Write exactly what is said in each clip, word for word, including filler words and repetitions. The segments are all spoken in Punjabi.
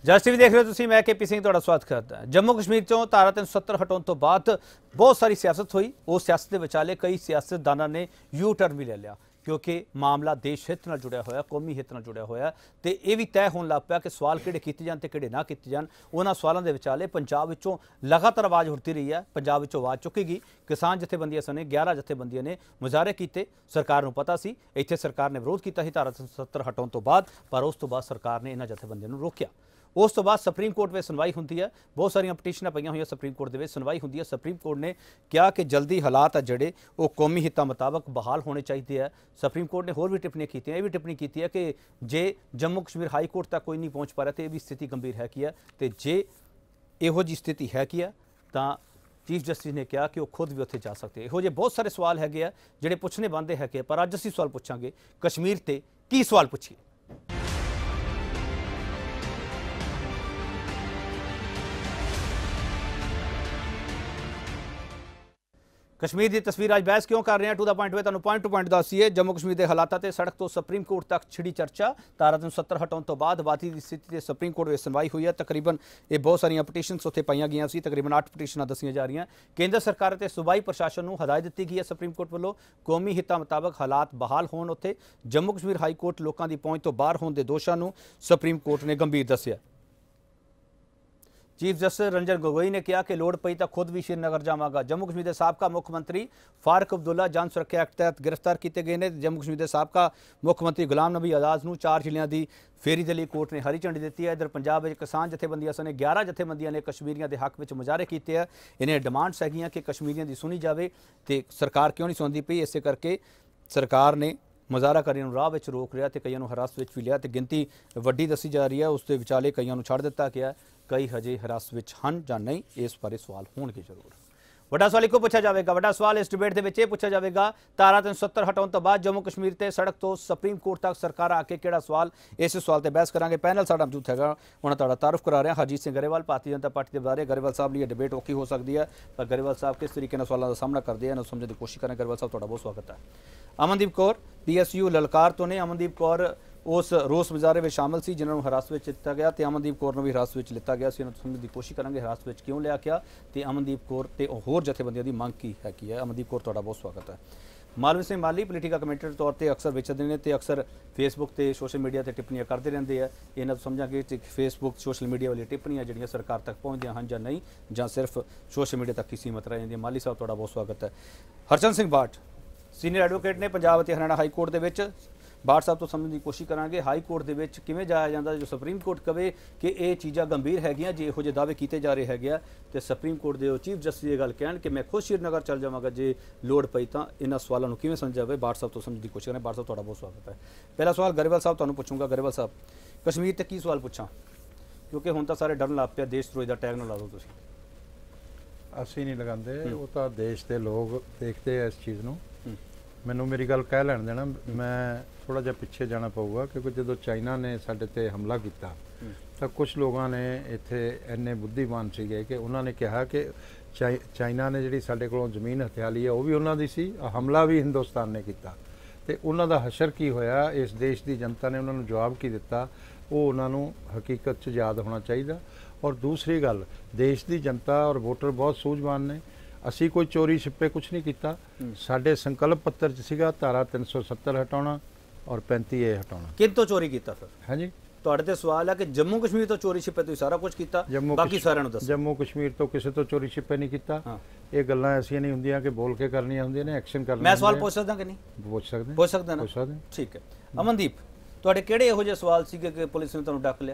जस टीवी देख रहे हो तुसीं, मैं के पी सिंह तुहाडा स्वागत करदा। जम्मू कश्मीर चों धारा तीन सौ सत्तर हटाउण तो बाद बहुत सारी सियासत हुई। उस सियासत के विचाले कई सियासतदानां ने यू टर्न भी ले लिया क्योंकि मामला देश हित नाल जुड़िया होया, कौमी हित नाल जुड़िया होया ते इह भी तय होण लग पिया कि सवाल किहड़े कीते जाण ते किहड़े ना कीते जाण। उन्हां सवालों के विचाले पंजाब विचों लगातार आवाज़ उठती रही है। पंजाब विचों आवाज़ चुकेगी। किसान जथेबंदियां सने ग्यारह जथेबंदियां ने मुजाहरे कीते। सरकार नूं पता सी, इत्थे सरकार ने विरोध कीता सी धारा तीन सौ सत्तर हटाउण तो बाद, पर उस तो बाद सरकार ने इन्हां जथेबंदियां नूं रोकिया। उस तो बाद सुप्रीम कोर्ट में सुनवाई होंदी है। बहुत सारिया पटीशनां पईयां होईयां सुप्रीम कोर्ट दे विच सुनवाई होंदी है। सुप्रीम कोर्ट ने कहा कि जल्दी हालात आ जिहड़े वो कौमी हितां मुताबक बहाल होने चाहिए है। सुप्रीम कोर्ट ने होर भी टिप्पणी की, यह भी टिप्पणी की है कि जे जम्मू कश्मीर हाई कोर्ट तक कोई नहीं पहुँच पा रहा तो यह भी स्थिति गंभीर है कि है तो जे इहो जी स्थिति है कि है तो चीफ जस्टिस ने कहा कि वो खुद भी उत्थे जा सकते। इहो जे बहुत सारे सवाल है जिहड़े पुछने बनते हैं, पर अज असीं सवाल पुछांगे कश्मीर ते की सवाल पुछिए। कश्मीर की तस्वीर अज बहस क्यों कर रहे हैं, टू द पॉइंट वे तुहानूं पॉइंट टू पॉइंट दस्सीए। जम्मू कश्मीर के हालात से सड़क तो सुप्रीम कोर्ट तक छिड़ी चर्चा। धारा तीन सौ सत्तर हटाउण तो बाद वादी की स्थिति से सुप्रीम कोर्ट में सुनवाई हुई है। तकरीबन ये बहुत सारिया पटीशनस उत्थे पाईयां गईयां सी, तकरीबन अठ पटीशनां दस्सियां जा रही। केंद्र सरकार ते सूबाई प्रशासन नूं हदायत दी गई है सुप्रीम कोर्ट वालों कौमी हितां मुताबक हालात बहाल होण। उत्थे जम्मू कश्मीर हाई कोर्ट लोकां दी पहुंच तो बाहर होण दे दोषां नूं सुप्रीम कोर्ट ने गंभीर दस्सिया। चीफ जस्टिस रंजन गोगोई ने कहा कि लोड़ पई तो खुद भी श्रीनगर जावांगा। जम्मू कश्मीर के साबका मुख्य मंत्री फारूक अब्दुल्ला जन सुरक्षा एक्ट तहत गिरफ्तार किए गए हैं। जम्मू कश्मीर के साबका मुख्य मंत्री गुलाम नबी आज़ाद नूं चार जिलियां की फेरी के लिए कोर्ट ने हरी झंडी दी है। इधर पंजाब में किसान जथेबंदियां सने ग्यारह जथेबंदियां ने कश्मीरियों के हक में मुजाहरे किए हैं। इन्हें डिमांड्स है कि कश्मीरियों की सुनी जाए तो सरकार क्यों नहीं सुनती पई। इस करके सरकार ने मुजाहरा करने राह में रोक लिया तो कईयों हिरासत में भी लिया तो गिनती वड्डी दसी जा रही है। उस दे विचाले कईयों छड़ दिता गया, कई हजे हिरासत में हैं जां नहीं, इस बारे सवाल होणगे जरूर। वड्डा सवाल इको पूछा जाएगा, वड्डा सवाल इस डिबेट के पूछा जाएगा धारा तीन सौ सत्तर हटाउण तो बाद जम्मू कश्मीर ते सड़क तो सुप्रीम कोर्ट तक सरकार आके किहड़ा सवाल, इस सवाल ते बहस करांगे। पैनल साडा मौजूद हैगा, उन्हां तुहाडा तारुफ करा रहे हैं हरजीत सिंह गरेवाल भारतीय जनता पार्टी के बुलारे। गरेवाल साहब लिए डिबेट औखी हो सकती है, पर गरेवाल साहब किस तरीके सवालों का सामना करते हैं इन्हें समझने की कोशिश करें। गरेवाल साहब तुहाडा बहुत स्वागत है। Amandeep Kaur P S U Lalkar तो ने, अमनदीप कौर उस रोस मुजाहरे में शामिल सी जिन्होंने हिरासत में लिया गया तो अमनदीप कौर ने भी हिरासत में लिया गया। समझने की कोशिश करेंगे हिरासत में क्यों लिया गया तो अमनदीप कौर तो होर जथेबंदियों की मंग की है कि है। अमनदीप कौर तुहाडा बहुत स्वागत है। मालवीय सिंह माली पोलीटिकल कमेंटेटर तौर पर अक्सर विचरते हैं तो अक्सर फेसबुक से सोशल मीडिया से टिप्पणियां करते रहते हैं। इन्हों समझांगे कि फेसबुक सोशल मीडिया वाली टिप्पणियां जिहड़ियां सरकार तक पहुँचदियां हैं जां नहीं, जां सिर्फ सोशल मीडिया तक ही सीमित रह जांदियां। माली साहब तुहाडा बहुत स्वागत है। हरचंद सिंह बाठ सीनियर एडवोकेट ने पंजाब ते हरियाणा हाई कोर्ट के बाठ साहब तो समझने की कोशिश करांगे हाई कोर्ट के किवें जाया जाता जो सुप्रीम कोर्ट कहे कि ये चीज़ां गंभीर हैगियां जे इहो जे दावे किए जा रहे हैं तो सुप्रीम कोर्ट के चीफ जस्टिस ये गल कहन कि मैं खुद श्रीनगर चल जावांगा जे लोड़ पई तो इन्हां सवालों किवें समझा जाए। बाठ साहब तो समझने की कोशिश करें। बाठ साहब तुहाडा बहुत स्वागत है। पहला सवाल गरेवाल साहब तुहानूं पुछूंगा। गरेवाल साहब कश्मीर ते की सवाल पुछां क्योंकि हुण तां सारे डरन लग पिया देश द्रोही दा टैग ना ला दो तुसीं। असीं नहीं लगांदे, वो तां देश के लोग देखते हैं इस चीज़ नूं। मैनू मेरी गल कह लैण देना, मैं थोड़ा जिहा पिछे जाना पऊगा क्योंकि जो चाइना ने साडे ते हमला किया तो कुछ लोगों ने इत्थे इन्ने बुद्धिमान सीगे कि उन्होंने कहा कि चाइ चाइना ने जिहड़ी साडे कोलों जमीन हथिया ली है वो भी उन्हों दी सी, हमला भी हिंदुस्तान ने किया तो उन्हों दा हशर की होया। इस देश की जनता ने उन्होंने जवाब की दिता, वो उन्होंने हकीकत च याद होना चाहिए। और दूसरी गल, देश की जनता और वोटर बहुत सूझवान ने। असी कोई चोरी छिपे कुछ नहीं किया। साडे संकल्प पत्र च सीगा धारा तीन सौ सत्तर हटाउणा और पैंती ए हटाउणा। किन तो चोरी किया फिर? हाँ जी, तुहाडे ते सवाल है कि जम्मू कश्मीर तो चोरी छिपे तुसीं सारा कुछ किया, बाकी सारिआं नूं दस्सो। जम्मू कश्मीर तो किसी तो चोरी छिपे नहीं किया। हाँ। ये गल्लां ऐसियां नहीं हुंदियां कि बोल के करनियां हुंदियां ने, एक्शन करना। मैं सवाल पूछ सकदा कि नहीं? पूछ सकदे पूछ सकदा ना? पूछ सकदे। ठीक है। अमनदीप तुहाडे किहड़े इहो जिहे सवाल सीगे कि पुलिस ने तुहानूं डक लिया?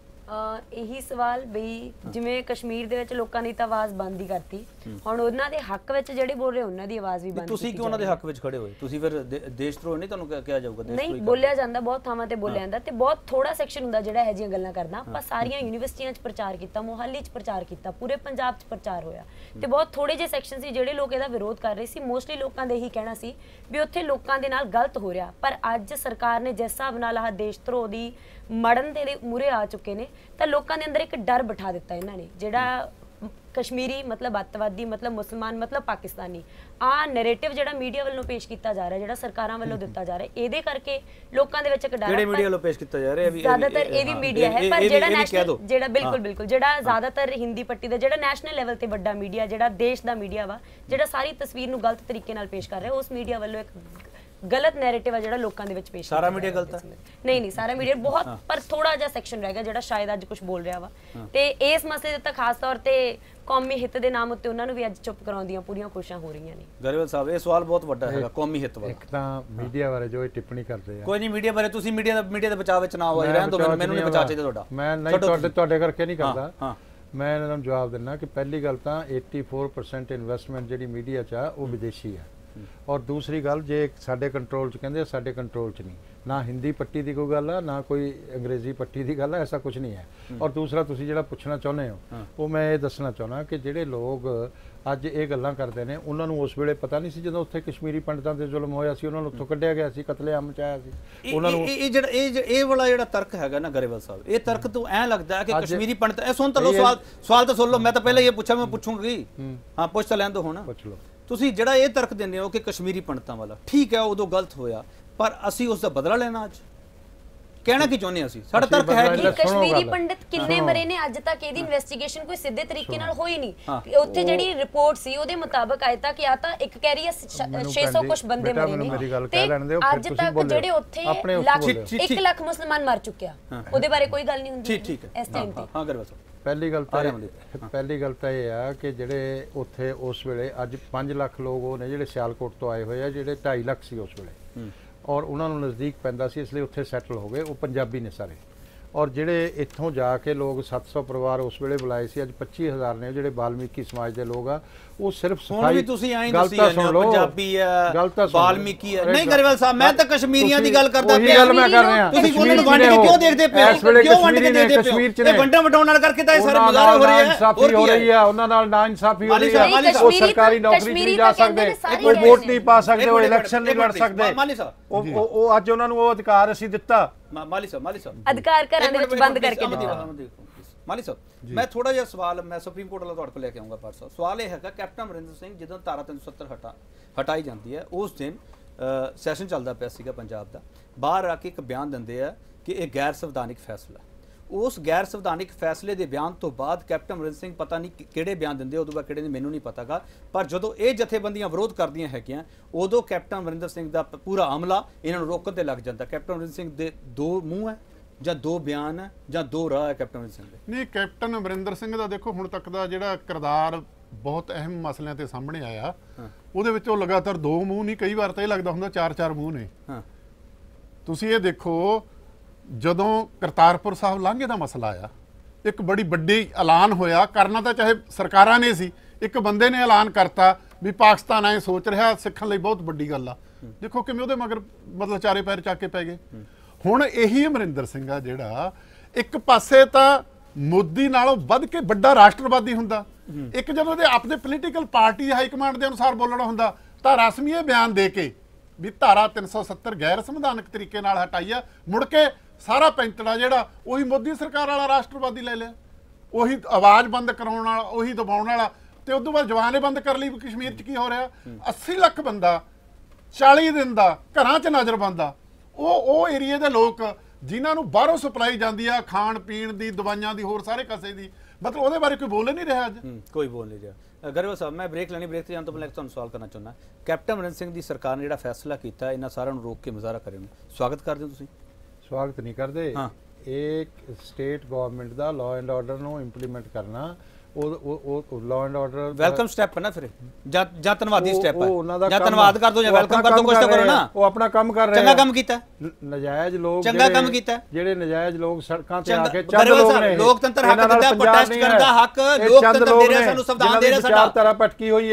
यही सवाल बई जिवें कश्मीर दे विच लोकां ने तां आवाज़ बंद ही करती, हुण उन्हां दे हक विच जिहड़े बोल रहे उन्हां दी आवाज़ भी बंद। तुसीं क्यों उन्हां दे हक विच खड़े होए? तुसीं फिर देशद्रोह नहीं तुहानूं किहा जाऊगा? नहीं बोलिया जांदा, बहुत थावां ते बोलिया जांदा ते बहुत थोड़ा सैक्शन हुंदा जिहड़ा इहो जिहियां गल्लां करदा। पर सारियां यूनीवर्सिटियां च प्रचार कीता, मोहाली च प्रचार कीता, पूरे पंजाब च प्रचार होया ते बहुत थोड़े जे सैक्शन सी जिहड़े लोक इहदा विरोध कर रहे सी। मोस्टली लोकां दे यही कहना सी भी उत्थे लोकां दे नाल गलत हो रहा। पर अज सरकार ने जिस हिसाब नाल आह देशद्रोह दी मड़न दे मूहरे आ चुके ने तां लोकां दे अंदर एक डर बिठा दिता इन्हां ने, जिहड़ा ਕਸ਼ਮੀਰੀ ਮਤਲਬ ਅੱਤਵਾਦੀ ਮਤਲਬ ਮੁਸਲਮਾਨ ਮਤਲਬ ਪਾਕਿਸਤਾਨੀ ਆ ਨੈਰੇਟਿਵ ਜਿਹੜਾ ਮੀਡੀਆ ਵੱਲੋਂ ਪੇਸ਼ ਕੀਤਾ ਜਾ ਰਿਹਾ ਜਿਹੜਾ ਸਰਕਾਰਾਂ ਵੱਲੋਂ ਦਿੱਤਾ ਜਾ ਰਿਹਾ ਇਹਦੇ ਕਰਕੇ ਲੋਕਾਂ ਦੇ ਵਿੱਚ ਇੱਕ ਡਰ ਕਿਹੜੇ ਮੀਡੀਆ ਵੱਲੋਂ ਪੇਸ਼ ਕੀਤਾ ਜਾ ਰਿਹਾ ਵੀ ਜ਼ਿਆਦਾਤਰ ਇਹ ਵੀ ਮੀਡੀਆ ਹੈ ਪਰ ਜਿਹੜਾ ਨੈਸ਼ਨਲ ਜਿਹੜਾ ਬਿਲਕੁਲ ਬਿਲਕੁਲ ਜਿਹੜਾ ਜ਼ਿਆਦਾਤਰ ਹਿੰਦੀ ਪੱਟੀ ਦਾ ਜਿਹੜਾ ਨੈਸ਼ਨਲ ਲੈਵਲ ਤੇ ਵੱਡਾ ਮੀਡੀਆ ਜਿਹੜਾ ਦੇਸ਼ ਦਾ ਮੀਡੀਆ ਵਾ ਜਿਹੜਾ ਸਾਰੀ ਤਸਵੀਰ ਨੂੰ ਗਲਤ ਤਰੀਕੇ ਨਾਲ ਪੇਸ਼ ਕਰ ਰਿਹਾ ਉਸ ਮੀਡੀਆ ਵੱਲੋਂ ਇੱਕ ਗਲਤ ਨੈਰੇਟਿਵ ਆ ਜਿਹੜਾ ਲੋਕਾਂ ਦੇ ਵਿੱਚ ਪੇਸ਼ ਸਾਰਾ ਮੀਡੀਆ ਗਲਤ ਹੈ ਨਹੀਂ ਨਹੀਂ ਸਾਰਾ ਮੀਡੀਆ ਬਹੁਤ ਪਰ ਥੋੜਾ ਜਿਹਾ ਸੈਕਸ਼ਨ ਰਹਿ ਗਿਆ ਜਿਹੜਾ ਸ਼ਾਇਦ ਅੱਜ ਕੁਝ ਬੋਲ ਰਿਹਾ ਵਾ ਤੇ ਇਸ ਮਸਲੇ ਦੇ ਉੱਤੇ ਖਾਸ ਤੌਰ ਤੇ ਕੌਮੀ ਹਿੱਤ ਦੇ ਨਾਮ ਉੱਤੇ ਉਹਨਾਂ ਨੂੰ ਵੀ ਅੱਜ ਚੁੱਪ ਕਰਾਉਂਦੀਆਂ ਪੂਰੀਆਂ ਕੋਸ਼ਿਸ਼ਾਂ ਹੋ ਰਹੀਆਂ ਨੇ। ਗਰੇਵਾਲ ਸਾਹਿਬ ਇਹ ਸਵਾਲ ਬਹੁਤ ਵੱਡਾ ਹੈਗਾ ਕੌਮੀ ਹਿੱਤ ਵਾਲਾ। ਇੱਕ ਤਾਂ ਮੀਡੀਆ ਬਾਰੇ ਜੋ ਇਹ ਟਿੱਪਣੀ ਕਰਦੇ ਆ ਕੋਈ ਨਹੀਂ ਮੀਡੀਆ ਬਾਰੇ ਤੁਸੀਂ ਮੀਡੀਆ ਦਾ ਮੀਡੀਆ ਦੇ ਬਚਾਅ ਵਿੱਚ ਨਾ ਆਓ ਰਹਿਣ ਦਿਓ ਮੈਨੂੰ ਨਹੀਂ ਬਚਾਅ ਚਾਹੀਦਾ ਤੁਹਾਡਾ ਮੈਂ ਨਹੀਂ ਤੁਹਾਡੇ ਤੁਹਾਡੇ ਕਰਕੇ ਨਹੀਂ ਕਰਦਾ ਹਾਂ ਮੈਂ ਇਹਨਾਂ ਨੂੰ ਜਵਾਬ ਦਿੰਦਾ ਕਿ ਪਹਿਲੀ ਗੱਲ ਤਾਂ ਚੌਰਾਸੀ ਪਰਸੈਂਟ ਇਨਵੈਸਟਮੈਂਟ ਜਿਹੜੀ ਮੀਡੀਆ 'ਚ ਆ ਉਹ ਵਿਦੇਸ਼ੀ ਆ ਔਰ ਦੂਸਰੀ ਗੱਲ ਜੇ ਸਾਡੇ ਕੰਟਰੋਲ 'ਚ ਕਹਿੰਦੇ ਸਾਡੇ ਕੰਟਰੋਲ 'ਚ ਨਹੀਂ ਨਾ ਹਿੰਦੀ ਪੱਟੀ ਦੀ ਕੋਈ ਗੱਲ ਆ ਨਾ ਕੋਈ ਅੰਗਰੇਜ਼ੀ ਪੱਟੀ ਦੀ ਗੱਲ ਆ ਐਸਾ ਕੁਝ ਨਹੀਂ ਹੈ। ਔਰ ਦੂਸਰਾ ਤੁਸੀਂ ਜਿਹੜਾ ਪੁੱਛਣਾ ਚਾਹੁੰਦੇ ਹੋ ਉਹ ਮੈਂ ਇਹ ਦੱਸਣਾ ਚਾਹੁੰਦਾ ਕਿ ਜਿਹੜੇ ਲੋਕ ਅੱਜ ਇਹ ਗੱਲਾਂ ਕਰਦੇ ਨੇ ਉਹਨਾਂ ਨੂੰ ਉਸ ਵੇਲੇ ਪਤਾ ਨਹੀਂ ਸੀ ਜਦੋਂ ਉੱਥੇ ਕਸ਼ਮੀਰੀ ਪੰਡਤਾਂ ਤੇ ਜ਼ੁਲਮ ਹੋਇਆ ਸੀ ਉਹਨਾਂ ਨੂੰ ਉੱਥੋਂ ਕੱਢਿਆ ਗਿਆ ਸੀ ਕਤਲੇਆਮ ਮਚਾਇਆ ਸੀ ਉਹਨਾਂ ਨੂੰ ਇਹ ਜਿਹੜਾ ਇਹ ਇਹ ਵਾਲਾ ਜਿਹੜਾ ਤਰਕ ਹੈਗਾ ਨਾ ਗਰੇਵਾਲ ਸਾਹਿਬ ਇਹ ਤਰਕ ਤੋਂ ਐਂ ਲੱਗਦਾ ਹੈ ਕਿ ਕਸ਼ਮੀਰੀ ਪੰਡਤ ਇਹ ਸੁਣ ਤਾਂ ਲਓ ਸਵਾਲ ਸਵਾਲ ਤਾਂ ਸੁਣ ਲਓ ਮੈਂ ਤਾਂ ਪਹਿਲਾਂ ਇਹ ਪੁੱਛਿਆ ਮੈਂ ਪੁੱਛੂੰਗੀ ਹਾਂ ਪੁੱਛ ਤਾਂ ਲੈਣ ਦੋ ਹੁਣ ਪੁੱਛ ਲਓ ਤੁਸੀਂ ਜਿਹੜਾ ਇਹ ਤਰਕ ਦਿੰਦੇ ਹੋ ਕਿ ਕਸ਼ਮੀਰੀ ਪੰਡਤਾਂ ਵਾਲਾ ਠੀਕ ਹੈ ਉਦੋਂ ਗਲਤ ਹੋਇਆ ਪਰ ਅਸੀਂ ਉਸ ਦਾ ਬਦਲਾ ਲੈਣਾ ਅੱਜ ਕਹਿਣਾ ਕੀ ਚਾਹੁੰਦੇ ਅਸੀਂ ਸਾਡਾ ਤਰਕ ਹੈ ਕਿ ਕਸ਼ਮੀਰੀ ਪੰਡਤ ਕਿੰਨੇ ਮਰੇ ਨੇ ਅੱਜ ਤੱਕ ਇਹਦੀ ਇਨਵੈਸਟੀਗੇਸ਼ਨ ਕੋਈ ਸਿੱਧੇ ਤਰੀਕੇ ਨਾਲ ਹੋਈ ਨਹੀਂ ਉੱਥੇ ਜਿਹੜੀ ਰਿਪੋਰਟ ਸੀ ਉਹਦੇ ਮੁਤਾਬਕ ਆਇਆ ਤਾਂ ਕਿ ਆ ਤਾਂ ਇੱਕ ਕਹਿ ਰਹੀ ਹੈ ਛੇ ਸੌ ਕੁਝ ਬੰਦੇ ਮਰੇ ਨੇ ਤੇ ਅੱਜ ਤੱਕ ਜਿਹੜੇ ਉੱਥੇ ਲੱਖ ਇੱਕ ਲੱਖ ਮੁਸਲਮਾਨ ਮਰ ਚੁੱਕਿਆ ਉਹਦੇ ਬਾਰੇ ਕੋਈ ਗੱਲ ਨਹੀਂ ਹੁੰਦੀ ਠੀਕ ਹੈ ਇਸ ਟਾਈਮ ਤੇ ਹਾਂ ਗਰੇਵਾਲ ਸਾਹਿਬ ਪਹਿਲੀ ਗੱਲ ਤਾਂ ਪਹਿਲੀ ਗੱਲ ਤਾਂ ਇਹ ਆ ਕਿ ਜਿਹੜੇ ਉੱਥੇ ਉਸ ਵੇਲੇ ਅੱਜ ਪੰਜ ਲੱਖ ਲੋਕ ਉਹ ਨੇ ਜਿਹੜੇ ਸਿਆਲਕੋਟ ਤੋਂ ਆਏ ਹੋਏ ਆ ਜਿਹੜੇ ਢਾਈ ਲੱਖ ਸੀ ਉਸ ਵੇਲੇ ਔਰ ਉਹਨਾਂ ਨੂੰ ਨਜ਼ਦੀਕ ਪੈਂਦਾ ਸੀ ਇਸ ਲਈ ਉੱਥੇ ਸੈਟਲ ਹੋ ਗਏ ਉਹ ਪੰਜਾਬੀ ਨੇ ਸਾਰੇ ਔਰ ਜਿਹੜੇ ਇੱਥੋਂ ਜਾ ਕੇ ਲੋਕ ਸੱਤ ਸੌ ਪਰਿਵਾਰ ਉਸ ਵੇਲੇ ਬੁਲਾਏ ਸੀ ਅੱਜ ਪੱਚੀ ਹਜ਼ਾਰ ਨੇ ਜਿਹੜੇ ਬਾਲਮੀਕੀ ਸਮਾਜ ਦੇ ਲੋਕ ਆ ਉਹ ਸਿਰਫ ਸਫਾਈ ਵੀ ਤੁਸੀਂ ਐਂ ਦੱਸੀ ਜਾਂਦੇ ਹੋ ਪੰਜਾਬੀ ਆ ਬਾਲਮੀਕੀ ਆ ਨਹੀਂ ਗਰੇਵਾਲ ਸਾਹਿਬ ਮੈਂ ਤਾਂ ਕਸ਼ਮੀਰੀਆਂ ਦੀ ਗੱਲ ਕਰਦਾ ਪਿਆ ਗੱਲ ਮੈਂ ਕਰ ਰਿਹਾ ਤੁਸੀਂ ਉਹਨਾਂ ਨੂੰ ਵੰਡ ਕੇ ਕਿਉਂ ਦੇਖਦੇ ਪਏ ਕਿਉਂ ਵੰਡ ਕੇ ਦੇਖਦੇ ਕਸ਼ਮੀਰ ਚ ਇਹ ਵੰਡਾਂ ਵਟਾਉਣ ਨਾਲ ਕਰਕੇ ਤਾਂ ਇਹ ਸਾਰੇ ਮੁਜ਼ਾਹਰੇ ਹੋ ਰਹੇ ਆ ਹੋਰ ਹੋ ਰਹੀ ਆ ਉਹਨਾਂ ਨਾਲ ਨਾ ਇਨਸਾਫੀ ਹੋ ਰਹੀ ਆ ਉਹ ਸਰਕਾਰੀ ਨੌਕਰੀ ਨਹੀਂ ਜਾ ਸਕਦੇ ਕੋਈ ਵੋਟ ਨਹੀਂ ਪਾ ਸਕਦੇ ਉਹ ਇਲੈਕਸ਼ਨ ਨਹੀਂ ਲੜ ਸਕਦੇ ਮਾਲੀ ਸਾਹਿਬ ਉਹ ਉਹ ਅੱਜ ਉਹਨਾਂ ਨੂੰ ਉਹ ਅਧਿਕਾਰ ਅਸੀਂ ਦਿੱਤਾ ਮਾਲੀ ਸਾਹਿਬ ਮਾਲੀ ਸਾਹਿਬ ਅਧਿਕਾਰ ਘਰਾਂ ਦੇ ਵਿੱਚ ਬੰਦ ਕਰਕੇ ਦਿੱਤਾ ਮਾਲੀ ਸਾਹਿਬ ਮੈਂ ਥੋੜਾ ਜਿਹਾ ਸਵਾਲ ਮੈਂ ਸੁਪਰੀਮ ਕੋਰਟ ਵਾਲਾ ਤੁਹਾਡੇ ਕੋਲ ਲੈ ਕੇ ਆਉਂਗਾ ਪਰ ਸਵਾਲ ਇਹ ਹੈਗਾ ਕੈਪਟਨ ਅਮਰਿੰਦਰ ਸਿੰਘ ਜਦੋਂ ਧਾਰਾ ਤਿੰਨ ਸੌ ਸੱਤਰ ਹਟਾ ਹਟਾਈ ਜਾਂਦੀ ਹੈ ਉਸ ਦਿਨ ਸੈਸ਼ਨ ਚੱਲਦਾ ਪਿਆ ਸੀਗਾ ਪੰਜਾਬ ਦਾ ਬਾਹਰ ਆ ਕੇ ਇੱਕ ਬਿਆਨ ਦਿੰਦੇ ਆ ਕਿ ਇਹ ਗੈਰ ਸੰਵਿਧਾਨਿਕ ਫੈਸਲਾ ਉਸ ਗੈਰ ਸੰਵਿਧਾਨਿਕ ਫੈਸਲੇ ਦੇ ਬਿਆਨ ਤੋਂ ਬਾਅਦ ਕੈਪਟਨ ਅਮਰਿੰਦਰ ਸਿੰਘ ਪਤਾ ਨਹੀਂ ਕਿਹੜੇ ਬਿਆਨ ਦਿੰਦੇ ਉਦੋਂ ਬਾਅਦ ਕਿਹੜੇ ਨਹੀਂ ਮੈਨੂੰ ਨਹੀਂ ਪਤਾਗਾ ਪਰ ਜਦੋਂ ਇਹ ਜਥੇਬੰਦੀਆਂ ਵਿਰੋਧ ਕਰਦੀਆਂ ਹੈਗੀਆਂ ਉਦੋਂ ਕੈਪਟਨ ਅਮਰਿੰਦਰ ਸਿੰਘ ਦਾ ਪੂਰਾ ਅਮਲਾ ਇਹਨਾਂ ਨੂੰ ਰੋਕਣ ਤੇ ਲੱਗ ਜਾਂਦਾ ਕੈਪਟਨ ਅਮਰਿੰਦਰ ਸਿੰਘ ਦੇ ਦੋ ਮੂੰਹ ਹੈ ਜਾਂ ਦੋ ਬਿਆਨ ਹੈ ਜਾਂ ਦੋ ਰਾਹ ਹੈ ਕੈਪਟਨ ਅਮਰਿੰਦਰ ਸਿੰਘ ਦੇ ਨਹੀਂ ਕੈਪਟਨ ਅਮਰਿੰਦਰ ਸਿੰਘ ਦਾ ਦੇਖੋ ਹੁਣ ਤੱਕ ਦਾ ਜਿਹੜਾ ਕਿਰਦਾਰ ਬਹੁਤ ਅਹਿਮ ਮਸਲਿਆਂ ਤੇ ਸਾਹਮਣੇ ਆਇਆ ਉਹਦੇ ਵਿੱਚ ਉਹ ਲਗਾਤਾਰ ਦੋ ਮੂੰਹ ਨਹੀਂ ਕਈ ਵਾਰ ਤਾਂ ਇਹ ਲੱਗਦਾ ਹੁੰਦਾ ਚਾਰ ਚਾਰ ਮੂੰਹ ਨੇ ਤੁਸੀਂ ਇਹ ਦੇਖੋ ਜਦੋਂ ਕਰਤਾਰਪੁਰ ਸਾਹਿਬ ਲਾਂਘੇ ਦਾ ਮਸਲਾ ਆਇਆ ਇੱਕ ਬੜੀ ਵੱਡੀ ਐਲਾਨ ਹੋਇਆ ਕਰਨਾ ਤਾਂ ਚਾਹੇ ਸਰਕਾਰਾਂ ਨੇ ਸੀ ਇੱਕ ਬੰਦੇ ਨੇ ਐਲਾਨ ਕਰਤਾ ਵੀ ਪਾਕਿਸਤਾਨ ਐ ਸੋਚ ਰਿਹਾ ਸਿੱਖਣ ਲਈ ਬਹੁਤ ਵੱਡੀ ਗੱਲ ਆ ਦੇਖੋ ਕਿਵੇਂ ਉਹਦੇ ਮਗਰ ਮਤਲਬ ਚਾਰੇ ਪੈਰ ਚੱਕ ਕੇ ਪੈ ਗਏ ਹੁਣ ਇਹੀ ਅਮਰਿੰਦਰ ਸਿੰਘ ਆ ਜਿਹੜਾ ਇੱਕ ਪਾਸੇ ਤਾਂ ਮੋਦੀ ਨਾਲੋਂ ਵੱਧ ਕੇ ਵੱਡਾ ਰਾਸ਼ਟਰਵਾਦੀ ਹੁੰਦਾ ਇੱਕ ਜਦੋਂ ਦੇ ਆਪਣੇ ਪੋਲੀਟੀਕਲ ਪਾਰਟੀ ਹਾਈ ਕਮਾਂਡ ਦੇ ਅਨੁਸਾਰ ਬੋਲਣਾ ਹੁੰਦਾ ਤਾਂ ਰਸਮੀ ਇਹ ਬਿਆਨ ਦੇ ਕੇ ਵੀ ਧਾਰਾ ਤਿੰਨ ਸੌ ਸੱਤਰ ਗੈਰ ਸੰਵਿਧਾਨਕ ਤਰੀਕੇ ਨਾਲ ਹਟਾਈ ਆ ਮੁੜ ਕੇ ਸਾਰਾ ਪੈਂਤੜਾ ਜਿਹੜਾ ਉਹੀ ਮੋਦੀ ਸਰਕਾਰ ਵਾਲਾ ਰਾਸ਼ਟਰਵਾਦੀ ਲੈ ਲਿਆ ਉਹੀ ਆਵਾਜ਼ ਬੰਦ ਕਰਾਉਣ ਵਾਲਾ ਉਹੀ ਦਬਾਉਣ ਵਾਲਾ ਤੇ ਉਦੋਂ ਬਾਅਦ ਜਵਾਨੇ ਬੰਦ ਕਰ ਲਈ ਕਸ਼ਮੀਰ 'ਚ ਕੀ ਹੋ ਰਿਹਾ ਅੱਸੀ ਲੱਖ ਬੰਦਾ ਚਾਲੀ ਦਿਨ ਦਾ ਘਰਾਂ 'ਚ ਨਜ਼ਰਬੰਦ ਆ ਉਹ ਉਹ ਏਰੀਏ ਦੇ ਲੋਕ ਜਿਨ੍ਹਾਂ ਨੂੰ ਬਾਹਰੋਂ ਸਪਲਾਈ ਜਾਂਦੀ ਆ ਖਾਣ ਪੀਣ ਦੀ ਦਵਾਈਆਂ ਦੀ ਹੋਰ ਸਾਰੇ ਕਾਸੇ ਦੀ ਮਤਲਬ ਉਹਦੇ ਬਾਰੇ ਕੋਈ ਬੋਲ ਨਹੀਂ ਰਿਹਾ ਅੱਜ ਕੋਈ ਬੋਲ ਨਹੀਂ ਰਿਹਾ ਗਰੇਵਾਲ ਸਾਹਿਬ ਮੈਂ ਬ੍ਰੇਕ ਲੈਣੀ ਬ੍ਰੇਕ ਤੇ ਜਾਣ ਤੋਂ ਪਹਿਲਾਂ ਇੱਕ ਤੁਹਾਨੂੰ ਸਵਾਲ ਕਰਨਾ ਚਾਹੁੰਦਾ ਕੈਪਟਨ ਅਮਰਿੰਦਰ ਸਿੰਘ ਦੀ ਸਰਕਾਰ ਨੇ ਜਿਹੜਾ ਫੈਸਲਾ ਕੀਤਾ ਇਹਨਾਂ ਸਾਰਿਆਂ ਨੂੰ ਰੋਕ ਕੇ ਮੁਜ਼ਾਹਰਾ ਕਰੇ ਨੂੰ ਸਵਾਗਤ ਕਰਦੇ ਹੋ ਤੁਸੀਂ ਸਵਾਗਤ ਨਹੀਂ ਕਰਦੇ ਇਹ ਸਟੇਟ ਗਵਰਨਮੈਂਟ ਦਾ ਲਾਅ ਐਂਡ ਆਰਡਰ ਨੂੰ ਇੰਪਲੀਮੈਂਟ ਕਰਨਾ ਉਹ ਉਹ law and order welcome step ਹੈ ਨਾ ਫਿਰ ਜਾਂ ਜਾਂ ਧੰਨਵਾਦੀ ਸਟੈਪ ਹੈ ਜਾਂ ਧੰਨਵਾਦ ਕਰ ਦੋ ਜਾਂ ਵੈਲਕਮ ਕਰ ਦੋ ਕੁਝ ਤਾਂ ਕਰੋ ਨਾ ਉਹ ਆਪਣਾ ਕੰਮ ਕਰ ਰਹੇ ਚੰਗਾ ਕੰਮ ਕੀਤਾ ਨਜਾਇਜ਼ ਲੋਕ ਚੰਗਾ ਕੰਮ ਕੀਤਾ ਜਿਹੜੇ ਨਜਾਇਜ਼ ਲੋਕ ਸੜਕਾਂ ਤੇ ਆ ਕੇ ਚੰਦ ਲੋਕ ਨੇ ਲੋਕਤੰਤਰ ਹੱਕ ਦਿੰਦਾ ਪ੍ਰੋਟੈਸਟ ਕਰਨ ਦਾ ਹੱਕ ਲੋਕਤੰਤਰ ਦੇ ਰਿਹਾ ਸਾਨੂੰ ਸੰਵਿਧਾਨ ਦੇ ਰਿਹਾ ਸਾਡਾ ਵਿਚਾਰਧਾਰਾ ਪਟਕੀ ਹੋਈ ਆ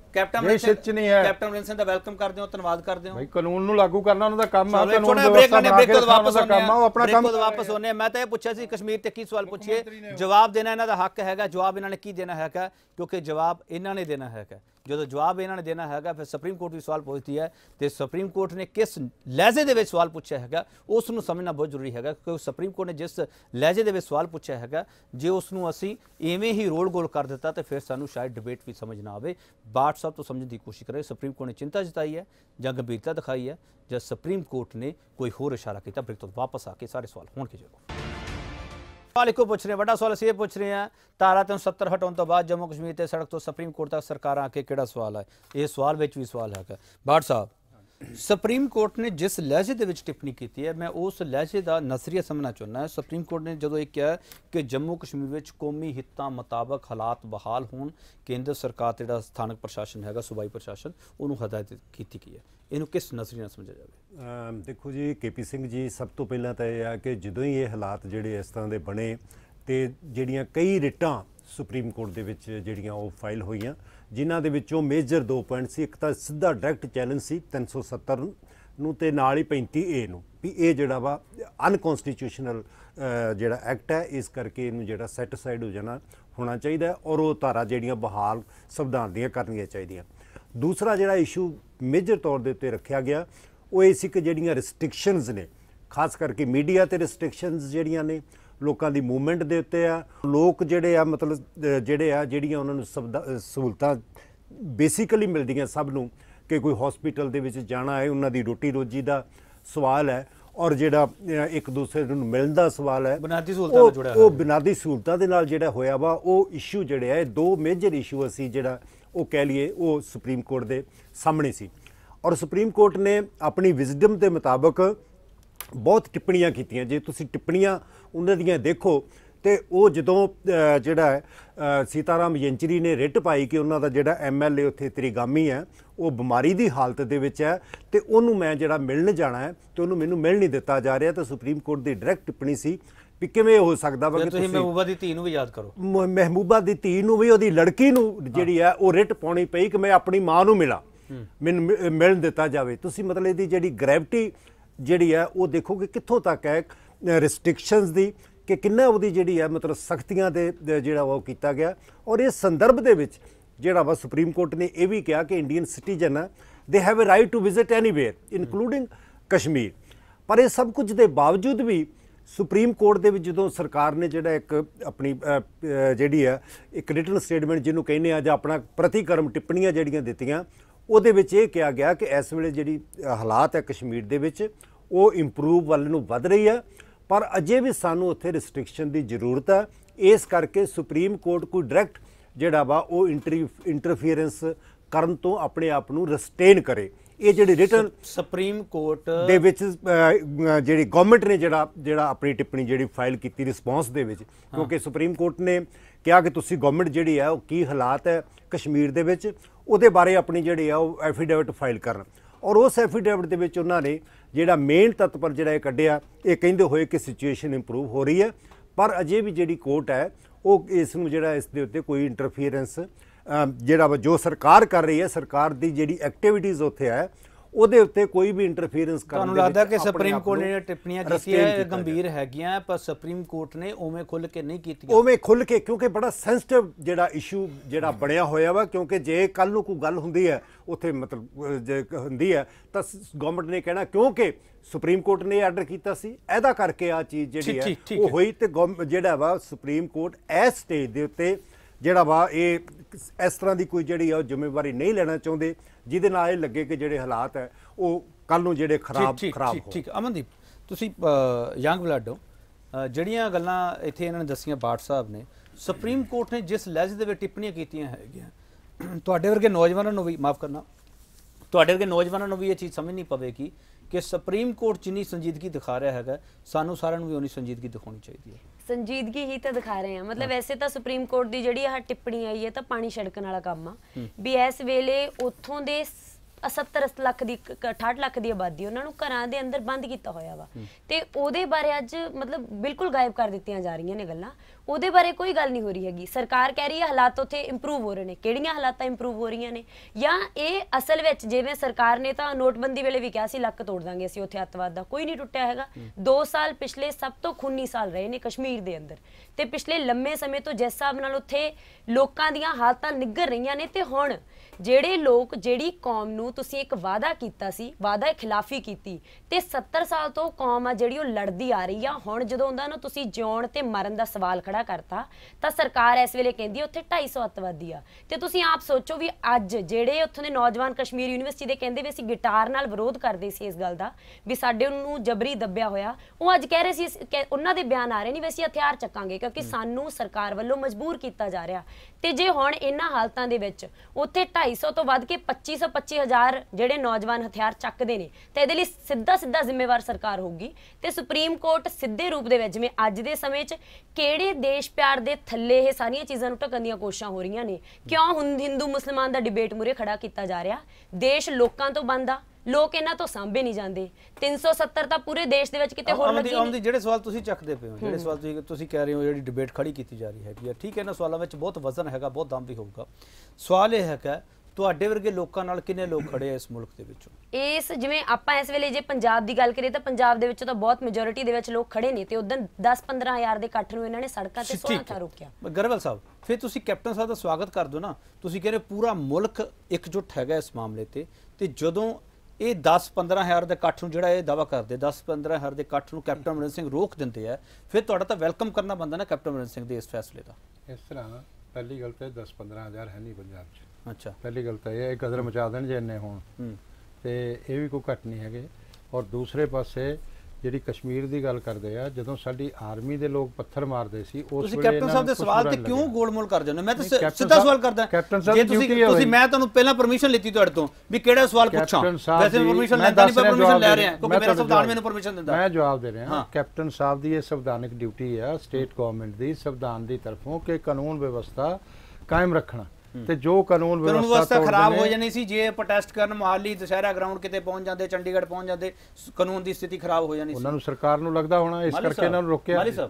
ਕੈਪਟਨ ਦੇਸ਼ ਹਿੱਤ 'ਚ ਨਹੀਂ ਹੈ। ਕੈਪਟਨ ਅਮਰਿੰਦਰ ਸਿੰਘ ਦਾ ਵੈਲਕਮ ਕਰਦੇ ਹੋ, ਧੰਨਵਾਦ ਕਰਦੇ ਹੋ ਭਾਈ। ਕਾਨੂੰਨ ਨੂੰ ਲਾਗੂ ਕਰਨਾ ਉਹਨਾਂ ਦਾ ਕੰਮ ਆ, ਕਾਨੂੰਨ ਥੋੜਾ ਦੇ ਬ੍ਰੇਕ ਵਾਸਤੇ ਨੇ ਬਣਾ ਬ੍ਰੇਕ ਕੇ ਤੋਂ ਰੱਖਣਾ ਵਾਪਸ ਉਹਨਾਂ ਦਾ ਕੰਮ ਆ, ਉਹ ਆਪਣਾ ਕੰਮ ਬ੍ਰੇਕ ਤੋਂ ਵਾਪਸ ਹੋਣੇ। ਮੈਂ ਤਾਂ ਇਹ ਪੁੱਛਿਆ ਸੀ ਕਸ਼ਮੀਰ ਤੇ ਕੀ ਸਵਾਲ ਪੁੱਛੀਏ, ਜਵਾਬ ਦੇਣਾ ਇਹਨਾਂ ਦਾ ਹੱਕ ਹੈਗਾ। ਜਵਾਬ ਇਹਨਾਂ ਨੇ ਕੀ ਦੇਣਾ ਹੈਗਾ, ਕਿਉਂਕਿ ਜਵਾਬ ਇਹਨਾਂ ਨੇ ਦੇਣਾ ਹੈਗਾ। ਜਦੋਂ ਜਵਾਬ ਇਹਨਾਂ ਨੇ ਦੇਣਾ ਹੈਗਾ ਫਿਰ ਸੁਪਰੀਮ ਕੋਰਟ ਵੀ ਸਵਾਲ ਪੁੱਛਦੀ ਹੈ ਤੇ ਸੁਪਰੀਮ ਕੋਰਟ ਨੇ ਕਿਸ ਲਹਿਜੇ ਦੇ ਵਿੱਚ ਸਵਾਲ ਪੁੱਛਿਆ ਹੈਗਾ ਉਸ ਨੂੰ ਸਮਝਣਾ ਬਹੁਤ ਜ਼ਰੂਰੀ ਹੈਗਾ, ਕਿਉਂਕਿ ਸੁਪਰੀਮ ਕੋਰਟ ਨੇ ਜਿਸ ਲਹਿਜੇ ਦੇ ਵਿੱਚ ਸਵਾਲ ਪੁੱਛਿਆ ਹੈਗਾ ਜੇ ਉਸ ਨੂੰ ਅਸੀਂ ਇਵੇਂ ਹੀ ਰੋਲ ਗੋਲ ਕਰ ਦਿੱਤਾ ਤੇ ਫਿਰ ਸਾਨੂੰ ਸ਼ਾਇਦ ਡਿਬੇਟ ਵੀ ਸਮਝ ਨਾ ਆਵੇ। ਬਾਟ ਸਾਹਿਬ ਤੋਂ ਸਮਝਣ ਦੀ ਕੋਸ਼ਿਸ਼ ਕਰੇ ਸੁਪਰੀਮ ਕੋਰਟ ਨੇ ਚਿੰਤਾ ਜਤਾਈ ਹੈ ਜਾਂ ਗੰਭੀਰਤਾ ਦਿਖਾਈ ਹੈ ਜਾਂ ਸੁਪਰੀਮ ਕੋਰਟ ਨੇ ਕੋਈ ਹੋਰ ਇਸ਼ਾਰਾ ਕੀਤਾ। ਬ੍ਰੇਕ ਤੋਂ ਵਾਪਸ ਆ ਕੇ ਸਾਰੇ ਸਵਾਲ ਹੋਣਗੇ ਜ਼ਰੂਰ। सवाल एक पूछ रहे हैं, बड़ा सवाल असीं पूछ रहे हैं धारा तीन सौ सत्तर हटाने तो बाद जम्मू कश्मीर ते सड़क तो सुप्रीम कोर्ट तक सरकार आके किहड़ा सवाल है, ये सवाल विच भी सवाल है। भाट साहब सुप्रीम कोर्ट ने जिस लहजे दे विच टिप्पणी की है मैं उस लहजे का नजरिया समझना चाहना है। सुप्रीम कोर्ट ने जो ये कहा कि जम्मू कश्मीर में कौमी हितों मुताबक हालात बहाल होण, केंद्र सरकार ते जिहड़ा स्थानक प्रशासन है सूबाई प्रशासन उन्होंने हदायत की गई है, ਇਹਨੂੰ ਕਿਸ ਨਜ਼ਰੀਏ ਨਾਲ ਸਮਝਿਆ ਜਾਵੇ? ਦੇਖੋ ਜੀ ਕੇਪੀ ਸਿੰਘ ਜੀ, ਸਭ ਤੋਂ ਪਹਿਲਾਂ ਤਾਂ ਇਹ ਆ ਕਿ ਜਦੋਂ ਹੀ ਇਹ ਹਾਲਾਤ ਜਿਹੜੇ ਇਸ ਤਰ੍ਹਾਂ ਦੇ ਬਣੇ ਤੇ ਜਿਹੜੀਆਂ ਕਈ ਰਿਟਾਂ ਸੁਪਰੀਮ ਕੋਰਟ ਦੇ ਵਿੱਚ ਜਿਹੜੀਆਂ ਉਹ ਫਾਈਲ ਹੋਈਆਂ ਜਿਨ੍ਹਾਂ ਦੇ ਵਿੱਚੋਂ ਮੇਜਰ ਦੋ ਪੁਆਇੰਟ ਸੀ। ਇੱਕ ਤਾਂ ਸਿੱਧਾ ਡਾਇਰੈਕਟ ਚੈਲੰਜ ਸੀ ਤਿੰਨ ਸੌ ਸੱਤਰ ਨੂੰ ਤੇ ਨਾਲ ਹੀ ਪੈਂਤੀ ਏ ਨੂੰ ਵੀ ਇਹ ਜਿਹੜਾ ਵਾ ਅਨਕਨਸਟੀਟਿਊਸ਼ਨਲ ਜਿਹੜਾ ਐਕਟ ਹੈ, ਇਸ ਕਰਕੇ ਇਹਨੂੰ ਜਿਹੜਾ ਸੈਟ ਅਸਾਈਡ ਹੋ ਜਾਣਾ ਹੋਣਾ ਚਾਹੀਦਾ ਔਰ ਉਹ ਧਾਰਾ ਜਿਹੜੀਆਂ ਬਹਾਲ ਸੰਵਿਧਾਨ ਦੀਆਂ ਕਰਨੀਆਂ ਚਾਹੀਦੀਆਂ। ਦੂਸਰਾ ਜਿਹੜਾ ਇਸ਼ੂ ਮੇਜਰ ਤੌਰ ਦੇ ਉੱਤੇ ਰੱਖਿਆ ਗਿਆ ਉਹ ਇਹ ਸੀ ਕਿ ਜਿਹੜੀਆਂ ਰਿਸਟ੍ਰਿਕਸ਼ਨਸ ਨੇ ਖਾਸ ਕਰਕੇ ਮੀਡੀਆ ਤੇ ਰਿਸਟ੍ਰਿਕਸ਼ਨਸ ਜਿਹੜੀਆਂ ਨੇ ਲੋਕਾਂ ਦੀ ਮੂਵਮੈਂਟ ਦੇ ਉੱਤੇ ਆ, ਲੋਕ ਜਿਹੜੇ ਆ ਮਤਲਬ ਜਿਹੜੇ ਆ ਜਿਹੜੀਆਂ ਉਹਨਾਂ ਨੂੰ ਸਹੂਲਤਾਂ ਬੇਸਿਕਲੀ ਮਿਲਦੀਆਂ ਸਭ ਨੂੰ ਕਿ ਕੋਈ ਹਸਪੀਟਲ ਦੇ ਵਿੱਚ ਜਾਣਾ ਹੈ, ਉਹਨਾਂ ਦੀ ਰੋਟੀ ਰੋਜੀ ਦਾ ਸਵਾਲ ਹੈ ਔਰ ਜਿਹੜਾ ਇੱਕ ਦੂਸਰੇ ਨੂੰ ਮਿਲਣ ਦਾ ਸਵਾਲ ਹੈ, ਬੁਨਿਆਦੀ ਸਹੂਲਤਾਂ ਨਾਲ ਜੁੜਿਆ ਉਹ ਬੁਨਿਆਦੀ ਸਹੂਲਤਾਂ ਦੇ ਨਾਲ ਜਿਹੜਾ ਹੋਇਆ ਵਾ ਉਹ ਇਸ਼ੂ ਜਿਹੜੇ ਆ ਦੋ ਮੇਜਰ ਇਸ਼ੂ ਅਸੀਂ ਜਿਹੜਾ ਉਹ ਕਹਿ ਲਈਏ ਉਹ ਸੁਪਰੀਮ ਕੋਰਟ ਦੇ ਸਾਹਮਣੇ ਸੀ ਔਰ ਸੁਪਰੀਮ ਕੋਰਟ ਨੇ ਆਪਣੀ ਵਿਜ਼ਡਮ ਦੇ ਮੁਤਾਬਕ ਬਹੁਤ ਟਿੱਪਣੀਆਂ ਕੀਤੀਆਂ। ਜੇ ਤੁਸੀਂ ਟਿੱਪਣੀਆਂ ਉਹਨਾਂ ਦੀਆਂ ਦੇਖੋ ਤੇ ਉਹ ਜਦੋਂ ਜਿਹੜਾ ਹੈ ਸੀਤਾਰਾਮ ਯੰਚਰੀ ਨੇ ਰਿਟ ਪਾਈ ਕਿ ਉਹਨਾਂ ਦਾ ਜਿਹੜਾ ਐਮ ਐਲ ਏ ਉੱਥੇ ਤ੍ਰਿਗਾਮੀ ਹੈ ਉਹ ਬਿਮਾਰੀ ਦੀ ਹਾਲਤ ਦੇ ਵਿੱਚ ਹੈ ਤੇ ਉਹਨੂੰ ਮੈਂ ਜਿਹੜਾ ਮਿਲਣ ਜਾਣਾ ਹੈ ਤੇ ਉਹਨੂੰ ਮੈਨੂੰ ਮਿਲ ਨਹੀਂ ਦਿੱਤਾ ਜਾ ਰਿਹਾ, ਤਾਂ ਸੁਪਰੀਮ ਕੋਰਟ ਦੀ ਡਾਇਰੈਕਟ ਟਿੱਪਣੀ ਸੀ ਵੀ ਕਿਵੇਂ ਹੋ ਸਕਦਾ ਵਾ ਕਿ ਤੁਸੀਂ ਮਹਿਬੂਬਾ ਦੀ ਧੀ ਨੂੰ ਵੀ ਯਾਦ ਕਰੋ, ਮਹਿਬੂਬਾ ਦੀ ਧੀ ਨੂੰ ਵੀ ਉਹਦੀ ਲੜਕੀ ਨੂੰ ਜਿਹੜੀ ਹੈ ਉਹ ਰਿਟ ਪਾਉਣੀ ਪਈ ਕਿ ਮੈਂ ਆਪਣੀ ਮਾਂ ਨੂੰ ਮਿਲਾਂ, ਮੈਨੂੰ ਮਿਲਣ ਦਿੱਤਾ ਜਾਵੇ। ਤੁਸੀਂ ਮਤਲਬ ਇਹਦੀ ਜਿਹੜੀ ਗ੍ਰੈਵਿਟੀ ਜਿਹੜੀ ਹੈ ਉਹ ਦੇਖੋ ਕਿ ਕਿੱਥੋਂ ਤੱਕ ਹੈ ਰਿਸਟ੍ਰਿਕਸ਼ਨਸ ਦੀ, ਕਿ ਕਿੰਨਾ ਉਹਦੀ ਜਿਹੜੀ ਹੈ ਮਤਲਬ ਸਖਤੀਆਂ ਦੇ ਜਿਹੜਾ ਉਹ ਕੀਤਾ ਗਿਆ। ਔਰ ਇਸ ਸੰਦਰਭ ਦੇ ਵਿੱਚ ਜਿਹੜਾ ਵਾ ਸੁਪਰੀਮ ਕੋਰਟ ਨੇ ਇਹ ਵੀ ਕਿਹਾ ਕਿ ਇੰਡੀਅਨ ਸਿਟੀਜ਼ਨ ਆ they have a right to visit anywhere including Kashmir. ਪਰ ਇਹ ਸਭ ਕੁਝ ਦੇ ਬਾਵਜੂਦ ਵੀ ਸੁਪਰੀਮ ਕੋਰਟ ਦੇ ਵਿੱਚ ਜਦੋਂ ਸਰਕਾਰ ਨੇ ਜਿਹੜਾ ਇੱਕ ਆਪਣੀ ਜਿਹੜੀ ਆ ਇੱਕ ਰਿਟਨ ਸਟੇਟਮੈਂਟ ਜਿਹਨੂੰ ਕਹਿੰਦੇ ਆ ਜਾਂ ਆਪਣਾ ਪ੍ਰਤੀਕਰਮ ਟਿੱਪਣੀਆਂ ਜਿਹੜੀਆਂ ਦਿੱਤੀਆਂ ਉਹਦੇ ਵਿੱਚ ਇਹ ਕਿਹਾ ਗਿਆ ਕਿ ਇਸ ਵੇਲੇ ਜਿਹੜੀ ਹਾਲਾਤ ਹੈ ਕਸ਼ਮੀਰ ਦੇ ਵਿੱਚ ਉਹ ਇੰਪਰੂਵ ਵੱਲ ਨੂੰ ਵੱਧ ਰਹੀ ਹੈ ਪਰ ਅਜੇ ਵੀ ਸਾਨੂੰ ਉੱਥੇ ਰਿਸਟ੍ਰਿਕਸ਼ਨ ਦੀ ਜ਼ਰੂਰਤ ਹੈ। ਇਸ ਕਰਕੇ ਸੁਪਰੀਮ ਕੋਰਟ ਕੋਈ ਡਾਇਰੈਕਟ ਜਿਹੜਾ ਵਾ ਉਹ ਇੰਟਰੀ ਇੰਟਰਫੀਅਰੈਂਸ ਕਰਨ ਤੋਂ ਆਪਣੇ ਆਪ ਨੂੰ ਰਿਸਟੇਨ ਕਰੇ। ਇਹ ਜਿਹੜੀ ਰਿਟਨ ਸੁਪਰੀਮ ਕੋਰਟ ਦੇ ਵਿੱਚ ਜਿਹੜੀ ਗਵਰਨਮੈਂਟ ਨੇ ਜਿਹੜਾ ਜਿਹੜਾ ਆਪਣੀ ਟਿੱਪਣੀ ਜਿਹੜੀ ਫਾਈਲ ਕੀਤੀ ਰਿਸਪੌਂਸ ਦੇ ਵਿੱਚ, ਕਿਉਂਕਿ ਸੁਪਰੀਮ ਕੋਰਟ ਨੇ ਕਿਹਾ ਕਿ ਤੁਸੀਂ ਗਵਰਨਮੈਂਟ ਜਿਹੜੀ ਹੈ ਉਹ ਕੀ ਹਾਲਾਤ ਹੈ ਕਸ਼ਮੀਰ ਦੇ ਵਿੱਚ ਉਹਦੇ ਬਾਰੇ ਆਪਣੀ ਜਿਹੜੀ ਆ ਉਹ ਐਫੀਡੇਵਿਟ ਫਾਈਲ ਕਰਨ ਔਰ ਉਸ ਐਫੀਡੇਵਿਟ ਦੇ ਵਿੱਚ ਉਹਨਾਂ ਨੇ ਜਿਹੜਾ ਮੇਨ ਤੱਤ ਪਰ ਜਿਹੜਾ ਇਹ ਕੱਢਿਆ ਇਹ ਕਹਿੰਦੇ ਹੋਏ ਕਿ ਸਿਚੁਏਸ਼ਨ ਇੰਪਰੂਵ ਹੋ ਰਹੀ ਹੈ ਪਰ ਅਜੇ ਵੀ ਜਿਹੜੀ ਕੋਰਟ ਹੈ ਉਹ ਇਸ ਨੂੰ ਜਿਹੜਾ ਇਸ ਦੇ ਉੱਤੇ ਕੋਈ ਇੰਟਰਫੀਅਰੈਂਸ ਜਿਹੜਾ ਜੋ ਸਰਕਾਰ ਕਰ ਰਹੀ ਹੈ ਸਰਕਾਰ ਦੀ ਜਿਹੜੀ ਐਕਟੀਵਿਟੀਜ਼ ਉੱਥੇ ਹੈ ਉਹਦੇ ਉੱਤੇ ਕੋਈ ਵੀ ਇੰਟਰਫੀਅਰੈਂਸ ਕਰਨ ਤੁਹਾਨੂੰ ਲੱਗਦਾ ਕਿ ਸੁਪਰੀਮ ਕੋਰਟ ਨੇ ਟਿੱਪਣੀਆਂ ਕੀਤੀਆਂ ਗੰਭੀਰ ਹੈਗੀਆਂ ਪਰ ਸੁਪਰੀਮ ਕੋਰਟ ਨੇ ਉਵੇਂ ਖੁੱਲ ਕੇ ਨਹੀਂ ਕੀਤੀਆਂ ਉਵੇਂ ਖੁੱਲ ਕੇ ਕਿਉਂਕਿ ਬੜਾ ਸੈਂਸਿਟਿਵ ਜਿਹੜਾ ਇਸ਼ੂ ਜਿਹੜਾ ਬਣਿਆ ਹੋਇਆ ਵਾ ਕਿਉਂਕਿ ਜੇ ਕੱਲ ਨੂੰ ਕੋਈ ਗੱਲ ਹੁੰਦੀ ਹੈ ਉੱਥੇ ਮਤਲਬ ਜੇ ਹੁੰਦੀ ਹੈ ਤਾਂ ਗਵਰਨਮੈਂਟ ਨੇ ਕਹਿਣਾ ਕਿਉਂਕਿ ਸੁਪਰੀਮ ਕੋਰਟ ਨੇ ਆਰਡਰ ਕੀਤਾ ਸੀ ਇਹਦਾ ਕਰਕੇ ਆ ਚੀਜ਼ ਜਿਹੜੀ ਹੈ ਉਹ ਹੋਈ ਤੇ ਜਿਹੜਾ ਵਾ ਸੁਪਰੀਮ ਕੋਰਟ ਇਸ ਸਟੇਜ ਦੇ ਉੱਤੇ ਜਿਹੜਾ ਵਾ ਇਹ ਇਸ ਤਰ੍ਹਾਂ ਦੀ ਕੋਈ ਜਿਹੜੀ ਆ ਜ਼ਿੰਮੇਵਾਰੀ ਨਹੀਂ ਲੈਣਾ ਚਾਹੁੰਦੇ ਜਿਹਦੇ ਨਾਲ ਇਹ ਲੱਗੇ ਕਿ ਜਿਹੜੇ ਹਾਲਾਤ ਹੈ ਉਹ ਕੱਲ ਨੂੰ ਜਿਹੜੇ ਖਰਾਬ ਖਰਾਬ ਹੋ। ਠੀਕ ਅਮਨਦੀਪ ਤੁਸੀਂ ਯੰਗ ਬਲੱਡ ਹੋ, ਜਿਹੜੀਆਂ ਗੱਲਾਂ ਇੱਥੇ ਇਹਨਾਂ ਨੇ ਦੱਸੀਆਂ ਬਾਟ ਸਾਹਿਬ ਨੇ ਸੁਪਰੀਮ ਕੋਰਟ ਨੇ ਜਿਸ ਲਹਿਜੇ ਦੇ ਵਿੱਚ ਟਿੱਪਣੀਆਂ ਕੀਤੀਆਂ ਹੈਗੀਆਂ ਤੁਹਾਡੇ ਵਰਗੇ ਨੌਜਵਾਨਾਂ ਨੂੰ ਵੀ ਮਾਫ ਕਰਨਾ ਤੁਹਾਡੇ ਵਰਗੇ ਨੌਜਵਾਨਾਂ ਨੂੰ ਵੀ ਇਹ ਚੀਜ਼ ਸਮਝਣੀ ਪਵੇਗੀ ਕਿ ਸੁਪਰੀਮ ਕੋਰਟ ਜਿੰਨੀ ਸੰਜੀਦਗੀ ਦਿਖਾ ਰਿਹਾ ਹੈਗਾ ਸਾਨੂੰ ਸਾਰਿਆਂ ਨੂੰ ਵੀ ਉਨੀ ਸੰਜੀਦਗੀ ਦਿਖਾਉਣੀ ਚਾਹੀਦੀ ਹੈ। ਸੰਜੀਦਗੀ ਹੀ ਤਾਂ ਦਿਖਾ ਰਹੇ ਆ ਮਤਲਬ ਵੈਸੇ ਤਾਂ ਸੁਪਰੀਮ ਕੋਰਟ ਦੀ ਜਿਹੜੀ ਆਹ ਟਿੱਪਣੀ ਆਈ ਹੈ ਤਾਂ ਪਾਣੀ ਛੜਕਣ ਵਾਲਾ ਕੰਮ ਆ ਵੀ ਇਸ ਵੇਲੇ ਉੱਥੋਂ ਦੇ सत्तर ਲੱਖ ਦੀ ਅਠਾਹਠ ਲੱਖ ਦੀ ਆਬਾਦੀ ਉਹਨਾਂ ਨੂੰ ਘਰਾਂ ਦੇ ਅੰਦਰ ਬੰਦ ਕੀਤਾ ਹੋਇਆ ਵਾ ਤੇ ਉਹਦੇ ਬਾਰੇ ਅੱਜ ਮਤਲਬ ਬਿਲਕੁਲ ਗਾਇਬ ਕਰ ਦਿੱਤੀਆਂ ਜਾ ਰਹੀਆਂ ਨੇ ਗੱਲਾਂ ਉਹਦੇ ਬਾਰੇ ਕੋਈ ਗੱਲ ਨਹੀਂ ਹੋ ਰਹੀ ਹੈਗੀ ਸਰਕਾਰ ਕਹਿ ਰਹੀ ਹੈ ਹਾਲਾਤ ਉੱਥੇ ਇੰਪਰੂਵ ਹੋ ਰਹੇ ਨੇ ਕਿਹੜੀਆਂ ਹਾਲਾਤਾਂ ਇੰਪਰੂਵ ਹੋ ਰਹੀਆਂ ਨੇ ਜਾਂ ਇਹ ਅਸਲ ਵਿੱਚ ਜਿਵੇਂ ਸਰਕਾਰ ਨੇ ਤਾਂ ਨੋਟਬੰਦੀ ਵੇਲੇ ਵੀ ਕਿਹਾ ਸੀ ਲੱਕ ਤੋੜ ਦਾਂਗੇ ਅਸੀਂ ਉੱਥੇ ਅੱਤਵਾਦ ਦਾ ਕੋਈ ਨਹੀਂ ਟੁੱਟਿਆ ਹੈਗਾ ਦੋ ਸਾਲ ਪਿਛਲੇ ਸਭ ਤੋਂ ਖੂਨੀ ਸਾਲ ਰਹੇ ਨੇ ਕਸ਼ਮੀਰ ਦੇ ਅੰਦਰ ਤੇ ਪਿਛਲੇ ਲੰਮੇ ਸਮੇਂ ਤੋਂ ਜਿਸ ਹਿਸਾਬ ਨਾਲ ਉੱਥੇ ਲੋਕਾਂ ਦੀਆਂ ਹਾਲਤਾਂ ਨਿੱਘਰ ਰਹੀਆਂ ਨੇ ਤੇ ਹੁਣ ਜਿਹੜੇ ਲੋਕ ਜਿਹੜੀ ਕੌਮ ਨੂੰ ਤੁਸੀਂ ਇੱਕ ਵਾਅਦਾ ਕੀਤਾ ਸੀ ਵਾਅਦਾ ਖਿਲਾਫੀ ਕੀਤੀ ਤੇ ਸੱਤਰ ਸਾਲ ਤੋਂ ਕੌਮ ਆ ਜਿਹੜੀ ਉਹ ਲੜਦੀ ਆ ਰਹੀ ਆ ਹੁਣ ਜਦੋਂ ਉਹਨਾਂ ਨੂੰ ਤੁਸੀਂ ਜਿਉਣ ਤੇ ਮਰਨ ਦਾ ਸਵਾਲ ਖੜਾ ਕਰਤਾ ਤਾਂ ਸਰਕਾਰ ਇਸ ਵੇਲੇ ਕਹਿੰਦੀ ਉੱਥੇ ਢਾਈ ਸੌ ਅੱਤਵਾਦੀ ਆ ਤੇ ਤੁਸੀਂ ਆਪ ਸੋਚੋ ਵੀ ਅੱਜ ਜਿਹੜੇ ਉੱਥੋਂ ਦੇ ਨੌਜਵਾਨ ਕਸ਼ਮੀਰ ਯੂਨੀਵਰਸਿਟੀ ਦੇ ਕਹਿੰਦੇ ਵੀ ਅਸੀਂ ਗਿਟਾਰ ਨਾਲ ਵਿਰੋਧ ਕਰਦੇ ਸੀ ਇਸ ਗੱਲ ਦਾ ਵੀ ਸਾਡੇ ਨੂੰ ਜਬਰੀ ਦੱਬਿਆ ਹੋਇਆ ਉਹ ਅੱਜ ਕਹਿ ਰਹੇ ਸੀ ਉਹਨਾਂ ਦੇ ਬਿਆਨ ਆ ਰਹੇ ਨਹੀਂ ਵੀ ਅਸੀਂ ਹਥਿਆਰ ਚੱਕਾਂਗੇ ਕਿਉਂਕਿ ਸਾਨੂੰ ਸਰਕਾਰ ਵੱਲੋਂ ਮਜਬੂਰ ਕੀਤਾ ਜਾ ਰਿਹਾ ਤੇ ਜੇ ਹੁਣ ਇਹਨਾਂ ਹਾਲਤਾਂ ਦੇ ਵਿੱਚ ਉੱਥੇ ਢਾਈ ਸੌ ਤੋਂ ਵੱਧ ਕੇ ਪੱਚੀ ਸੌ ਪੱਚੀ ਹਜ਼ਾਰ ਜਿਹੜੇ ਨੌਜਵਾਨ ਹਥਿਆਰ ਚੱਕਦੇ ਨੇ ਤੇ ਇਹਦੇ ਲਈ ਸਿੱਧਾ ਸਿੱਧਾ ਜ਼ਿੰਮੇਵਾਰ ਸਰਕਾਰ ਹੋਊਗੀ ਤੇ ਸੁਪਰੀਮ ਕੋਰਟ ਸਿੱਧੇ ਰੂਪ ਦੇ ਵਿੱਚ ਜਿਵੇਂ ਅੱਜ ਦੇ ਸਮੇਂ 'ਚ ਕਿਹੜੇ ਦੇਸ਼ ਪਿਆਰ ਦੇ ਥੱਲੇ ਇਹ ਸਾਰੀਆਂ ਚੀਜ਼ਾਂ ਨੂੰ ਢਕਣ ਦੀਆਂ ਕੋਸ਼ਿਸ਼ਾਂ ਹੋ ਰਹੀਆਂ ਨੇ ਕਿਉਂ ਹਿੰਦੂ ਮੁਸਲਮਾਨ ਦਾ ਡਿਬੇਟ ਮੂਰੇ ਖੜਾ ਕੀਤਾ ਜਾ ਰਿਹਾ ਦੇਸ਼ ਲੋਕਾਂ ਤੋਂ ਬੰਦਾ ਲੋਕ ਇਹਨਾਂ ਤੋਂ ਸਾਂਭੇ ਨਹੀਂ ਜਾਂਦੇ ਤਿੰਨ ਸੌ ਸੱਤਰ ਤਾਂ ਪੂਰੇ ਦੇਸ਼ ਦੇ ਵਿੱਚ ਕਿਤੇ ਹੋਰ ਲੱਗੀ ਨਹੀਂ ਜਿਹੜੇ ਸਵਾਲ ਤੁਸੀਂ ਚੱਕਦੇ ਪਏ ਹੋ ਜਿਹੜੇ ਸਵਾਲ ਤੁਸੀਂ ਤੁਸੀਂ ਕਹਿ ਰਹੇ ਹੋ ਜਿਹੜੀ ਡਿਬੇਟ ਖੜੀ ਕੀਤੀ ਜਾ ਰਹੀ ਹੈਗੀ ਆ ਠੀਕ ਹੈ ਇਹਨਾਂ ਸਵਾਲਾਂ ਵਿੱਚ ਬਹੁਤ ਵਜ਼ਨ ਹੈਗਾ ਬਹੁਤ ਦਮ ਵੀ ਹੋਊਗਾ ਸਵਾਲ ਇਹ ਹੈਗਾ ਤੁਹਾਡੇ ਵਰਗੇ ਲੋਕਾਂ ਨਾਲ ਕਿੰਨੇ ਲੋਕ ਖੜੇ ਆ ਇਸ ਮੁਲਕ ਦੇ ਵਿੱਚੋਂ ਇਸ ਜਿਵੇਂ ਆਪਾਂ ਇਸ ਵੇਲੇ ਜੇ ਪੰਜਾਬ ਦੀ ਗੱਲ ਕਰੀਏ ਤਾਂ ਪੰਜਾਬ ਦੇ ਵਿੱਚੋਂ ਤਾਂ ਬਹੁਤ ਮੈਜੋਰਿਟੀ ਦੇ ਵਿੱਚ ਲੋਕ ਖੜੇ ਨੇ ਤੇ ਉਦੋਂ ਦਸ ਪੰਦਰਾਂ ਹਜ਼ਾਰ ਦੇ ਇਕੱਠ ਨੂੰ ਇਹਨਾਂ ਨੇ ਸੜਕਾਂ ਤੇ ਸੋਲਾਂ ਥਾਂ ਰੋਕਿਆ ਗਰੇਵਾਲ ਸਾਹਿਬ ਫਿਰ ਤੁਸੀਂ ਕੈਪਟਨ ਸਾਹਿਬ ਦਾ ਸਵਾਗਤ ਕਰ ਦਿਓ ਨਾ ਤੁਸੀਂ ਕਹਿੰਦੇ ਪੂਰਾ ਮੁਲਕ ਇਕਜੁੱਟ ਹੈਗਾ ਇਸ ਮਾਮਲੇ ਤੇ ਤੇ ਜਦੋਂ ਇਹ ਦਸ ਪੰਦਰਾਂ ਹਜ਼ਾਰ ਦੇ ਇਕੱਠ ਨੂੰ ਜਿਹੜਾ ਇਹ ਦਾਅਵਾ ਕਰਦੇ ਦਸ ਪੰਦਰਾਂ ਹਜ਼ਾਰ ਦੇ ਇਕੱਠ ਨੂੰ ਕੈਪਟਨ ਅਮਰਿੰਦਰ ਸਿੰਘ ਰੋਕ ਦਿੰਦੇ ਆ ਫਿਰ ਤੁਹਾਡਾ ਤਾਂ ਵੈਲਕਮ ਕਰਨਾ ਬਣਦਾ ਨਾ ਕੈਪਟਨ ਅਮਰਿੰਦਰ ਸਿੰਘ ਦੇ ਇਸ ਫੈਸਲੇ ਦਾ ਇਸ ਤਰ੍ਹਾਂ ਪਹਿਲੀ ਗੱਲ ਤਾਂ ਦਸ ਪੰਦਰਾਂ ਹਜ਼ਾਰ ਹੈ ਨਹੀਂ ਪੰਜਾਬ 'ਚ ਅੱਛਾ ਪਹਿਲੀ ਗੱਲ ਤਾਂ ਇਹ ਗਦਰ ਮਚਾ ਦੇਣ ਜੇ ਇੰਨੇ ਹੋਣ ਤੇ ਇਹ ਵੀ ਕੋਈ ਘੱਟ ਨਹੀਂ ਹੈਗੇ ਔਰ ਦੂਸਰੇ ਪਾਸੇ ਜਿਹੜੀ ਕਸ਼ਮੀਰ ਦੀ ਗੱਲ ਕਰਦੇ ਆ ਜਦੋਂ ਸਾਡੀ ਆਰਮੀ ਦੇ ਲੋਕ ਪੱਥਰ ਮਾਰਦੇ ਸੀ ਉਸ ਤੁਸੀਂ ਕੈਪਟਨ ਸਾਹਿਬ ਦੇ ਸਵਾਲ ਤੇ ਕਿਉਂ ਗੋਲਮੋਲ ਕਰ ਜਾਂਦੇ ਮੈਂ ਤਾਂ ਸਿੱਧਾ ਸਵਾਲ ਕਰਦਾ ਜੇ ਤੁਸੀਂ ਤੁਸੀਂ ਮੈਂ ਤੁਹਾਨੂੰ ਪਹਿਲਾਂ ਪਰਮਿਸ਼ਨ ਲਿੱਤੀ ਤੁਹਾਡੇ ਤੋਂ ਵੀ ਕਿਹੜਾ ਸਵਾਲ ਪੁੱਛਾਂ ਵੈਸੇ ਪਰਮਿਸ਼ਨ ਲੈਂਦਾ ਨਹੀਂ ਪਰ ਪਰਮਿਸ਼ਨ ਲੈ ਰਿਹਾ ਕਿਉਂਕਿ ਮੇਰਾ ਸੰਵਿਧਾਨ ਮੈਨੂੰ ਪਰਮਿਸ਼ਨ ਦਿੰਦਾ ਮੈਂ ਜਵਾਬ ਦੇ ਰਿਹਾ ਕੈਪਟਨ ਸਾਹਿਬ ਦੀ ਇਹ ਸੰਵਿਧਾਨਿਕ ਡਿਊਟੀ ਆ ਸਟੇਟ ਗਵਰਨਮੈਂਟ ਦੀ ਸੰਵਿਧਾਨ ਦੀ ਤਰਫੋਂ ਕਿ ਕਾਨੂੰਨ ਵਿਵਸਥਾ ਕਾਇਮ ਰੱਖਣਾ ਤੇ ਜੋ ਕਾਨੂੰਨ ਵਿਵਸਥਾ ਖਰਾਬ ਹੋ ਜਾਣੀ ਸੀ ਜੇ ਪ੍ਰੋਟੈਸਟ ਕਰਨ ਮੁਹਾਲੀ ਦੁਸਹਿਰਾ ਗਰਾਊਂਡ ਕਿਤੇ ਪਹੁੰਚ ਜਾਂਦੇ ਚੰਡੀਗੜ੍ਹ ਪਹੁੰਚ ਜਾਂਦੇ ਕਾਨੂੰਨ ਦੀ ਸਥਿਤੀ ਖਰਾਬ ਹੋ ਜਾਣੀ ਸੀ ਉਹਨਾਂ ਨੂੰ ਸਰਕਾਰ ਨੂੰ ਲੱਗਦਾ ਹੋਣਾ ਇਸ ਕਰਕੇ ਇਹਨਾਂ ਨੂੰ ਰੋਕਿਆ ਮਾਲੀ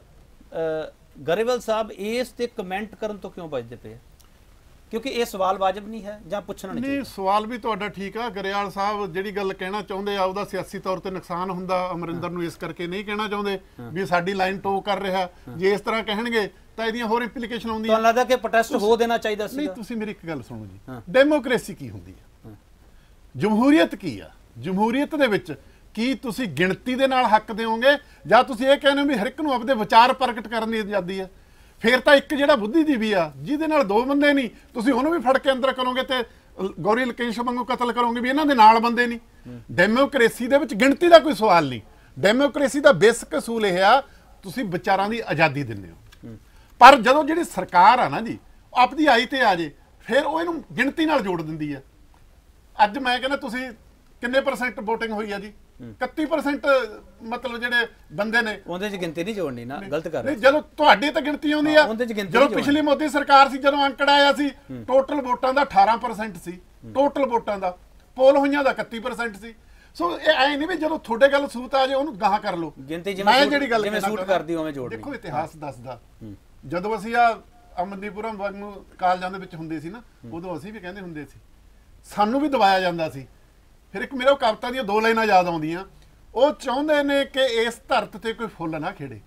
ਸਾਹਿਬ ਗਰੇਵਾਲ ਸਾਹਿਬ ਇਸ ਤੇ ਕਮੈਂਟ ਕਰਨ ਤੋਂ ਕਿਉਂ ਬਚਦੇ ਪਏ ਕਿਉਂਕਿ ਇਹ ਸਵਾਲ ਵਾਜਬ ਨਹੀਂ ਹੈ ਜਾਂ ਪੁੱਛਣਾ ਨਹੀਂ ਨਹੀਂ ਸਵਾਲ ਵੀ ਤੁਹਾਡਾ ਠੀਕ ਆ ਗਰੇਵਾਲ ਸਾਹਿਬ ਜਿਹੜੀ ਗੱਲ ਕਹਿਣਾ ਚਾਹੁੰਦੇ ਆ ਉਹਦਾ ਸਿਆਸੀ ਤੌਰ ਤੇ ਨੁਕਸਾਨ ਹੁੰਦਾ ਅਮਰਿੰਦਰ ਨੂੰ ਇਸ ਕਰਕੇ ਨਹੀਂ ਕਹਿਣਾ ਚਾਹੁੰਦੇ ਵੀ ਸਾਡੀ ਲਾਈਨ ਟੋ ਕਰ ਰਿਹਾ ਜੇ ਇਸ ਤਰ੍ਹਾਂ ਕਹਿਣਗੇ ਤਾਂ ਇਹਦੀਆਂ ਹੋਰ ਇੰਪਲੀਕੇਸ਼ਨ ਆਉਂਦੀਆਂ ਤੁਹਾਨੂੰ ਲੱਗਦਾ ਕਿ ਪ੍ਰੋਟੈਸਟ ਹੋ ਦੇਣਾ ਚਾਹੀਦਾ ਸੀ ਨਹੀਂ ਤੁਸੀਂ ਮੇਰੀ ਇੱਕ ਗੱਲ ਸੁਣੋ ਜੀ ਡੈਮੋਕ੍ਰੇਸੀ ਕੀ ਹੁੰਦੀ ਆ ਜਮਹੂਰੀਅਤ ਕੀ ਆ ਜਮਹੂਰੀਅਤ ਦੇ ਵਿੱਚ ਕੀ ਤੁਸੀਂ ਗਿਣਤੀ ਦੇ ਨਾਲ ਹੱਕ ਦਿਓਗੇ ਜਾਂ ਤੁਸੀਂ ਇਹ ਕਹਿੰਦੇ ਹੋ ਵੀ ਹਰ ਇੱਕ ਨੂੰ ਆਪਣੇ ਵਿਚਾਰ ਪ੍ਰਗਟ ਕਰਨ ਦੀ ਆਜ਼ਾਦੀ ਆ ਫਿਰ ਤਾਂ ਇੱਕ ਜਿਹੜਾ ਬੁੱਧੀਜੀਵੀ ਆ ਜਿਹਦੇ ਨਾਲ ਦੋ ਬੰਦੇ ਨਹੀਂ ਤੁਸੀਂ ਉਹਨੂੰ ਵੀ ਫੜ ਕੇ ਅੰਦਰ ਕਰੋਗੇ ਤੇ ਗੌਰੀ ਲਕੇਸ਼ ਵਾਂਗੂ ਕਤਲ ਕਰੋਗੇ ਵੀ ਇਹਨਾਂ ਦੇ ਨਾਲ ਬੰਦੇ ਨਹੀਂ ਡੈਮੋਕ੍ਰੇਸੀ ਦੇ ਵਿੱਚ ਗਿਣਤੀ ਦਾ ਕੋਈ ਸਵਾਲ ਨਹੀਂ ਡੈਮੋਕ੍ਰੇਸੀ ਦਾ ਬੇਸਿਕ ਅਸੂਲ ਇਹ ਆ ਤੁਸੀਂ ਵਿਚਾਰਾਂ ਦੀ ਆਜ਼ਾਦੀ ਦਿੰਦੇ ਹੋ ਪਰ ਜਦੋਂ ਜਿਹੜੀ ਸਰਕਾਰ ਆ ਨਾ ਜੀ ਆਪਦੀ ਆਈ ਤੇ ਆ ਜੇ ਫਿਰ ਉਹ ਇਹਨੂੰ ਗਿਣਤੀ ਨਾਲ ਜੋੜ ਦਿੰਦੀ ਆ ਅੱਜ ਮੈਂ ਕਹਿੰਦਾ ਤੁਸੀਂ ਕਿੰਨੇ ਪਰਸੈਂਟ VOTING ਹੋਈ ਆ ਜੀ ਇਕੱਤੀ ਪਰਸੈਂਟ ਮਤਲਬ ਜਿਹੜੇ ਬੰਦੇ ਨੇ ਉਹਦੇ 'ਚ ਗਿਣਤੀ ਨਹੀਂ ਜੋੜਨੀ ਨਾ ਗਲਤ ਕਰ ਰਹੇ ਨਹੀਂ ਜਦੋਂ ਤੁਹਾਡੀ ਤਾਂ ਗਿਣਤੀ ਆਉਂਦੀ ਆ ਜਦੋਂ ਪਿਛਲੀ ਮੋਦੀ ਸਰਕਾਰ ਸੀ ਜਦੋਂ ਅੰਕੜਾ ਆਇਆ ਸੀ ਟੋਟਲ ਵੋਟਾਂ ਦਾ ਅਠਾਰਾਂ ਪਰਸੈਂਟ ਸੀ ਟੋਟਲ ਵੋਟਾਂ ਦਾ ਪੋਲ ਹੋਈਆਂ ਦਾ ਇਕੱਤੀ ਪਰਸੈਂਟ ਸੀ ਸੋ ਇਹ ਐ ਨਹੀਂ ਵੀ ਜਦੋਂ ਤੁਹਾਡੇ ਗੱਲ ਸੂਤ ਆ ਜੇ ਉਹਨੂੰ ਗਾਹਾਂ ਕਰ ਲਓ ਗਿਣਤੀ ਜਿਵੇਂ ਜਿਵੇਂ ਸੂਟ ਕਰਦੀ ਉਵੇਂ ਜੋੜਨੀ ਦੇਖੋ ਇਤਿਹਾਸ ਦੱਸਦਾ ਜਦੋਂ ਅਸੀਂ ਆ ਅਮਨਦੀਪੁਰਮ ਵਾਂਗੂ ਕਾਲਜਾਂ ਦੇ ਵਿੱਚ ਹੁੰਦੇ ਸੀ ਨਾ ਉਦੋਂ ਅਸੀਂ ਵੀ ਕਹਿੰਦੇ ਹੁੰਦੇ ਸੀ ਸਾਨੂੰ ਵੀ ਦਬਾਇਆ ਜਾਂਦਾ ਸੀ ਫਿਰ ਇੱਕ ਮੇਰੇ ਉਹ ਕਵਿਤਾ ਦੀਆਂ ਦੋ ਲਾਈਨਾਂ ਯਾਦ ਆਉਂਦੀਆਂ ਉਹ ਚਾਹੁੰਦੇ ਨੇ ਕਿ ਇਸ ਧਰਤ ਤੇ ਕੋਈ ਫੁੱਲ ਨਾ ਖਿੜੇ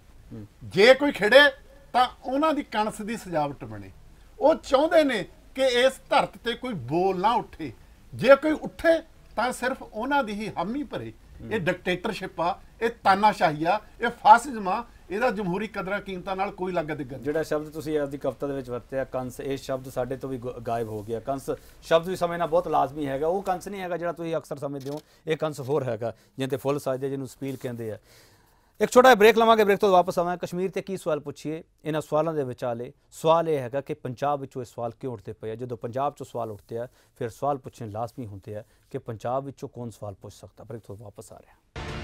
ਜੇ ਕੋਈ ਖਿੜੇ ਤਾਂ ਉਹਨਾਂ ਦੀ ਕਣਸ ਦੀ ਸਜਾਵਟ ਬਣੇ ਉਹ ਚਾਹੁੰਦੇ ਨੇ ਕਿ ਇਸ ਧਰਤ ਤੇ ਕੋਈ ਬੋਲ ਨਾ ਉੱਠੇ ਜੇ ਕੋਈ ਉੱਠੇ ਤਾਂ ਸਿਰਫ ਉਹਨਾਂ ਦੀ ਹੀ ਹਾਮੀ ਭਰੇ ਇਹ ਡਿਕਟੇਟਰਸ਼ਿਪ ਆ ਇਹ ਤਾਨਾਸ਼ਾਹੀ ਆ ਇਹ ਫਾਸਿਜ਼ਮ ਆ ਇਹਦਾ ਜਮਹੂਰੀ ਕਦਰਾਂ ਕੀਮਤਾਂ ਨਾਲ ਕੋਈ ਲੱਗਾ ਦਿੱਗਾ ਜਿਹੜਾ ਸ਼ਬਦ ਤੁਸੀਂ ਆਪਦੀ ਕਵਿਤਾ ਦੇ ਵਿੱਚ ਵਰਤਿਆ ਕੰਸ ਇਹ ਸ਼ਬਦ ਸਾਡੇ ਤੋਂ ਵੀ ਗਾਇਬ ਹੋ ਗਿਆ ਕੰਸ ਸ਼ਬਦ ਵੀ ਸਮਝਣਾ ਬਹੁਤ ਲਾਜ਼ਮੀ ਹੈਗਾ ਉਹ ਕੰਸ ਨਹੀਂ ਹੈਗਾ ਜਿਹੜਾ ਤੁਸੀਂ ਅਕਸਰ ਸਮਝਦੇ ਹੋ ਇਹ ਕੰਸ ਹੋਰ ਹੈਗਾ ਜਿਹਦੇ ਫੁੱਲ ਸਾਜਦੇ ਜਿਹਨੂੰ ਸਪੀਲ ਕਹਿੰਦੇ ਆ ਇੱਕ ਛੋਟਾ ਬ੍ਰੇਕ ਲਵਾਂਗੇ ਬ੍ਰੇਕ ਤੋਂ ਵਾਪਸ ਆਵਾਂਗੇ ਕਸ਼ਮੀਰ ਤੇ ਕੀ ਸਵਾਲ ਪੁੱਛੀਏ ਇਹਨਾਂ ਸਵਾਲਾਂ ਦੇ ਵਿਚਾਲੇ ਸਵਾਲ ਇਹ ਹੈਗਾ ਕਿ ਪੰਜਾਬ ਵਿੱਚੋਂ ਇਹ ਸਵਾਲ ਕਿਉਂ ਉੱਠਦੇ ਪਏ ਆ ਜਦੋਂ ਪੰਜਾਬ ਚੋਂ ਸਵਾਲ ਉੱਠਦੇ ਆ ਫਿਰ ਸਵਾਲ ਪੁੱਛਣੇ ਲਾਜ਼ਮੀ ਹੁੰਦੇ ਆ ਕਿ ਪੰਜਾਬ ਵਿੱਚੋਂ ਕੌਣ ਸਵਾਲ ਪੁੱਛ ਸਕਦਾ ਬ੍ਰੇਕ ਤੋਂ ਵਾਪਸ ਆ ਰਿਹਾ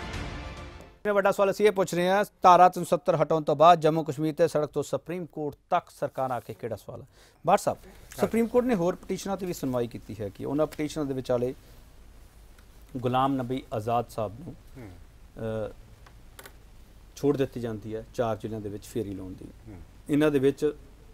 ਵੱਡਾ ਸਵਾਲ ਅਸੀਂ ਇਹ ਪੁੱਛ ਰਹੇ ਹਾਂ ਧਾਰਾ ਤਿੰਨ ਸੌ ਸੱਤਰ ਹਟਾਉਣ ਤੋਂ ਬਾਅਦ ਜੰਮੂ ਕਸ਼ਮੀਰ ਤੇ ਸੜਕ ਤੋਂ ਸੁਪਰੀਮ ਕੋਰਟ ਤੱਕ ਸਰਕਾਰ ਆ ਕੇ ਕਿਹੜਾ ਸਵਾਲ ਹੈ ਬਾਠ ਸਾਹਿਬ ਸੁਪਰੀਮ ਕੋਰਟ ਨੇ ਹੋਰ ਪਟੀਸ਼ਨਾਂ ਤੇ ਵੀ ਸੁਣਵਾਈ ਕੀਤੀ ਹੈ ਕਿ ਉਹਨਾਂ ਪਟੀਸ਼ਨਾਂ ਦੇ ਵਿਚਾਲੇ ਗੁਲਾਮ ਨਬੀ ਆਜ਼ਾਦ ਸਾਹਿਬ ਨੂੰ ਅ, ਛੋੜ ਦਿੱਤੀ ਜਾਂਦੀ ਹੈ ਚਾਰ ਜ਼ਿਲ੍ਹਿਆਂ ਦੇ ਵਿੱਚ ਫੇਰੀ ਲਾਉਣ ਦੀ। ਇਹਨਾਂ ਦੇ ਵਿੱਚ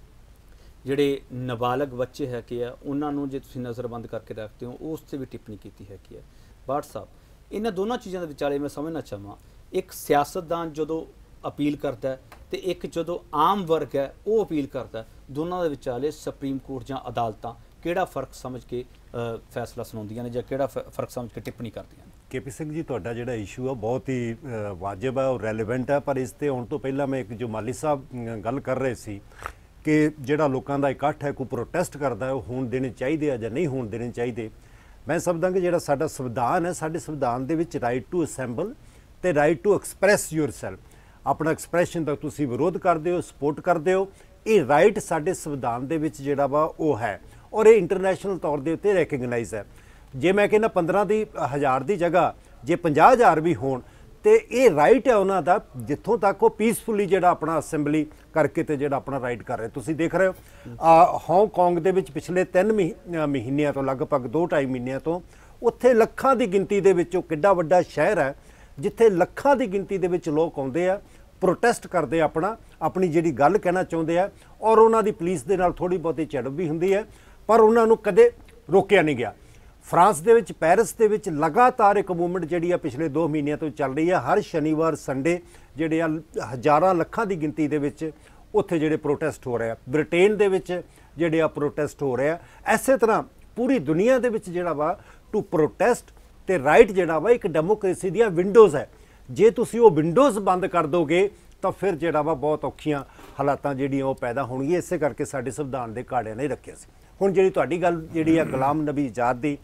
ਜਿਹੜੇ ਨਾਬਾਲਗ ਬੱਚੇ ਹੈਗੇ ਆ ਉਹਨਾਂ ਨੂੰ ਜੇ ਤੁਸੀਂ ਨਜ਼ਰਬੰਦ ਕਰਕੇ ਰੱਖਦੇ ਹੋ ਉਸ ਤੇ ਵੀ ਟਿੱਪਣੀ ਕੀਤੀ ਹੈਗੀ ਹੈ। ਬਾਠ ਸਾਹਿਬ, ਇਹਨਾਂ ਦੋਨਾਂ ਚੀਜ਼ਾਂ ਦੇ ਵਿਚਾਲੇ ਮੈਂ ਸਮਝਣਾ ਚਾਹਾਂ, ਇੱਕ ਸਿਆਸਤਦਾਨ ਜਦੋਂ ਅਪੀਲ ਕਰਦਾ ਹੈ ਤੇ ਇੱਕ ਜਦੋਂ ਆਮ ਵਰਗ ਹੈ ਉਹ ਅਪੀਲ ਕਰਦਾ ਹੈ, ਦੋਨਾਂ ਦੇ ਵਿਚਾਲੇ ਸੁਪਰੀਮ ਕੋਰਟ ਜਾਂ ਅਦਾਲਤਾਂ ਕਿਹੜਾ ਫਰਕ ਸਮਝ ਕੇ ਅ, ਫੈਸਲਾ ਸੁਣਾਉਂਦੀਆਂ ਨੇ ਜਾਂ ਕਿਹੜਾ ਫ- ਫਰਕ ਸਮਝ ਕੇ ਟਿੱਪਣੀ ਕਰਦੀਆਂ ਨੇ? ਕੇਪੀ ਸਿੰਘ ਜੀ, ਤੁਹਾਡਾ ਜਿਹੜਾ ਇਸ਼ੂ ਆ ਬਹੁਤ ਹੀ ਅ, ਵਾਜਬ ਹੈ ਔਰ ਰੈਲੇਵੈਂਟ ਹੈ, ਪਰ ਇਸ ਤੇ ਆਉਣ ਤੋਂ ਪਹਿਲਾਂ ਮੈਂ ਇੱਕ ਜੋ ਮਾਲੀ ਸਾਹਿਬ ਅ, ਗੱਲ ਕਰ ਰਹੇ ਸੀ ਕਿ ਜਿਹੜਾ ਲੋਕਾਂ ਦਾ ਇਕੱਠ ਹੈ, ਕੋਈ ਪ੍ਰੋਟੈਸਟ ਕਰਦਾ ਹੈ, ਉਹ ਹੋਣ ਦੇਣੇ ਚਾਹੀਦੇ ਆ ਜਾਂ ਨਹੀਂ ਹੋਣ ਦੇਣੇ ਚਾਹੀਦੇ। ਮੈਂ ਸਮਝਦਾ ਕਿ ਜਿਹੜਾ ਸਾਡਾ ਸੰਵਿਧਾਨ ਹੈ, ਸਾਡੇ ਸੰਵਿਧਾਨ ਦੇ ਵਿੱਚ ਰਾਈਟ ਟੂ ਅਸੈਂਬਲ ਤੇ ਰਾਈਟ ਟੂ ਐਕਸਪ੍ਰੈਸ ਯੂਰਸੈਲਫ, ਆਪਣਾ ਐਕਸਪ੍ਰੈਸ਼ਨ ਦਾ ਤੁਸੀਂ ਵਿਰੋਧ ਕਰਦੇ ਹੋ, ਸਪੋਰਟ ਕਰਦੇ ਹੋ, ਇਹ ਰਾਈਟ ਸਾਡੇ ਸੰਵਿਧਾਨ ਦੇ ਵਿੱਚ ਜਿਹੜਾ ਵਾ ਉਹ ਹੈ ਔਰ ਇਹ ਇੰਟਰਨੈਸ਼ਨਲ ਤੌਰ ਦੇ ਉੱਤੇ ਰੈਕਗਨਾਈਜ਼ ਹੈ। ਜੇ ਮੈਂ ਕਹਿੰਦਾ ਪੰਦਰਾਂ ਦੀ ਹਜ਼ਾਰ ਦੀ ਜਗ੍ਹਾ ਜੇ ਪੰਜਾਹ ਹਜ਼ਾਰ ਵੀ ਹੋਣ ਤੇ ਇਹ ਰਾਈਟ ਹੈ ਉਹਨਾਂ ਦਾ, ਜਿੱਥੋਂ ਤੱਕ ਉਹ ਪੀਸਫੁਲੀ ਜਿਹੜਾ ਆਪਣਾ ਅਸੈਂਬਲੀ ਕਰਕੇ ਤੇ ਜਿਹੜਾ ਆਪਣਾ ਰਾਈਟ ਕਰ ਰਹੇ। ਤੁਸੀਂ ਦੇਖ ਰਹੇ ਹੋ ਹਾਂਗਕਾਂਗ ਦੇ ਵਿੱਚ ਪਿਛਲੇ ਤਿੰਨ ਮਹੀਨਿਆਂ ਤੋਂ, ਲਗਭਗ ਦੋ ਢਾਈ ਮਹੀਨਿਆਂ ਤੋਂ, ਉੱਥੇ ਲੱਖਾਂ ਦੀ ਗਿਣਤੀ ਦੇ ਵਿੱਚ, ਉਹ ਕਿੱਡਾ ਵੱਡਾ ਸ਼ਹਿਰ ਹੈ ਜਿੱਥੇ ਲੱਖਾਂ ਦੀ ਗਿਣਤੀ ਦੇ ਵਿੱਚ ਲੋਕ ਆਉਂਦੇ ਆ, ਪ੍ਰੋਟੈਸਟ ਕਰਦੇ ਆਪਣਾ ਆਪਣੀ ਜਿਹੜੀ ਗੱਲ ਕਹਿਣਾ ਚਾਹੁੰਦੇ ਆ ਔਰ ਉਹਨਾਂ ਦੀ ਪੁਲਿਸ ਦੇ ਨਾਲ ਥੋੜੀ ਬਹੁਤੀ ਝੜਪ ਵੀ ਹੁੰਦੀ ਹੈ, ਪਰ ਉਹਨਾਂ ਨੂੰ ਕਦੇ ਰੋਕਿਆ ਨਹੀਂ ਗਿਆ। ਫਰਾਂਸ ਦੇ ਵਿੱਚ, ਪੈਰਿਸ ਦੇ ਵਿੱਚ ਲਗਾਤਾਰ ਇੱਕ ਮੂਵਮੈਂਟ ਜਿਹੜੀ ਆ ਪਿਛਲੇ ਦੋ ਮਹੀਨਿਆਂ ਤੋਂ ਚੱਲ ਰਹੀ ਹੈ। ਹਰ ਸ਼ਨੀਵਾਰ ਸੰਡੇ ਜਿਹੜੇ ਆ ਹਜ਼ਾਰਾਂ ਲੱਖਾਂ ਦੀ ਗਿਣਤੀ ਦੇ ਵਿੱਚ ਉੱਥੇ ਜਿਹੜੇ ਪ੍ਰੋਟੈਸਟ ਹੋ ਰਹੇ ਆ। ਬ੍ਰਿਟੇਨ ਦੇ ਵਿੱਚ ਜਿਹੜੇ ਆ ਪ੍ਰੋਟੈਸਟ ਹੋ ਰਹੇ ਆ। ਐਸੇ ਤਰ੍ਹਾਂ ਪੂਰੀ ਦੁਨੀਆ ਦੇ ਵਿੱਚ ਜਿਹੜਾ ਵਾ ਟੂ ਪ੍ਰੋਟੈਸਟ ਤੇ ਰਾਈਟ ਜਿਹੜਾ ਵਾ ਇੱਕ ਡੈਮੋਕ੍ਰੇਸੀ ਦੀਆਂ ਵਿੰਡੋਜ਼ ਹੈ। ਜੇ ਤੁਸੀਂ ਉਹ ਵਿੰਡੋਜ਼ ਬੰਦ ਕਰ ਦੋਗੇ ਤਾਂ ਫਿਰ ਜਿਹੜਾ ਵਾ ਬਹੁਤ ਔਖੀਆਂ ਹਾਲਾਤਾਂ ਜਿਹੜੀਆਂ ਉਹ ਪੈਦਾ ਹੋਣਗੀਆਂ। ਇਸੇ ਕਰਕੇ ਸਾਡੇ ਸੰਵਿਧਾਨ ਦੇ ਘਾੜਿਆਂ ਨੇ ਰੱਖਿਆ ਸੀ। ਹੁਣ ਜਿਹੜੀ ਤੁਹਾਡੀ ਗੱਲ ਜਿਹੜੀ ਆ ਗੁਲਾਮ ਨਬੀ ਆਜ਼ਾਦ ਦੀ,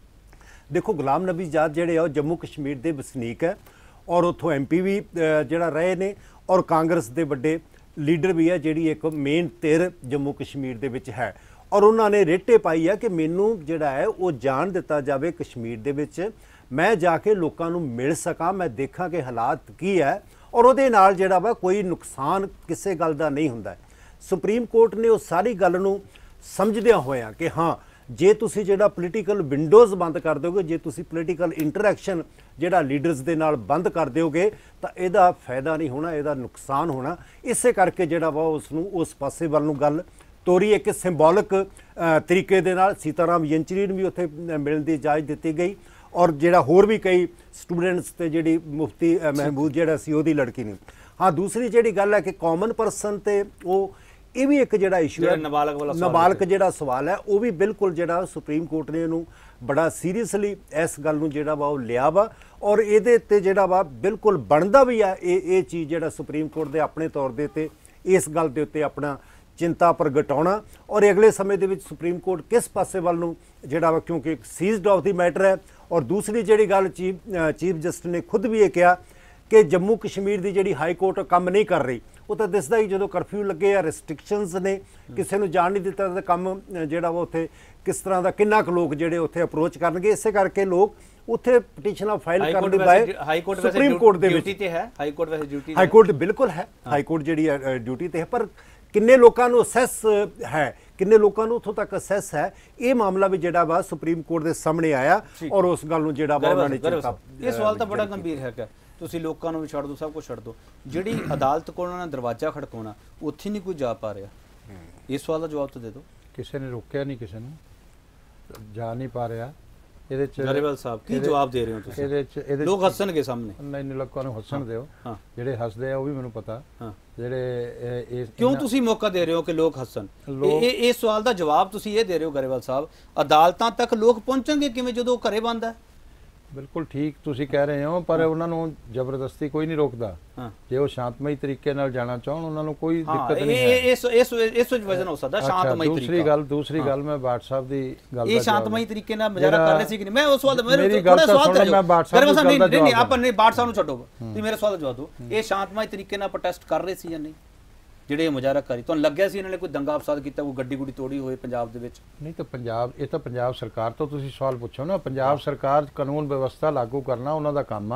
ਦੇਖੋ ਗੁਲਾਮ ਨਬੀ ਆਜ਼ਾਦ ਜਿਹੜੇ ਆ ਉਹ ਜੰਮੂ ਕਸ਼ਮੀਰ ਦੇ ਵਸਨੀਕ ਹੈ ਔਰ ਉੱਥੋਂ ਐਮ ਪੀ ਵੀ ਜਿਹੜਾ ਰਹੇ ਨੇ ਔਰ ਕਾਂਗਰਸ ਦੇ ਵੱਡੇ ਲੀਡਰ ਵੀ ਹੈ, ਜਿਹੜੀ ਇੱਕ ਮੇਨ ਧਿਰ ਜੰਮੂ ਕਸ਼ਮੀਰ ਦੇ ਵਿੱਚ ਹੈ ਔਰ ਉਹਨਾਂ ਨੇ ਰੇਟੇ ਪਾਈ ਹੈ ਕਿ ਮੈਨੂੰ ਜਿਹੜਾ ਹੈ ਉਹ ਜਾਣ ਦਿੱਤਾ ਜਾਵੇ ਕਸ਼ਮੀਰ ਦੇ ਵਿੱਚ, ਮੈਂ ਜਾ ਕੇ ਲੋਕਾਂ ਨੂੰ ਮਿਲ ਸਕਾਂ, ਮੈਂ ਦੇਖਾਂ ਕਿ ਹਾਲਾਤ ਕੀ ਹੈ ਔਰ ਉਹਦੇ ਨਾਲ ਜਿਹੜਾ ਵਾ ਕੋਈ ਨੁਕਸਾਨ ਕਿਸੇ ਗੱਲ ਦਾ ਨਹੀਂ ਹੁੰਦਾ। ਸੁਪਰੀਮ ਕੋਰਟ ਨੇ ਉਹ ਸਾਰੀ ਗੱਲ ਨੂੰ ਸਮਝਦਿਆਂ ਹੋਇਆਂ ਕਿ ਹਾਂ, ਜੇ ਤੁਸੀਂ ਜਿਹੜਾ ਪੋਲੀਟੀਕਲ ਵਿੰਡੋਜ਼ ਬੰਦ ਕਰ ਦਿਓਗੇ, ਜੇ ਤੁਸੀਂ ਪੋਲੀਟੀਕਲ ਇੰਟਰੈਕਸ਼ਨ ਜਿਹੜਾ ਲੀਡਰਸ ਦੇ ਨਾਲ ਬੰਦ ਕਰ ਦਿਓਗੇ ਤਾਂ ਇਹਦਾ ਫਾਇਦਾ ਨਹੀਂ ਹੋਣਾ, ਇਹਦਾ ਨੁਕਸਾਨ ਹੋਣਾ। ਇਸੇ ਕਰਕੇ ਜਿਹੜਾ ਵਾ ਉਸ ਨੂੰ ਉਸ ਪਾਸੇ ਵੱਲ ਨੂੰ ਗੱਲ ਤੋਰੀ। ਇੱਕ ਸਿੰਬੋਲਿਕ ਤਰੀਕੇ ਦੇ ਨਾਲ ਸੀਤਾਰਾਮ ਯੰਚਰੀ ਨੂੰ ਵੀ ਉੱਥੇ ਮਿਲਣ ਦੀ ਇਜਾਜ਼ਤ ਦਿੱਤੀ ਗਈ ਔਰ ਜਿਹੜਾ ਹੋਰ ਵੀ ਕਈ ਸਟੂਡੈਂਟਸ ਤੇ ਜਿਹੜੀ ਮੁਫਤੀ ਮਹਿਮੂਦ ਜਿਹੜਾ ਸੀ ਉਹਦੀ ਲੜਕੀ ਨੂੰ। ਹਾਂ, ਦੂਸਰੀ ਜਿਹੜੀ ਗੱਲ ਹੈ ਕਿ ਕਾਮਨ ਪਰਸਨ ਤੇ ਉਹ ਇਹ ਵੀ ਇੱਕ ਜਿਹੜਾ ਇਸ਼ੂ ਹੈ, ਨਾਬਾਲਗ ਵਾਲਾ ਨਾਬਾਲਗ ਜਿਹੜਾ ਸਵਾਲ ਹੈ, ਉਹ ਵੀ ਬਿਲਕੁਲ ਜਿਹੜਾ ਸੁਪਰੀਮ ਕੋਰਟ ਨੇ ਇਹਨੂੰ ਬੜਾ ਸੀਰੀਅਸਲੀ ਇਸ ਗੱਲ ਨੂੰ ਜਿਹੜਾ ਵਾ ਉਹ ਲਿਆ ਵਾ ਔਰ ਇਹਦੇ ਤੇ ਜਿਹੜਾ ਵਾ ਬਿਲਕੁਲ ਬਣਦਾ ਵੀ ਆ ਇਹ ਇਹ ਚੀਜ਼ ਜਿਹੜਾ ਸੁਪਰੀਮ ਕੋਰਟ ਦੇ ਆਪਣੇ ਤੌਰ ਦੇ ਉੱਤੇ ਇਸ ਗੱਲ ਦੇ ਉੱਤੇ ਆਪਣਾ ਚਿੰਤਾ ਪ੍ਰਗਟਾਉਣਾ ਔਰ ਅਗਲੇ ਸਮੇਂ ਦੇ ਵਿੱਚ ਸੁਪਰੀਮ ਕੋਰਟ ਕਿਸ ਪਾਸੇ ਵੱਲ ਨੂੰ ਜਿਹੜਾ ਵਾ, ਕਿਉਂਕਿ ਇੱਕ ਸੀਜ਼ਡ ਆਫ ਦੀ ਮੈਟਰ ਹੈ। ਔਰ ਦੂਸਰੀ ਜਿਹੜੀ ਗੱਲ ਚੀਫ ਚੀਫ ਜਸਟਿਸ ਨੇ ਖੁਦ ਵੀ ਇਹ ਕਿਹਾ ਕਿ ਜੰਮੂ ਕਸ਼ਮੀਰ ਦੀ ਜਿਹੜੀ ਹਾਈ ਕੋਰਟ ਕੰਮ ਨਹੀਂ ਕਰ ਰਹੀ। ਉਹ ਤਾਂ ਦਿਸਦਾ ਹੀ ਜਦੋਂ ਕਰਫਿਊ ਲੱਗੇ ਆ, ਰੈਸਟ੍ਰਿਕਸ਼ਨਸ ਨੇ, ਕਿਸੇ ਨੂੰ ਜਾਣ ਨਹੀਂ ਦਿੱਤਾ ਤਾਂ ਕੰਮ ਜਿਹੜਾ ਵਾ ਉੱਥੇ ਕਿਸ ਤਰ੍ਹਾਂ ਦਾ, ਕਿੰਨਾ ਕੁ ਲੋਕ ਜਿਹੜੇ ਉੱਥੇ ਅਪਰੋਚ ਕਰਨਗੇ। ਇਸੇ ਕਰਕੇ ਲੋਕ ਉੱਥੇ ਪਟੀਸ਼ਨਾਂ ਫਾਈਲ ਕਰਨ ਦੀ ਬਾਏ ਸੁਪਰੀਮ ਕੋਰਟ ਦੇ ਵਿੱਚ ਤੇ ਹੈ। ਹਾਈ ਕੋਰਟ ਵੈਸੇ ਡਿਊਟੀ ਹਾਈ ਕੋਰਟ ਬਿਲਕੁਲ ਹੈ, ਹਾਈ ਕੋਰਟ ਜਿਹੜੀ ਡਿਊਟੀ ਤੇ ਹੈ, ਪਰ ਕਿੰਨੇ ਲੋਕਾਂ ਨੂੰ ਅਸੈਸ ਹੈ, ਕਿੰਨੇ ਲੋਕਾਂ ਨੂੰ ਉੱਥੋਂ ਤੱਕ ਅਸੈਸ ਹੈ, ਇਹ ਮਾਮਲਾ ਵੀ ਜਿਹੜਾ ਵਾ ਸੁਪਰੀਮ ਕੋਰਟ ਦੇ ਸਾਹਮਣੇ ਆਇਆ ਔਰ ਉਸ ਗੱਲ ਨੂੰ ਜਿਹੜਾ ਵਾ ਉਹਨਾਂ ਨੇ ਚਿੰਤਾ। ਇਹ ਸਵਾਲ ਤਾਂ ਬੜਾ ਗੰਭੀਰ ਹੈਗਾ। ਤੁਸੀਂ ਲੋਕਾਂ ਨੂੰ ਵੀ ਛੱਡ ਦਿਓ, ਸਭ ਕੁਝ ਛੱਡ ਦਿਓ, ਜਿਹੜੀ ਅਦਾਲਤ ਕੋਲ ਉਹਨਾਂ ਨੇ ਦਰਵਾਜ਼ਾ ਖੜਕਾਉਣਾ ਉੱਥੇ ਨਹੀਂ ਕੋਈ ਜਾ ਪਾ ਰਿਹਾ। ਇਸ ਸਵਾਲ ਦਾ ਜਵਾਬ ਤਾਂ ਦੇ ਦਿਓ। ਕਿਸੇ ਨੇ ਰੋਕਿਆ ਨਹੀਂ, ਕਿਸੇ ਨੂੰ ਜਾ ਨਹੀਂ ਪਾ ਰਿਹਾ। ਇਹਦੇ ਚ ਗਰੇਵਾਲ ਸਾਹਿਬ ਕੀ ਜਵਾਬ ਦੇ ਰਹੇ ਹੋ ਤੁਸੀਂ? ਇਹਦੇ ਚ ਇਹਦੇ ਲੋਕ ਹੱਸਣਗੇ ਸਾਹਮਣੇ। ਨਹੀਂ ਨਹੀਂ, ਲੋਕਾਂ ਨੂੰ ਹੱਸਣ ਦਿਓ। ਜਿਹੜੇ ਹੱਸਦੇ ਆ ਉਹ ਵੀ ਮੈਨੂੰ ਪਤਾ। ਜਿਹੜੇ ਇਹ ਕਿਉਂ ਤੁਸੀਂ ਮੌਕਾ ਦੇ ਰਹੇ ਹੋ ਕਿ ਲੋਕ ਹੱਸਣ? ਇਹ ਇਹ ਸਵਾਲ ਦਾ ਜਵਾਬ ਤੁਸੀਂ ਇਹ ਦੇ ਰਹੇ ਹੋ ਗਰੇਵਾਲ ਸਾਹਿਬ, ਅਦਾਲਤਾਂ ਤੱਕ ਲੋਕ ਪਹੁੰਚਣਗੇ ਕਿਵੇਂ ਜਦੋਂ ਘਰੇ ਬੰਦ ਹੈ? ਬਿਲਕੁਲ ਠੀਕ ਤੁਸੀਂ ਕਹਿ ਰਹੇ ਹੋ, ਪਰ ਉਹਨਾਂ ਨੂੰ ਜ਼ਬਰਦਸਤੀ ਕੋਈ ਨਹੀਂ ਰੋਕਦਾ। ਜੇ ਉਹ ਸ਼ਾਂਤਮਈ ਤਰੀਕੇ ਨਾਲ ਜਾਣਾ ਚਾਹਣ ਉਹਨਾਂ ਨੂੰ ਕੋਈ ਦਿੱਕਤ ਨਹੀਂ ਹੈ। ਇਸ ਇਸ ਇਸ ਵਿੱਚ ਵਜਨ ਹੋ ਸਕਦਾ ਸ਼ਾਂਤਮਈ ਤਰੀਕਾ। ਦੂਸਰੀ ਗੱਲ ਦੂਸਰੀ ਗੱਲ ਮੈਂ ਬਾਠ ਸਾਹਿਬ ਦੀ ਗੱਲ ਦਾ ਇਹ ਸ਼ਾਂਤਮਈ ਤਰੀਕੇ ਨਾਲ ਮੁਜ਼ਾਹਰਾ ਕਰ ਰਹੇ ਸੀ ਕਿ ਨਹੀਂ? ਮੈਂ ਉਸ ਸਵਾਲ ਦਾ ਮੇਰੀ ਗੱਲ ਤਾਂ ਸੁਣ, ਮੈਂ ਬਾਠ ਸਾਹਿਬ ਦੀ ਗੱਲ ਦਾ ਨਹੀਂ ਨਹੀਂ ਆਪਾਂ ਨਹੀਂ ਬਾਠ ਸਾਹਿਬ ਨੂੰ ਛੱਡੋ, ਤੁਸੀਂ ਮੇਰੇ ਸਵਾਲ ਦਾ ਜਵਾਬ ਦਿਓ। ਇਹ ਸ਼ਾਂਤਮਈ ਤਰੀਕੇ ਨਾਲ ਪ੍ਰੋਟੈਸਟ ਕਰ ਰਹੇ ਸੀ ਜਾਂ ਨਹੀਂ ਜਿਹੜੇ ਮੁਜ਼ਾਹਰਾ ਕਰੀ? ਤੁਹਾਨੂੰ ਲੱਗਿਆ ਸੀ ਇਹਨਾਂ ਨੇ ਕੋਈ ਦੰਗਾ ਫਸਾਦ ਕੀਤਾ, ਕੋਈ ਗੱਡੀ ਗੁੱਡੀ ਤੋੜੀ ਹੋਏ ਪੰਜਾਬ ਦੇ ਵਿੱਚ? ਨਹੀਂ ਤਾਂ ਪੰਜਾਬ, ਇਹ ਤਾਂ ਪੰਜਾਬ ਸਰਕਾਰ ਤੋਂ ਤੁਸੀਂ ਸਵਾਲ ਪੁੱਛੋ ਨਾ। ਪੰਜਾਬ ਸਰਕਾਰ ਕਾਨੂੰਨ ਵਿਵਸਥਾ ਲਾਗੂ ਕਰਨਾ ਉਹਨਾਂ ਦਾ ਕੰਮ ਆ।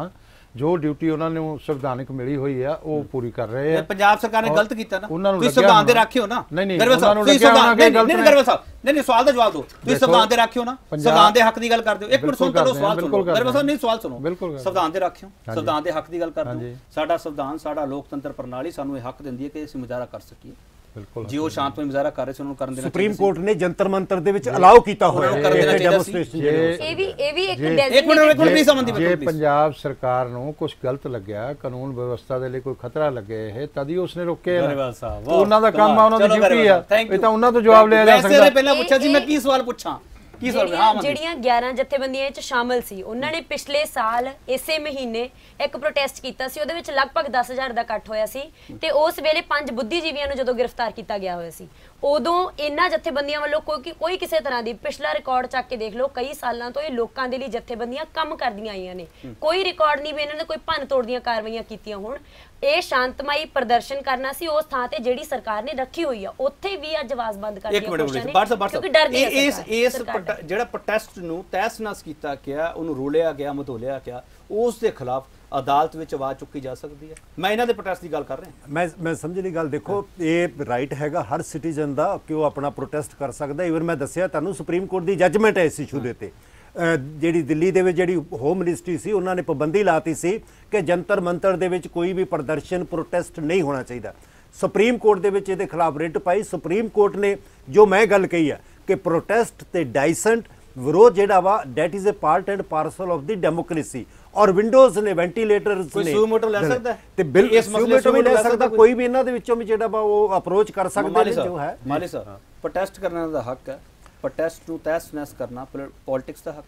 ਜੋ ਡਿਊਟੀ ਉਹਨਾਂ ਨੂੰ ਸੰਵਿਧਾਨਿਕ ਮਿਲੀ ਹੋਈ ਆ ਉਹ ਪੂਰੀ ਕਰ ਰਹੇ ਆ। ਪੰਜਾਬ ਸਰਕਾਰ ਨੇ ਗਲਤ ਕੀਤਾ ਨਾ, ਉਹਨਾਂ ਨੂੰ ਤੁਸੀਂ ਸੰਵਿਧਾਨ ਦੇ ਰਾਖਿਓ ਨਾ। ਨਹੀਂ ਨਹੀਂ ਗਰੇਵਾਲ ਸਾਹਿਬ ਤੁਸੀਂ ਸੰਵਿਧਾਨ ਨਹੀਂ ਨਹੀਂ ਗਰੇਵਾਲ ਸਾਹਿਬ ਨਹੀਂ ਨਹੀਂ ਸਵਾਲ ਦਾ ਜਵਾਬ ਦਿਓ, ਤੁਸੀਂ ਸੰਵਿਧਾਨ ਦੇ ਰਾਖਿਓ ਨਾ, ਸੰਵਿਧਾਨ ਦੇ ਹੱਕ ਦੀ ਗੱਲ ਕਰਦੇ ਹੋ। ਇੱਕ ਮਿੰਟ ਸੁਣੋ, ਪਹਿਲਾਂ ਸਵਾਲ ਸੁਣੋ ਗਰੇਵਾਲ ਸਾਹਿਬ, ਨਹੀਂ ਸਵਾਲ ਸੁਣੋ। ਸੰਵਿਧਾਨ ਦੇ ਰਾਖਿਓ, ਸੰਵਿਧਾਨ ਦੇ ਹੱਕ ਦੀ ਗੱਲ ਕਰਦੇ ਹੋ। ਸਾਡਾ ਸੰਵਿਧਾਨ, ਸਾਡਾ ਲੋਕਤੰਤਰ ਪ੍ਰਣਾਲੀ ਸਾਨੂੰ ਇਹ ਹੱਕ ਦਿੰਦੀ ਹੈ ਕਿ ਅਸੀਂ ਮੁਜ਼ਾਹਰਾ ਕਰ ਸਕੀਏ। ਬਿਲਕੁਲ ਜੀ, ਉਹ ਸ਼ਾਂਤਮਈ ਮੁਜ਼ਾਹਰਾ ਕਰ ਰਹੇ ਸੀ, ਉਹਨਾਂ ਨੂੰ ਕਰਨ ਦੇਣਾ। ਸੁਪਰੀਮ ਕੋਰਟ ਨੇ ਜੰਤਰ ਮੰਤਰ ਦੇ ਵਿੱਚ ਅਲਾਉ ਕੀਤਾ ਹੋਇਆ ਹੈ ਡੈਮੋਨਸਟ੍ਰੇਸ਼ਨ। ਇਹ ਵੀ ਇਹ ਵੀ ਇੱਕ ਇੱਕ ਮਿੰਟ ਇੱਕ ਮਿੰਟ ਪਲੀਜ਼ ਸਮਝਦੀ ਜੇ ਪੰਜਾਬ ਸਰਕਾਰ ਨੂੰ ਕੁਝ ਗਲਤ ਲੱਗਿਆ, ਕਾਨੂੰਨ ਵਿਵਸਥਾ ਦੇ ਲਈ ਕੋਈ ਖਤਰਾ ਲੱਗੇ ਇਹ ਤਦ ਹੀ ਉਸਨੇ ਰੋਕੇ। ਉਹਨਾਂ ਦਾ ਕੰਮ ਆ, ਉਹਨਾਂ ਦੀ ਡਿਊਟੀ ਆ, ਇਹ ਤਾਂ ਉਹਨਾਂ ਤੋਂ ਜਵਾਬ ਲਿਆ ਜਾ ਸਕਦਾ। ਵੈਸੇ ਪਹਿਲਾਂ ਪੁੱਛਿਆ ਸੀ ਮੈਂ ਕੀ ਸਵਾਲ ਪੁੱਛਾਂ, ਕੀ ਸਵਾਲ? ਹਾਂ, ਜਿਹੜੀਆਂ ਗਿਆਰਾਂ ਜਥੇਬੰਦੀਆਂ ਵਿੱਚ ਸ਼ਾਮਲ ਸੀ, ਉਹਨਾਂ ਨੇ ਪਿਛਲੇ ਸਾਲ ਇਸੇ ਮਹੀਨੇ ਇੱਕ ਪ੍ਰੋਟੈਸਟ ਕੀਤਾ ਸੀ, ਉਹਦੇ ਵਿੱਚ ਲਗਭਗ ਦਸ ਹਜ਼ਾਰ ਦਾ ਇਕੱਠ ਹੋਇਆ ਸੀ ਤੇ ਉਸ ਵੇਲੇ ਪੰਜ ਬੁੱਧੀਜੀਵੀਆਂ ਨੂੰ ਜਦੋਂ ਗ੍ਰਿਫਤਾਰ ਕੀਤਾ ਗਿਆ ਹੋਇਆ ਸੀ, ਉਦੋਂ ਇਹਨਾਂ ਜਥੇਬੰਦੀਆਂ ਵੱਲੋਂ ਕੋਈ ਕੋਈ ਕਿਸੇ ਤਰ੍ਹਾਂ ਦੀ ਪਿਛਲਾ ਰਿਕਾਰਡ ਚੱਕ ਕੇ ਦੇਖ ਲਓ, ਕਈ ਸਾਲਾਂ ਤੋਂ ਇਹ ਲੋਕਾਂ ਦੇ ਲਈ ਜਥੇਬੰਦੀਆਂ ਕੰਮ ਕਰਦੀਆਂ ਆਈਆਂ ਨੇ। ਕੋਈ ਰਿਕਾਰਡ ਨਹੀਂ ਵੀ ਇਹਨਾਂ ਨੇ ਕੋਈ ਭੰਨ ਤੋੜ ਦੀਆਂ ਕਾਰਵਾਈਆਂ ਕੀਤੀਆਂ ਹੋਣ। ਇਹ ਸ਼ਾਂਤਮਈ ਪ੍ਰਦਰਸ਼ਨ ਕਰਨਾ ਸੀ ਉਸ ਥਾਂ ਤੇ ਜਿਹੜੀ ਸਰਕਾਰ ਨੇ ਰੱਖੀ ਹੋਈ ਆ, ਉੱਥੇ ਵੀ ਅੱਜ ਆਵਾਜ਼ ਬੰਦ ਕਰ ਦਿੱਤੀ ਕਿਉਂਕਿ ਡਰ ਗਈ ਇਸ ਇਸ ਜਿਹੜਾ ਪ੍ਰੋਟੈਸਟ ਨੂੰ ਤਹਿਸ-ਨਹਿਸ ਕੀਤਾ ਗਿਆ, ਉਹਨੂੰ ਰੋਲਿਆ ਗਿਆ, ਮਧੋਲਿਆ ਗਿਆ, ਉਸ ਦੇ ਖਿਲਾਫ ਅਦਾਲਤ ਵਿੱਚ ਆਵਾਜ਼ ਚੁੱਕੀ ਜਾ ਸਕਦੀ ਹੈ। ਮੈਂ ਇਹਨਾਂ ਦੇ ਪ੍ਰੋਟੈਸਟ ਦੀ ਗੱਲ ਕਰ ਰਿਹਾ। ਮੈਂ ਮੈਂ ਸਮਝ ਲਈ ਗੱਲ। ਦੇਖੋ, ਇਹ ਰਾਈਟ ਹੈਗਾ ਹਰ ਸਿਟੀਜ਼ਨ ਦਾ ਕਿ ਉਹ ਆਪਣਾ ਪ੍ਰੋਟੈਸਟ ਕਰ ਸਕਦਾ। ਈਵਨ ਮੈਂ ਦੱਸਿਆ ਤੁਹਾਨੂੰ ਸੁਪਰੀਮ ਕੋਰਟ ਦੀ ਜੱਜਮੈਂਟ ਹੈ ਇਸ ਇਸ਼ੂ ਦੇ ਉੱਤੇ। ਜਿਹੜੀ ਦਿੱਲੀ ਦੇ ਵਿੱਚ ਜਿਹੜੀ ਹੋਮ ਮਿਨਿਸਟਰੀ ਸੀ, ਉਹਨਾਂ ਨੇ ਪਾਬੰਦੀ ਲਾਤੀ ਸੀ ਕਿ ਜੰਤਰ ਮੰਤਰ ਦੇ ਵਿੱਚ ਕੋਈ ਵੀ ਪ੍ਰਦਰਸ਼ਨ ਪ੍ਰੋਟੈਸਟ ਨਹੀਂ ਹੋਣਾ ਚਾਹੀਦਾ। ਸੁਪਰੀਮ ਕੋਰਟ ਦੇ ਵਿੱਚ ਇਹਦੇ ਖਿਲਾਫ ਰਿਟ ਪਾਈ। ਸੁਪਰੀਮ ਕੋਰਟ ਨੇ ਜੋ ਮੈਂ ਗੱਲ ਕਹੀ ਹੈ ਕਿ ਪ੍ਰੋਟੈਸਟ ਤੇ ਡਾਇਸੈਂਟ ਵਿਰੋਧ ਜਿਹੜਾ ਵਾ that is a part and parcel of the democracy. ਔਰ ਵਿੰਡੋਜ਼ ਨੇ, ਵੈਂਟੀਲੇਟਰਸ ਨੇ, ਸੂਮੋਟੋ ਲੈ ਸਕਦਾ ਤੇ ਬਿਲ ਇਸ ਮਸਲੇ ਤੋਂ ਵੀ ਲੈ ਸਕਦਾ, ਕੋਈ ਵੀ ਇਹਨਾਂ ਦੇ ਵਿੱਚੋਂ ਵੀ ਜਿਹੜਾ ਵਾ ਉਹ ਅਪਰੋਚ ਕਰ ਸਕਦੇ ਨੇ। ਜੋ ਹੈ ਮਾਲੀ ਸਾਹਿਬ, ਪ੍ਰੋਟੈਸਟ ਕਰਨ ਦਾ ਹੱਕ ਹੈ, ਪ੍ਰੋਟੈਸਟ ਨੂੰ ਤਹਿਸ-ਨਹਿਸ ਕਰਨਾ ਪੋਲਿਟਿਕਸ ਦਾ ਹੱਕ।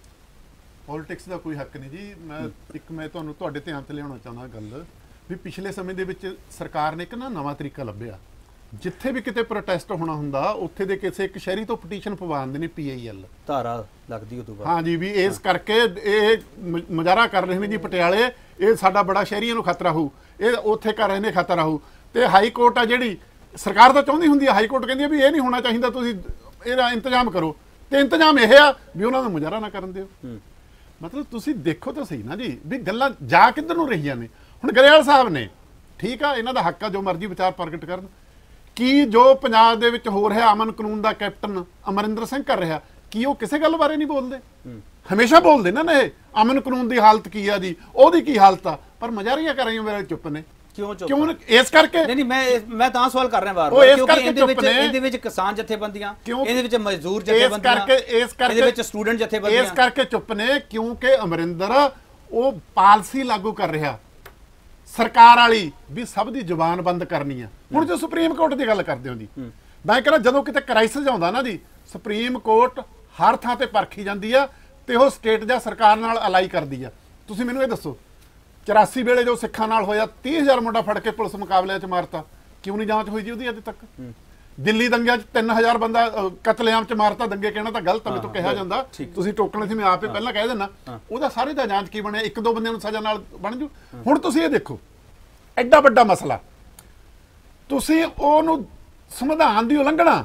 ਪੋਲਿਟਿਕਸ ਦਾ ਕੋਈ ਹੱਕ ਨਹੀਂ ਜੀ। ਮੈਂ ਇੱਕ ਮੈਂ ਤੁਹਾਨੂੰ ਤੁਹਾਡੇ ਧਿਆਨ ਤੇ ਲਿਆਉਣਾ ਚਾਹੁੰਦਾ ਗੱਲ ਵੀ ਪਿਛਲੇ ਸਮੇਂ ਦੇ ਵਿੱਚ ਸਰਕਾਰ ਨੇ ਇੱਕ ਨਾ ਨਵਾਂ ਤਰੀਕਾ ਲੱਭਿਆ। ਜਿੱਥੇ ਵੀ ਕਿਤੇ ਪ੍ਰੋਟੈਸਟ ਹੋਣਾ ਹੁੰਦਾ, ਉੱਥੇ ਦੇ ਕਿਸੇ ਇੱਕ ਸ਼ਹਿਰੀ ਤੋਂ ਪਟੀਸ਼ਨ ਪਵਾ ਦਿੰਦੇ ਨੇ ਪੀ ਆਈ ਐਲ ਧਾਰਾ ਲੱਗਦੀ ਉਹ ਤੋਂ ਬਾਅਦ। ਹਾਂ ਜੀ, ਵੀ ਇਸ ਕਰਕੇ ਇਹ ਮੁਜ਼ਾਹਰਾ ਕਰ ਰਹੇ ਨੇ ਜੀ ਪਟਿਆਲੇ, ਇਹ ਸਾਡਾ ਬੜਾ ਸ਼ਹਿਰੀਆਂ ਨੂੰ ਖਤਰਾ ਹੋਊ, ਇਹ ਉੱਥੇ ਕਰ ਰਹੇ ਨੇ ਖਤਰਾ ਹੋਊ। ਤੇ ਹਾਈ ਕੋਰਟ ਆ ਜਿਹੜੀ ਸਰਕਾਰ ਤਾਂ ਚਾਹੁੰਦੀ ਹੁੰਦੀ ਹੈ, ਹਾਈ ਕੋਰਟ ਕਹਿੰਦੀ ਹੈ ਵੀ ਇਹ ਨਹੀਂ ਹੋਣਾ ਚਾਹੀਦਾ, ਤੁਸੀਂ ਇਹਦਾ ਇੰਤਜ਼ਾਮ ਕਰੋ। ਤੇ ਇੰਤਜ਼ਾਮ ਇਹ ਆ ਵੀ ਉਹਨਾਂ ਦਾ ਮੁਜ਼ਾਹਰਾ ਨਾ ਕਰਨ ਦਿਓ। ਮਤਲਬ ਤੁਸੀਂ ਦੇਖੋ ਤਾਂ ਸਹੀ ਨਾ ਜੀ ਵੀ ਗੱਲਾਂ ਜਾ ਕਿੱਧਰ ਨੂੰ ਰਹੀਆਂ ਨੇ। ਹੁਣ ਗਰੇਵਾਲ ਸਾਹਿਬ ਨੇ, ਠੀਕ ਆ, ਇਹਨਾਂ ਦਾ ਹੱਕ ਆ ਜੋ ਮਰਜ਼ੀ ਵਿਚਾਰ ਪ੍ਰਗਟ ਕਰਨ। ਕੀ ਜੋ ਪੰਜਾਬ ਦੇ ਵਿੱਚ ਹੋ ਰਿਹਾ ਅਮਨ ਕਾਨੂੰਨ ਦਾ ਕੈਪਟਨ ਅਮਰਿੰਦਰ ਸਿੰਘ ਕਰ ਰਿਹਾ, ਕੀ ਉਹ ਕਿਸੇ ਗੱਲ ਬਾਰੇ ਨਹੀਂ ਬੋਲਦੇ? ਹਮੇਸ਼ਾ ਬੋਲਦੇ ਨਾ ਨੇ ਅਮਨ ਕਾਨੂੰਨ ਦੀ ਹਾਲਤ ਕੀ ਆ ਜੀ, ਉਹਦੀ ਕੀ ਹਾਲਤ ਆ, ਪਰ ਮੁਜ਼ਾਹਰੀਆਂ ਕਰ ਰਹੀਆਂ ਮੇਰੇ ਚੁੱਪ ਨੇ। ਕਿਉਂ ਚੁੱਪ? ਕਿਉਂ? ਇਸ ਕਰਕੇ ਨਹੀਂ ਨਹੀਂ ਮੈਂ ਮੈਂ ਤਾਂ ਸਵਾਲ ਕਰ ਰਿਹਾ ਵਾਰ-ਵਾਰ, ਕਿਉਂਕਿ ਇਹਦੇ ਵਿੱਚ ਇਹਦੇ ਵਿੱਚ ਕਿਸਾਨ ਜਥੇਬੰਦੀਆਂ, ਇਹਦੇ ਵਿੱਚ ਮਜ਼ਦੂਰ ਜਥੇਬੰਦੀਆਂ, ਇਸ ਕਰਕੇ ਇਸ ਕਰਕੇ ਇਹਦੇ ਵਿੱਚ ਸਟੂਡੈਂਟ ਜਥੇਬੰਦੀਆਂ, ਇਸ ਕਰਕੇ ਚੁੱਪ ਨੇ ਕਿਉਂਕਿ ਅਮਰਿੰਦਰ ਉਹ ਪਾਲਿਸੀ ਲਾਗੂ ਕਰ ਰਿਹਾ ਸਰਕਾਰ ਵਾਲੀ ਵੀ ਸਭ ਦੀ ਜ਼ੁਬਾਨ ਬੰਦ ਕਰਨੀ ਆ। ਹੁਣ ਜੋ ਸੁਪਰੀਮ ਕੋਰਟ ਦੀ ਗੱਲ ਕਰਦੇ ਹੋ ਜੀ, ਮੈਂ ਕਹਿੰਦਾ ਜਦੋਂ ਕਿਤੇ ਕ੍ਰਾਈਸਿਸ ਆਉਂਦਾ ਨਾ ਜੀ, ਸੁਪਰੀਮ ਕੋਰਟ ਹਰ ਥਾਂ ਤੇ ਪਰਖੀ ਜਾਂਦੀ ਆ ਤੇ ਉਹ ਸਟੇਟ ਜਾਂ ਸਰਕਾਰ ਨਾਲ ਅਲਾਈ ਕਰਦੀ ਆ। ਤੁਸੀਂ ਮੈਨੂੰ ਇਹ ਦੱਸੋ, ਚੁਰਾਸੀ ਵੇਲੇ ਜੋ ਸਿੱਖਾਂ ਨਾਲ ਹੋਇਆ, ਤੀਹ ਹਜ਼ਾਰ ਮੁੰਡਾ ਫੜ ਕੇ ਪੁਲਿਸ ਮੁਕਾਬਲੇ 'ਚ ਮਾਰਤਾ, ਕਿਉਂ ਨਹੀਂ ਜਾਂਚ ਹੋਈ ਜੀ ਉਹਦੀ ਅਜੇ ਤੱਕ? ਦਿੱਲੀ ਦੰਗਿਆਂ 'ਚ ਤਿੰਨ ਹਜ਼ਾਰ ਬੰਦਾ ਕਤਲੇਆਮ 'ਚ ਮਾਰਤਾ। ਦੰਗੇ ਕਹਿਣਾ ਤਾਂ ਗਲਤ ਮੈਨੂੰ ਕਿਹਾ ਜਾਂਦਾ, ਤੁਸੀਂ ਟੋਕਣੇ ਸੀ, ਮੈਂ ਆਪੇ ਪਹਿਲਾਂ ਕਹਿ ਦਿੰਦਾ। ਉਹਦਾ ਸਾਰੇ ਦਾ ਜਾਂਚ ਕੀ ਬਣਿਆ? ਇੱਕ ਦੋ ਬੰਦਿਆਂ ਨੂੰ ਸਜ਼ਾ ਨਾਲ ਬਣ ਜੂ। ਹੁਣ ਤੁਸੀਂ ਇਹ ਦੇਖੋ, ਐਡਾ ਵੱਡਾ ਮਸਲਾ, ਤੁਸੀਂ ਉਹਨੂੰ ਸੰਵਿਧਾਨ ਦੀ ਉਲੰਘਣਾ,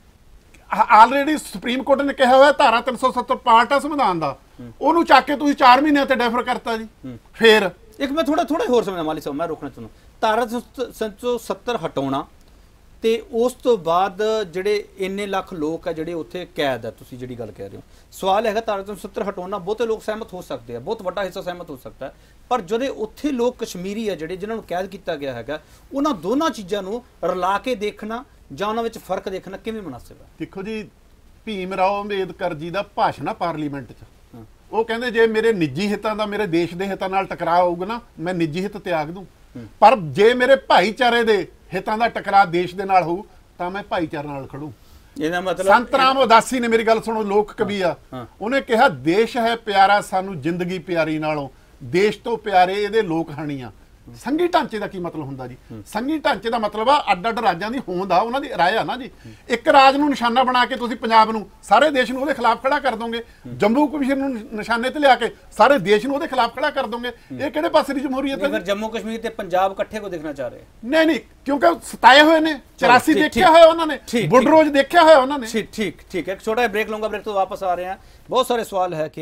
ਆਲਰੇਡੀ ਸੁਪਰੀਮ ਕੋਰਟ ਨੇ ਕਿਹਾ ਹੋਇਆ ਧਾਰਾ ਤਿੰਨ ਸੌ ਸੱਤਰ ਪਾਰਟ ਆ ਸੰਵਿਧਾਨ ਦਾ, ਉਹਨੂੰ ਚੱਕ ਕੇ ਤੁਸੀਂ ਚਾਰ ਮਹੀਨਿਆਂ ਤੇ ਡੈਫਰ ਕਰਤਾ ਜੀ। ਫੇਰ ਇੱਕ ਮੈਂ ਥੋੜਾ ਥੋੜਾ ਹੋਰ ਸਮਝਣਾ ਮਾਲੀ ਸਾਹਿਬ, ਮੈਂ ਰੋਕਣਾ ਚਾਹੁੰਦਾ। ਧਾਰਾ ਤਿੰਨ ਸੌ ਸੱਤਰ ਹਟਾਉਣਾ ਤੇ ਉਸ ਤੋਂ ਬਾਅਦ ਜਿਹੜੇ ਇੰਨੇ ਲੱਖ ਲੋਕ ਆ ਜਿਹੜੇ ਉੱਥੇ ਕੈਦ ਆ, ਤੁਸੀਂ ਜਿਹੜੀ ਗੱਲ ਕਹਿ ਰਹੇ ਹੋ, ਸਵਾਲ ਹੈਗਾ ਧਾਰਾ ਤਿੰਨ ਸੌ ਸੱਤਰ ਹਟਾਉਣਾ ਬਹੁਤੇ ਲੋਕ ਸਹਿਮਤ ਹੋ ਸਕਦੇ ਆ, ਬਹੁਤ ਵੱਡਾ ਹਿੱਸਾ ਸਹਿਮਤ ਹੋ ਸਕਦਾ ਹੈ, ਪਰ ਜਿਹੜੇ ਉੱਥੇ ਲੋਕ ਕਸ਼ਮੀਰੀ ਆ ਜਿਹੜੇ ਜਿਨ੍ਹਾਂ ਨੂੰ ਕੈਦ ਕੀਤਾ ਗਿਆ ਹੈਗਾ, ਉਹਨਾਂ ਦੋਨਾਂ ਚੀਜ਼ਾਂ ਨੂੰ ਰਲਾ ਕੇ ਦੇਖਣਾ ਜਾਂ ਉਹਨਾਂ ਵਿੱਚ ਫਰਕ ਦੇਖਣਾ ਕਿਵੇਂ ਮੁਨਾਸਿਬ ਹੈ? ਦੇਖੋ ਜੀ, ਭੀਮ ਰਾਓ ਅੰਬੇਦਕਰ ਜੀ ਦਾ ਭਾਸ਼ਣ ਆ ਪਾਰਲੀਮੈਂਟ 'ਚ, ਉਹ ਕਹਿੰਦੇ ਜੇ ਮੇਰੇ ਨਿੱਜੀ ਹਿੱਤਾਂ ਦਾ ਮੇਰੇ ਦੇਸ਼ ਦੇ ਹਿੱਤਾਂ ਨਾਲ ਟਕਰਾਅ ਹੋਊਗਾ ਨਾ, ਮੈਂ ਨਿੱਜੀ ਹਿੱਤ ਤਿਆਗ ਦੂੰ, ਪਰ ਜੇ ਮੇਰੇ ਭਾਈਚਾਰੇ ਦੇ ਹਿੱਤਾਂ ਦਾ ਟਕਰਾਅ ਦੇਸ਼ ਦੇ ਨਾਲ ਹੋਊ ਤਾਂ ਮੈਂ ਭਾਈਚਾਰੇ ਨਾਲ ਖੜੂ। ਇਹਦਾ ਮਤਲਬ ਸੰਤ ਰਾਮ ਉਦਾਸੀ ਨੇ, ਮੇਰੀ ਗੱਲ ਸੁਣੋ, ਲੋਕ ਕਵੀ ਆ, ਉਹਨੇ ਕਿਹਾ ਦੇਸ਼ ਹੈ ਪਿਆਰਾ ਸਾਨੂੰ ਜ਼ਿੰਦਗੀ ਪਿਆਰੀ ਨਾਲੋਂ, ਦੇਸ਼ ਤੋਂ ਪਿਆਰੇ ਇਹਦੇ ਲੋਕ ਹਾਣੀਆਂ। ਸੰਘੀ ਢਾਂਚੇ ਦਾ ਕੀ ਮਤਲਬ ਹੁੰਦਾ ਜੀ? ਸੰਘੀ ਢਾਂਚੇ ਦਾ ਮਤਲਬ ਆ ਅੱਡ ਅੱਡ ਰਾਜਾਂ ਦੀ ਹੋਂਦ ਆ, ਉਹਨਾਂ ਦੀ ਰਾਏ ਆ ਨਾ ਜੀ। ਇੱਕ ਰਾਜ ਨੂੰ ਨਿਸ਼ਾਨਾ ਬਣਾ ਕੇ ਤੁਸੀਂ ਪੰਜਾਬ ਨੂੰ, ਸਾਰੇ ਦੇਸ਼ ਨੂੰ ਉਹਦੇ ਖਿਲਾਫ ਖੜਾ ਕਰ ਦੋਗੇ। ਜੰਮੂ ਕਸ਼ਮੀਰ ਨੂੰ ਨਿਸ਼ਾਨੇ ਤੇ ਲਿਆ ਕੇ ਸਾਰੇ ਦੇਸ਼ ਨੂੰ ਉਹਦੇ ਖਿਲਾਫ ਖੜਾ ਕਰ ਦੋਗੇ। ਇਹ ਕਿਹੜੇ ਪਾਸੇ ਦੀ ਜਮਹੂਰੀਅਤ ਹੈ? ਫਿਰ ਜੰਮੂ ਕਸ਼ਮੀਰ ਤੇ ਪੰਜਾਬ ਇਕੱਠੇ ਕੋ ਦੇਖਣਾ ਚਾਹ ਰਹੇ? ਨਹੀਂ ਨਹੀਂ, ਕਿਉਂਕਿ ਸਤਾਏ ਹੋਏ ਨੇ, ਚੁਰਾਸੀ ਦੇਖਿਆ ਹੋਇਆ ਉਹਨਾਂ ਨੇ, ਬੁੱਢਰੋਜ ਦੇਖਿਆ ਹੋਇਆ ਉਹਨਾਂ ਨੇ। ਠੀਕ ਠੀਕ ਠੀਕ ਹੈ, ਇੱਕ ਛੋਟਾ ਬ੍ਰੇਕ ਲਊਂਗਾ, ਬ੍ਰੇਕ ਤੋਂ ਵਾਪਸ ਆ ਰਹੇ ਹਾਂ। ਬਹੁਤ ਸਾਰੇ ਸਵਾਲ ਹੈ ਕਿ ਹੈ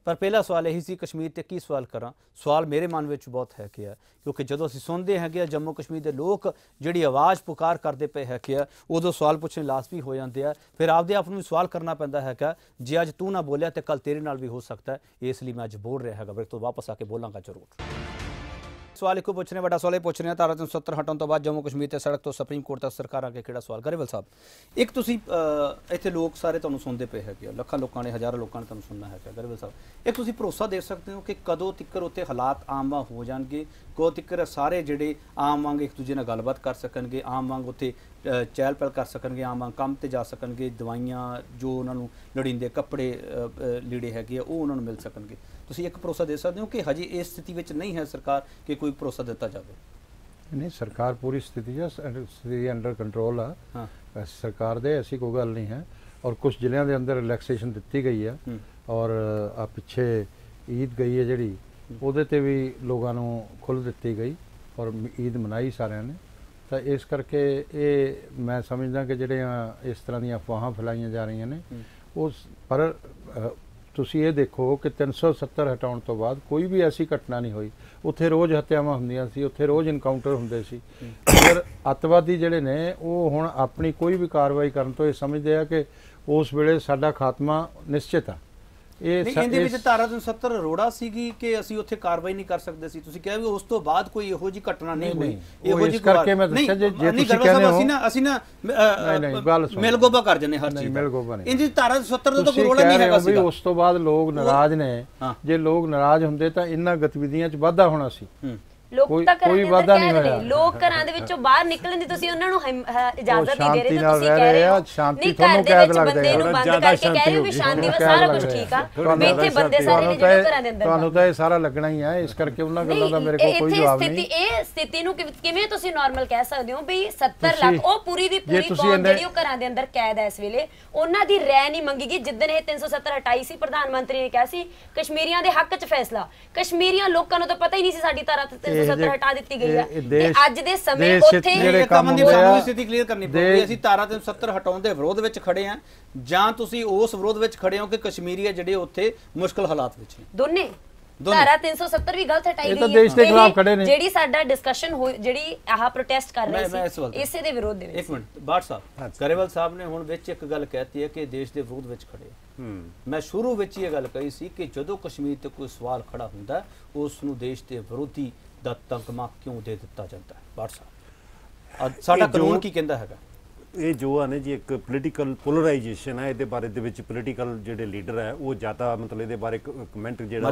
ਪਰ ਪਹਿਲਾ ਸਵਾਲ ਇਹੀ ਸੀ ਕਸ਼ਮੀਰ ਤੇ ਕੀ ਸਵਾਲ ਕਰਾਂ। ਸਵਾਲ ਮੇਰੇ ਮਨ ਵਿੱਚ ਬਹੁਤ ਹੈ ਕਿ ਆ ਕਿਉਂਕਿ ਜਦੋਂ ਅਸੀਂ ਸੁਣਦੇ ਹੈਗੇ ਆ ਜੰਮੂ ਕਸ਼ਮੀਰ ਦੇ ਲੋਕ ਜਿਹੜੀ ਆਵਾਜ਼ ਪੁਕਾਰ ਕਰਦੇ ਪਏ ਹੈਗੇ ਆ ਉਦੋਂ ਸਵਾਲ ਪੁੱਛਣੇ ਲਾਜ਼ਮੀ ਹੋ ਜਾਂਦੇ ਆ। ਫਿਰ ਆਪਦੇ ਆਪ ਨੂੰ ਵੀ ਸਵਾਲ ਕਰਨਾ ਪੈਂਦਾ ਹੈਗਾ ਜੇ ਅੱਜ ਤੂੰ ਨਾ ਬੋਲਿਆ ਤੇ ਕੱਲ ਤੇਰੇ ਨਾਲ ਵੀ ਹੋ ਸਕਦਾ ਹੈ। ਇਸ ਲਈ ਮੈਂ ਅੱਜ ਬੋਲ ਰਿਹਾ ਹੈਗਾ ਬ੍ਰੇਕ ਤੋਂ ਵਾਪਸ ਆ ਕੇ ਬੋਲਾਂਗਾ ਜ਼ਰੂਰ। ਸਵਾਲ ਇੱਕੋ ਪੁੱਛਣੇ ਵੱਡਾ ਸਵਾਲ ਇਹ ਪੁੱਛ ਰਹੇ ਧਾਰਾ ਤਿੰਨ ਸੌ ਸੱਤਰ ਹਟਾਉਣ ਤੋਂ ਬਾਅਦ ਜੰਮੂ ਕਸ਼ਮੀਰ ਤੇ ਸੜਕ ਤੋਂ ਸੁਪਰੀਮ ਕੋਰਟ ਤੱਕ ਸਰਕਾਰ ਅੱਗੇ ਕਿਹੜਾ ਸਵਾਲ ਗਰੇਵਾਲ ਸਾਹਿਬ ਇੱਕ ਤੁਸੀਂ ਇੱਥੇ ਲੋਕ ਸਾਰੇ ਤੁਹਾਨੂੰ ਸੁਣਦੇ ਪਏ ਹੈਗੇ ਲੱਖਾਂ ਲੋਕਾਂ ਨੇ ਹਜ਼ਾਰਾਂ ਲੋਕਾਂ ਨੇ ਤੁਹਾਨੂੰ ਸੁਣਨਾ ਹੈਗਾ ਗਰੇਵਾਲ ਸਾਹਿਬ ਇੱਕ ਤੁਸੀਂ ਭਰੋਸਾ ਦੇ ਸਕਦੇ ਹੋ ਕਿ ਕਦੋਂ ਤੱਕ ਉੱਥੇ ਹਾਲਾਤ ਆਮ ਹੋ ਜਾਣਗੇ ਕਦੋਂ ਤੱਕ ਸਾਰੇ ਜਿਹੜੇ ਆਮ ਵਾਂਗ ਇੱਕ ਦੂਜੇ ਨਾਲ ਗੱਲਬਾਤ ਕਰ ਸਕਣਗੇ ਆਮ ਵਾਂਗ ਉੱਥੇ ਚਹਿਲ ਪਹਿਲ ਕਰ ਸਕਣਗੇ ਆਮ ਵਾਂਗ ਕੰਮ ਤੇ ਜਾ ਸਕਣਗੇ ਦਵਾਈਆਂ ਜੋ ਉਹਨਾਂ ਨੂੰ ਲੋੜੀਂਦੇ ਕੱਪੜੇ ਲੀੜੇ ਹੈਗੇ ਆ ਉਹ ਉਹਨਾਂ ਨੂੰ ਮਿਲ ਸਕਣਗੇ ਤੁਸੀਂ ਇੱਕ ਭਰੋਸਾ ਦੇ ਸਕਦੇ ਹੋ ਕਿ ਹਜੇ ਇਸ ਸਥਿਤੀ ਵਿੱਚ ਨਹੀਂ ਹੈ ਸਰਕਾਰ ਕਿ ਕੋਈ ਭਰੋਸਾ ਦਿੱਤਾ ਜਾਵੇ। ਨਹੀਂ ਸਰਕਾਰ ਪੂਰੀ ਸਥਿਤੀ ਹੈ ਸਥਿਤੀ ਅੰਡਰ ਕੰਟਰੋਲ ਆ ਹਾਂ ਸਰਕਾਰ ਦੇ ਐਸੀ ਕੋਈ ਗੱਲ ਨਹੀਂ ਹੈ ਔਰ ਕੁਝ ਜ਼ਿਲ੍ਹਿਆਂ ਦੇ ਅੰਦਰ ਰਿਲੈਕਸੇਸ਼ਨ ਦਿੱਤੀ ਗਈ ਹੈ ਔਰ ਆ ਪਿੱਛੇ ਈਦ ਗਈ ਹੈ ਜਿਹੜੀ ਉਹਦੇ ਤੇ ਵੀ ਲੋਕਾਂ ਨੂੰ ਖੁੱਲ੍ਹ ਦਿੱਤੀ ਗਈ ਔਰ ਈਦ ਮਨਾਈ ਸਾਰਿਆਂ ਨੇ ਤਾਂ ਇਸ ਕਰਕੇ ਇਹ ਮੈਂ ਸਮਝਦਾ ਕਿ ਜਿਹੜੀਆਂ ਇਸ ਤਰ੍ਹਾਂ ਦੀਆਂ ਅਫਵਾਹਾਂ ਫੈਲਾਈਆਂ ਜਾ ਰਹੀਆਂ ਨੇ ਉਸ ਪਰ ਤੁਸੀਂ ਇਹ ਦੇਖੋ ਕਿ ਤਿੰਨ ਸੌ ਸੱਤਰ ਹਟਾਉਣ ਤੋਂ ਬਾਅਦ ਕੋਈ ਵੀ ਐਸੀ ਘਟਨਾ ਨਹੀਂ ਹੋਈ ਉੱਥੇ ਰੋਜ਼ ਹੱਤਿਆਵਾਂ ਹੁੰਦੀਆਂ ਸੀ ਉੱਥੇ ਰੋਜ਼ ਇਨਕਾਊਂਟਰ ਹੁੰਦੇ ਸੀ ਪਰ ਅੱਤਵਾਦੀ ਜਿਹੜੇ ਨੇ ਉਹ ਹੁਣ ਆਪਣੀ ਕੋਈ ਵੀ ਕਾਰਵਾਈ ਕਰਨ ਤੋਂ ਇਹ ਸਮਝਦੇ ਆ ਕਿ ਉਸ ਵੇਲੇ ਸਾਡਾ ਖਾਤਮਾ ਨਿਸ਼ਚਿਤ ਆ। ਇਹ ਇਹਦੇ ਵਿੱਚ ਧਾਰਾ ਤਿੰਨ ਸੌ ਸੱਤਰ ਰੋੜਾ ਸੀਗੀ ਕਿ ਅਸੀਂ ਉੱਥੇ ਕਾਰਵਾਈ ਨਹੀਂ ਕਰ ਸਕਦੇ ਸੀ ਤੁਸੀਂ ਕਿਹਾ ਵੀ ਉਸ ਤੋਂ ਬਾਅਦ ਕੋਈ ਇਹੋ ਜਿਹੀ ਘਟਨਾ ਨਹੀਂ ਹੋਈ ਇਹੋ ਜਿਹੀ ਕਰਕੇ ਮੈਂ ਦੱਸਿਆ ਜੇ ਜੇ ਤੁਸੀਂ ਕਹਿੰਦੇ ਹੋ ਅਸੀਂ ਨਾ ਅਸੀਂ ਨਾ ਮਿਲਗੋਬਾ ਕਰ ਜੰਨੇ ਹਰ ਚੀਜ਼ ਮਿਲਗੋਬਾ ਨਹੀਂ ਇਹਦੀ ਧਾਰਾ ਤਿੰਨ ਸੌ ਸੱਤਰ ਦਾ ਤਾਂ ਕੋਈ ਰੋੜਾ ਨਹੀਂ ਹੈਗਾ ਸੀ ਉਸ ਤੋਂ ਬਾਅਦ ਲੋਕ ਨਾਰਾਜ਼ ਨੇ ਜੇ ਲੋਕ ਨਾਰਾਜ਼ ਹੁੰਦੇ ਤਾਂ ਇਹਨਾਂ ਗਤੀਵਿਧੀਆਂ 'ਚ ਵਾਧਾ ਹੋਣਾ ਸੀ। ਲੋਕ ਤਾਂ ਕੋਈ ਵਾਧਾ ਨਹੀਂ ਹੋਇਆ ਲੋਕ ਘਰਾਂ ਦੇ ਵਿੱਚੋਂ ਬਾਹਰ ਨਿਕਲਣ ਦੀ ਤੁਸੀਂ ਉਹਨਾਂ ਨੂੰ ਇਜਾਜ਼ਤ ਨਹੀਂ ਦੇ ਰਹੇ ਤਾਂ ਤੁਸੀਂ ਕਹਿ ਰਹੇ ਹੋ ਸ਼ਾਂਤੀ ਤੁਹਾਨੂੰ ਕੈਦ ਲੱਗਦਾ ਹੈ ਬੰਦੇ ਨੂੰ ਬੰਦ ਕਰਕੇ ਕਹਿ ਰਹੇ ਹੋ ਵੀ ਸ਼ਾਂਤੀ ਵਿੱਚ ਸਾਰਾ ਕੁਝ ਠੀਕ ਆ ਵੀ ਇੱਥੇ ਬੰਦੇ ਸਾਰੇ ਨੇ ਜਿਹੜੇ ਘਰਾਂ ਦੇ ਅੰਦਰ ਤੁਹਾਨੂੰ ਤਾਂ ਇਹ ਸਾਰਾ ਲੱਗਣਾ ਹੀ ਹੈ ਇਸ ਕਰਕੇ ਉਹਨਾਂ ਗੱਲਾਂ ਦਾ ਮੇਰੇ ਕੋਲ ਕੋਈ ਜਵਾਬ ਨਹੀਂ। ਇਹ ਸਥਿਤੀ ਨੂੰ ਕਿਵੇਂ ਤੁਸੀਂ ਨਾਰਮਲ ਕਹਿ ਸਕਦੇ ਹੋ ਵੀ ਸੱਤਰ ਲੱਖ ਉਹ ਪੂਰੀ ਦੀ ਪੂਰੀ ਕੌਮ ਜਿਹੜੀ ਉਹ ਘਰਾਂ ਦੇ ਅੰਦਰ ਕੈਦ ਹੈ ਇਸ ਵੇਲੇ ਉਹਨਾਂ ਦੀ ਰਹਿ ਨਹੀਂ ਮੰਗੀ ਗਈ ਜਿੱਦਣ ਇਹ ਤਿੰਨ ਸੌ ਸੱਤਰ ਹਟਾਈ ਸੀ ਪ੍ਰਧਾਨ ਮੰਤਰੀ ਨੇ ਕਿਹਾ ਸੀ ਕਸ਼ਮੀਰੀਆਂ ਦੇ ਹੱਕ 'ਚ ਫੈਸਲਾ ਕਸ਼ਮੀਰੀਆਂ ਲੋਕਾਂ ਨੂੰ ਤਾਂ ਪਤਾ ਹੀ ਨਹੀਂ ਸੀ ਸਾਡੀ ਧਾਰਾ ਤਿੰਨ ਸੌ ਸੱਤਰ ਹਟਾ ਦਿੱਤੀ ਗਈ ਹੈ ਤੇ ਅੱਜ ਦੇ ਸਮੇਂ ਉੱਥੇ ਜਿਹੜੇ ਕੰਮ ਦੀ ਸਾਨੂੰ ਸਥਿਤੀ ਕਲੀਅਰ ਕਰਨੀ ਪਊਗੀ ਅਸੀਂ ਧਾਰਾ ਤਿੰਨ ਸੌ ਸੱਤਰ ਹਟਾਉਣ ਦੇ ਵਿਰੋਧ ਵਿੱਚ ਖੜੇ ਆ ਜਾਂ ਤੁਸੀਂ ਉਸ ਵਿਰੋਧ ਵਿੱਚ ਖੜੇ ਹੋ ਕਿ ਕਸ਼ਮੀਰੀ ਜਿਹੜੇ ਉੱਥੇ ਮੁਸ਼ਕਲ ਹਾਲਾਤ ਵਿੱਚ ਨੇ ਦੋਨੇ ਧਾਰਾ ਤਿੰਨ ਸੌ ਸੱਤਰ ਵੀ ਗਲਤ ਹਟਾਈ ਗਈ ਹੈ ਦੇਸ਼ ਦੇ ਖਿਲਾਫ ਖੜੇ ਨੇ ਜਿਹੜੀ ਸਾਡਾ ਡਿਸਕਸ਼ਨ ਹੋਈ ਜਿਹੜੀ ਆਹ ਪ੍ਰੋਟੈਸਟ ਕਰ ਰਹੇ ਸੀ ਇਸੇ ਦੇ ਵਿਰੋਧ ਦੇ ਵਿੱਚ ਇੱਕ ਮਿੰਟ ਬਾਟ ਸਾਹਿਬ ਗਰੇਵਾਲ ਸਾਹਿਬ ਨੇ ਹੁਣ ਵਿੱਚ ਇੱਕ ਗੱਲ ਕਹਿਤੀ ਹੈ ਕਿ ਦੇਸ਼ ਦੇ ਵਿਰੋਧ ਵਿੱਚ ਖੜੇ ਮੈਂ ਸ਼ੁਰੂ ਵਿੱਚ ਇਹ ਗੱਲ ਕਹੀ ਸੀ ਕਿ ਜਦੋਂ ਕਸ਼ਮੀਰ ਤੇ ਕੋਈ ਸਵਾਲ ਖੜਾ ਹੁੰਦਾ ਉਸ ਨੂੰ ਦੇਸ਼ ਦੇ ਵਿਰੋਧੀ ਦਾ ਤਮਗਾ ਕਿਉਂ ਦੇ ਦਿੱਤਾ ਜਾਂਦਾ ਹੈ ਬਾਟ ਸਾਹਿਬ ਸਾਡਾ ਕਾਨੂੰਨ ਕੀ ਕਹਿੰਦਾ ਹੈਗਾ ਇਹ ਜੋ ਆ ਨੇ ਜੀ ਇੱਕ ਪੋਲੀਟੀਕਲ ਪੋਲਰਾਈਜੇਸ਼ਨ ਹੈ ਇਹਦੇ ਬਾਰੇ ਦੇ ਵਿੱਚ ਪੋਲੀਟੀਕਲ ਜਿਹੜੇ ਲੀਡਰ ਹੈ ਉਹ ਜ਼ਿਆਦਾ ਮਤਲਬ ਇਹਦੇ ਬਾਰੇ ਕਮੈਂਟ ਜਿਹੜਾ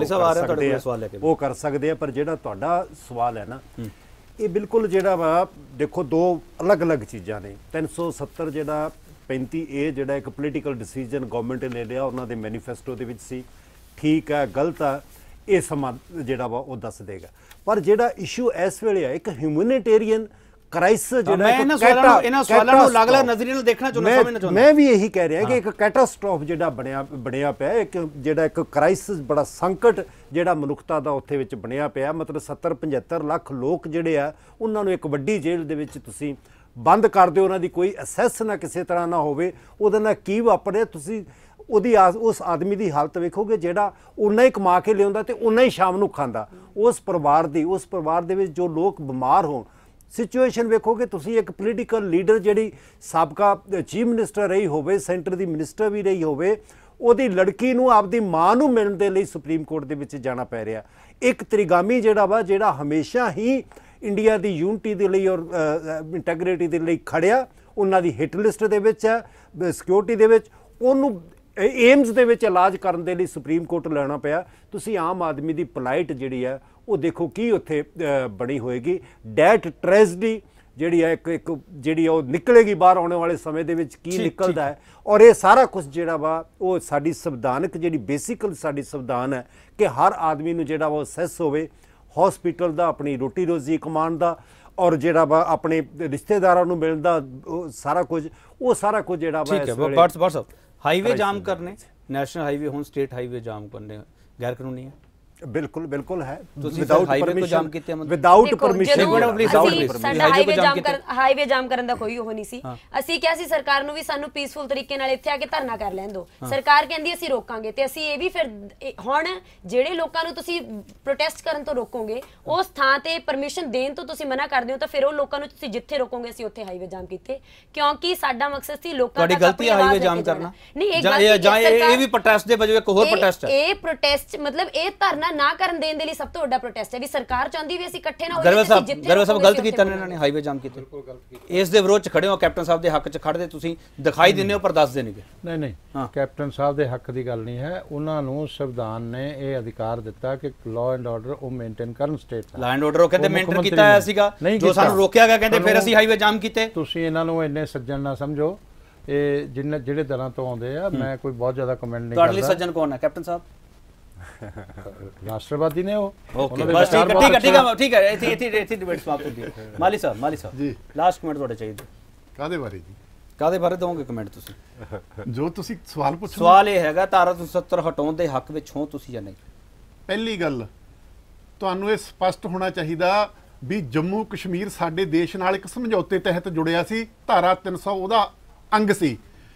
ਉਹ ਕਰ ਸਕਦੇ ਆ ਪਰ ਜਿਹੜਾ ਤੁਹਾਡਾ ਸਵਾਲ ਹੈ ਨਾ ਇਹ ਬਿਲਕੁਲ ਜਿਹੜਾ ਵਾ ਦੇਖੋ ਦੋ ਅਲੱਗ-ਅਲੱਗ ਚੀਜ਼ਾਂ ਨੇ ਤਿੰਨ ਸੌ ਸੱਤਰ ਜਿਹੜਾ ਪੈਂਤੀ ਏ ਜਿਹੜਾ ਇੱਕ ਪੋਲੀਟੀਕਲ ਡਿਸੀਜਨ ਗਵਰਨਮੈਂਟ ਨੇ ਲਿਆ ਉਹਨਾਂ ਦੇ ਮੈਨੀਫੈਸਟੋ ਦੇ ਵਿੱਚ ਸੀ ਠੀਕ ਹੈ ਗਲਤ ਆ ਇਹ ਸਮਾਂ ਜਿਹੜਾ ਵਾ ਉਹ ਦੱਸ ਦੇਗਾ ਪਰ ਜਿਹੜਾ ਇਸ਼ੂ ਇਸ ਵੇਲੇ ਆ ਇੱਕ ਹਿਊਮੈਨਿਟੇਰੀਅਨ ਕ੍ਰਾਈਸਿਸ ਜਿਹੜਾ ਇਹਨਾਂ ਸਵਾਲਾਂ ਨੂੰ ਇਹਨਾਂ ਸਵਾਲਾਂ ਨੂੰ ਅਲੱਗ-ਅਲੱਗ ਨਜ਼ਰੀਏ ਨਾਲ ਦੇਖਣਾ ਚਾਹੁੰਦਾ ਸਮਝਣਾ ਚਾਹੁੰਦਾ ਮੈਂ ਵੀ ਇਹੀ ਕਹਿ ਰਿਹਾ ਕਿ ਇੱਕ ਕੈਟਾਸਟ੍ਰੋਫ ਜਿਹੜਾ ਬਣਿਆ ਬਣਿਆ ਪਿਆ ਇੱਕ ਜਿਹੜਾ ਇੱਕ ਕ੍ਰਾਈਸਿਸ ਬੜਾ ਸੰਕਟ ਜਿਹੜਾ ਮਨੁੱਖਤਾ ਦਾ ਉੱਥੇ ਵਿੱਚ ਬਣਿਆ ਪਿਆ ਮਤਲਬ ਸੱਤਰ ਪਝੱਤਰ ਲੱਖ ਲੋਕ ਜਿਹੜੇ ਆ ਉਹਨਾਂ ਨੂੰ ਇੱਕ ਵੱਡੀ ਜੇਲ੍ਹ ਦੇ ਵਿੱਚ ਤੁਸੀਂ ਬੰਦ ਕਰ ਦਿਓ ਉਹਨਾਂ ਦੀ ਕੋਈ ਅਸੈਸ ਨਾ ਕਿਸੇ ਤਰ੍ਹਾਂ ਨਾ ਹੋਵੇ ਉਹਦੇ ਨਾਲ ਕੀ ਵਾਪਰੇ ਤੁਸੀਂ ਉਹਦੀ ਉਸ ਆਦਮੀ ਦੀ ਹਾਲਤ ਵੇਖੋਗੇ ਜਿਹੜਾ ਉਨਾ ਹੀ ਕਮਾ ਕੇ ਲਿਆਉਂਦਾ ਤੇ ਉਨਾ ਹੀ ਸ਼ਾਮ ਨੂੰ ਖਾਂਦਾ ਉਸ ਪਰਿਵਾਰ ਦੀ ਉਸ ਪਰਿਵਾਰ ਦੇ ਵਿੱਚ ਜੋ ਲੋਕ ਬਿਮਾਰ ਹੋਣ ਸਿਚੁਏਸ਼ਨ ਵੇਖੋਗੇ ਤੁਸੀਂ ਇੱਕ ਪੋਲੀਟੀਕਲ ਲੀਡਰ ਜਿਹੜੀ ਸਾਬਕਾ ਚੀਫ ਮਿਨਿਸਟਰ ਰਹੀ ਹੋਵੇ ਸੈਂਟਰ ਦੀ ਮਿਨਿਸਟਰ ਵੀ ਰਹੀ ਹੋਵੇ ਉਹਦੀ ਲੜਕੀ ਨੂੰ ਆਪਦੀ ਮਾਂ ਨੂੰ ਮਿਲਣ ਦੇ ਲਈ ਸੁਪਰੀਮ ਕੋਰਟ ਦੇ ਵਿੱਚ ਜਾਣਾ ਪੈ ਰਿਹਾ ਇੱਕ ਤ੍ਰਿਗਾਮੀ ਜਿਹੜਾ ਵਾ ਜਿਹੜਾ ਹਮੇਸ਼ਾ ਹੀ ਇੰਡੀਆ ਦੀ ਯੂਨਿਟੀ ਦੇ ਲਈ ਔਰ ਇੰਟੈਗ੍ਰਿਟੀ ਦੇ ਲਈ ਖੜਿਆ ਉਹਨਾਂ ਦੀ ਹਿੱਟ ਲਿਸਟ ਦੇ ਵਿੱਚ ਹੈ ਸਿਕਿਉਰਿਟੀ ਦੇ ਵਿੱਚ ਉਹਨੂੰ ਏਮਸ ਦੇ ਵਿੱਚ ਇਲਾਜ ਕਰਨ ਦੇ ਲਈ ਸੁਪਰੀਮ ਕੋਰਟ ਲੈਣਾ ਪਿਆ ਤੁਸੀਂ ਆਮ ਆਦਮੀ ਦੀ ਪੋਲਾਈਟ ਜਿਹੜੀ ਹੈ ਉਹ ਦੇਖੋ ਕੀ ਉੱਥੇ ਬਣੀ ਹੋਏਗੀ ਡੈਟ ਟ੍ਰੈਜਡੀ ਜਿਹੜੀ ਹੈ ਇੱਕ ਇੱਕ ਜਿਹੜੀ ਉਹ ਨਿਕਲੇਗੀ ਬਾਹਰ ਆਉਣ ਵਾਲੇ ਸਮੇਂ ਦੇ ਵਿੱਚ ਕੀ ਨਿਕਲਦਾ ਹੈ ਔਰ ਇਹ ਸਾਰਾ ਕੁਝ ਜਿਹੜਾ ਵਾ ਉਹ ਸਾਡੀ ਸੰਵਿਧਾਨਕ ਜਿਹੜੀ ਬੇਸਿਕਲ ਸਾਡੀ ਸੰਵਿਧਾਨ ਹੈ ਕਿ ਹਰ ਆਦਮੀ ਨੂੰ ਜਿਹੜਾ ਵਾ ਸੈਸ ਹੋਵੇ ਹਸਪੀਟਲ ਦਾ ਆਪਣੀ ਰੋਟੀ ਰੋਜ਼ੀ ਕਮਾਉਣ ਦਾ ਔਰ ਜਿਹੜਾ ਵਾ ਆਪਣੇ ਰਿਸ਼ਤੇਦਾਰਾਂ ਨੂੰ ਮਿਲਣ ਦਾ ਸਾਰਾ ਕੁਝ ਉਹ ਸਾਰਾ ਕੁਝ ਜਿਹੜਾ ਵਾ ਠੀਕ ਹੈ ਬਾਟ ਸਾਹਿਬ ਹਾਈਵੇ ਜਾਮ ਕਰਨੇ ਨੈਸ਼ਨਲ ਹਾਈਵੇ ਹੁਣ ਸਟੇਟ ਹਾਈਵੇ ਜਾਮ ਕਰਨੇ ਗੈਰ ਕਾਨੂੰਨੀ ਹੈ ਬਿਲਕੁਲ ਬਿਲਕੁਲ ਹੈ ਤੁਸੀਂ ਫਿਰ ਹਾਈਵੇ ਕੋ ਜਾਮ ਕੀਤੇ ਅਮਨ ਵਿਦਆਊਟ ਦੇਖੋ, ਪਰਮਿਸ਼ਨ ਜਦੋਂ Without ਅਸੀਂ ਸਾਡਾ ਹਾਈਵੇ ਜਾਮ ਕਰ ਹਾਈਵੇ ਜਾਮ ਕਰਨ ਦਾ ਕੋਈ ਉਹ ਨਹੀਂ ਸੀ। ਅਸੀਂ ਕਿਹਾ ਸੀ ਸਰਕਾਰ ਨੂੰ ਵੀ ਸਾਨੂੰ ਪੀਸਫੁਲ ਤਰੀਕੇ ਨਾਲ ਇੱਥੇ ਆ ਕੇ ਧਰਨਾ ਕਰ ਲੈਣ ਦਿਓ। ਸਰਕਾਰ ਕਹਿੰਦੀ ਅਸੀਂ ਰੋਕਾਂਗੇ ਤੇ ਅਸੀਂ ਇਹ ਵੀ ਫਿਰ ਇਹ- ਹੁਣ ਜਿਹੜੇ ਲੋਕਾਂ ਨੂੰ ਤੁਸੀਂ ਪ੍ਰੋਟੈਸਟ ਕਰਨ ਤੋਂ ਰੋਕੋਗੇ ਉਸ ਥਾਂ ਤੇ ਪਰਮਿਸ਼ਨ ਦੇਣ ਤੋਂ ਤੁਸੀਂ ਮਨਾ ਕਰਦੇ ਹੋ ਤਾਂ ਫਿਰ ਉਹ ਲੋਕਾਂ ਨੂੰ ਤੁਸੀਂ ਜਿੱਥੇ ਰੋਕੋਗੇ ਅਸੀਂ ਉੱਥੇ ਹਾਈਵੇ ਜਾਮ ਕੀਤੇ, ਕਿਉਂਕਿ ਸਾਡਾ ਮਕਸਦ ਸੀ ਲੋਕਾਂ ਤੁਹਾਡੀ ਗਲਤੀ ਹੈ ਹਾਈਵੇ ਜਾਮ ਕਰਨਾ। ਨਹੀਂ ਇਹ ਜਾਂ ਗਲਤੀ ਜਾਂ ਇਹ ਵੀ ਪ੍ਰੋਟੈਸਟ ਦੇ ਵਜੋਂ ਇੱਕ ਹੋਰ ਇਹ- ਪ੍ਰੋਟੈਸਟ ਹੈ। ਇਹ ਪ੍ਰੋਟੈਸਟ ਮਤਲਬ ਇਹ ਧਰਨਾ ਨਾ ਕਰਨ ਦੇਣ ਦੇ ਲਈ ਸਭ ਤੋਂ ਵੱਡਾ ਪ੍ਰੋਟੈਸਟ ਹੈ ਵੀ ਸਰਕਾਰ ਚਾਹੁੰਦੀ ਵੀ ਅਸੀਂ ਇਕੱਠੇ ਨਾ ਹੋਈਏ। ਗਰੇਵਾਲ ਸਾਹਿਬ ਗਰੇਵਾਲ ਸਾਹਿਬ ਗਲਤ ਕੀਤਾ ਇਹਨਾਂ ਨੇ ਹਾਈਵੇ ਜਾਮ ਕੀਤੇ, ਇਸ ਦੇ ਵਿਰੋਧ ਚ ਖੜੇ ਹੋ, ਕੈਪਟਨ ਸਾਹਿਬ ਦੇ ਹੱਕ ਚ ਖੜਦੇ ਤੁਸੀਂ ਦਿਖਾਈ ਦਿੰਦੇ ਹੋ ਪਰ ਦੱਸਦੇ ਨਹੀਂਗੇ। ਨਹੀਂ ਨਹੀਂ ਕੈਪਟਨ ਸਾਹਿਬ ਦੇ ਹੱਕ ਦੀ ਗੱਲ ਨਹੀਂ ਹੈ, ਉਹਨਾਂ ਨੂੰ ਸੰਵਿਧਾਨ ਨੇ ਇਹ ਅਧਿਕਾਰ ਦਿੱਤਾ ਕਿ ਲਾਅ ਐਂਡ ਆਰਡਰ ਉਹ ਮੇਨਟੇਨ ਕਰਨ ਸਟੇਟ ਦਾ। ਲਾਅ ਐਂਡ ਆਰਡਰ ਉਹ ਕਹਿੰਦੇ ਮੇਨਟੇਨ ਕੀਤਾ ਹੋਇਆ ਸੀਗਾ, ਜੋ ਸਾਨੂੰ ਰੋਕਿਆ ਗਿਆ ਕਹਿੰਦੇ ਫਿਰ ਅਸੀਂ ਹਾਈਵੇ ਜਾਮ ਕੀਤੇ। ਤੁਸੀਂ ਇਹਨਾਂ ਨੂੰ ਇੰਨੇ ਸੱਜਣ ਨਾ ਸਮਝੋ, ਇਹ ਜਿੰਨੇ ਜਿਹੜੇ ਦਰਾਂ ਤੋਂ ਆਉਂਦੇ ਆ, ਮੈਂ ਕੋਈ ਬਹੁਤ ਜ਼ਿਆਦਾ ਕਮੈਂਟ ਨਹੀਂ ਕਰਦਾ। ਤੁਹਾਡੇ ਲਈ ਸੱਜਣ ਕੌਣ ਹੈ ਕੈਪਟਨ ਸਾਹਿਬ? ਰਾਸ਼ਟਰਵਾਦੀ ਨੇ ਉਹ। ਓਕੇ ਬਸ ਠੀਕ ਹੈ ਠੀਕ ਹੈ ਠੀਕ ਹੈ ਠੀਕ ਹੈ ਇੱਥੇ ਇੱਥੇ ਇੱਥੇ ਡਿਬੇਟ ਸਮਾਪਤ ਹੁੰਦੀ ਹੈ। ਮਾਲੀ ਸਾਹਿਬ ਮਾਲੀ ਸਾਹਿਬ ਜੀ ਲਾਸਟ ਕਮੈਂਟ ਤੁਹਾਡੇ ਚਾਹੀਦੇ। ਕਾਦੇ ਬਾਰੇ ਜੀ? ਕਾਦੇ ਬਾਰੇ ਦੋਗੇ ਕਮੈਂਟ ਤੁਸੀਂ? ਜੋ ਤੁਸੀਂ ਸਵਾਲ ਪੁੱਛੋ। ਸਵਾਲ ਇਹ ਹੈਗਾ ਧਾਰਾ ਤਿੰਨ ਸੌ ਸੱਤਰ ਹਟਾਉਣ ਦੇ ਹੱਕ ਵਿੱਚ ਹੋ ਤੁਸੀਂ ਜਾਂ ਨਹੀਂ? ਪਹਿਲੀ ਗੱਲ ਤੁਹਾਨੂੰ ਇਹ ਸਪਸ਼ਟ ਹੋਣਾ ਚਾਹੀਦਾ ਵੀ ਜੰਮੂ ਕਸ਼ਮੀਰ ਸਾਡੇ ਦੇਸ਼ ਨਾਲ ਇੱਕ ਸਮਝੌਤੇ ਤਹਿਤ ਜੁੜਿਆ ਸੀ, ਧਾਰਾ ਤਿੰਨ ਸੌ ਉਹਦਾ ਅੰਗ ਸੀ।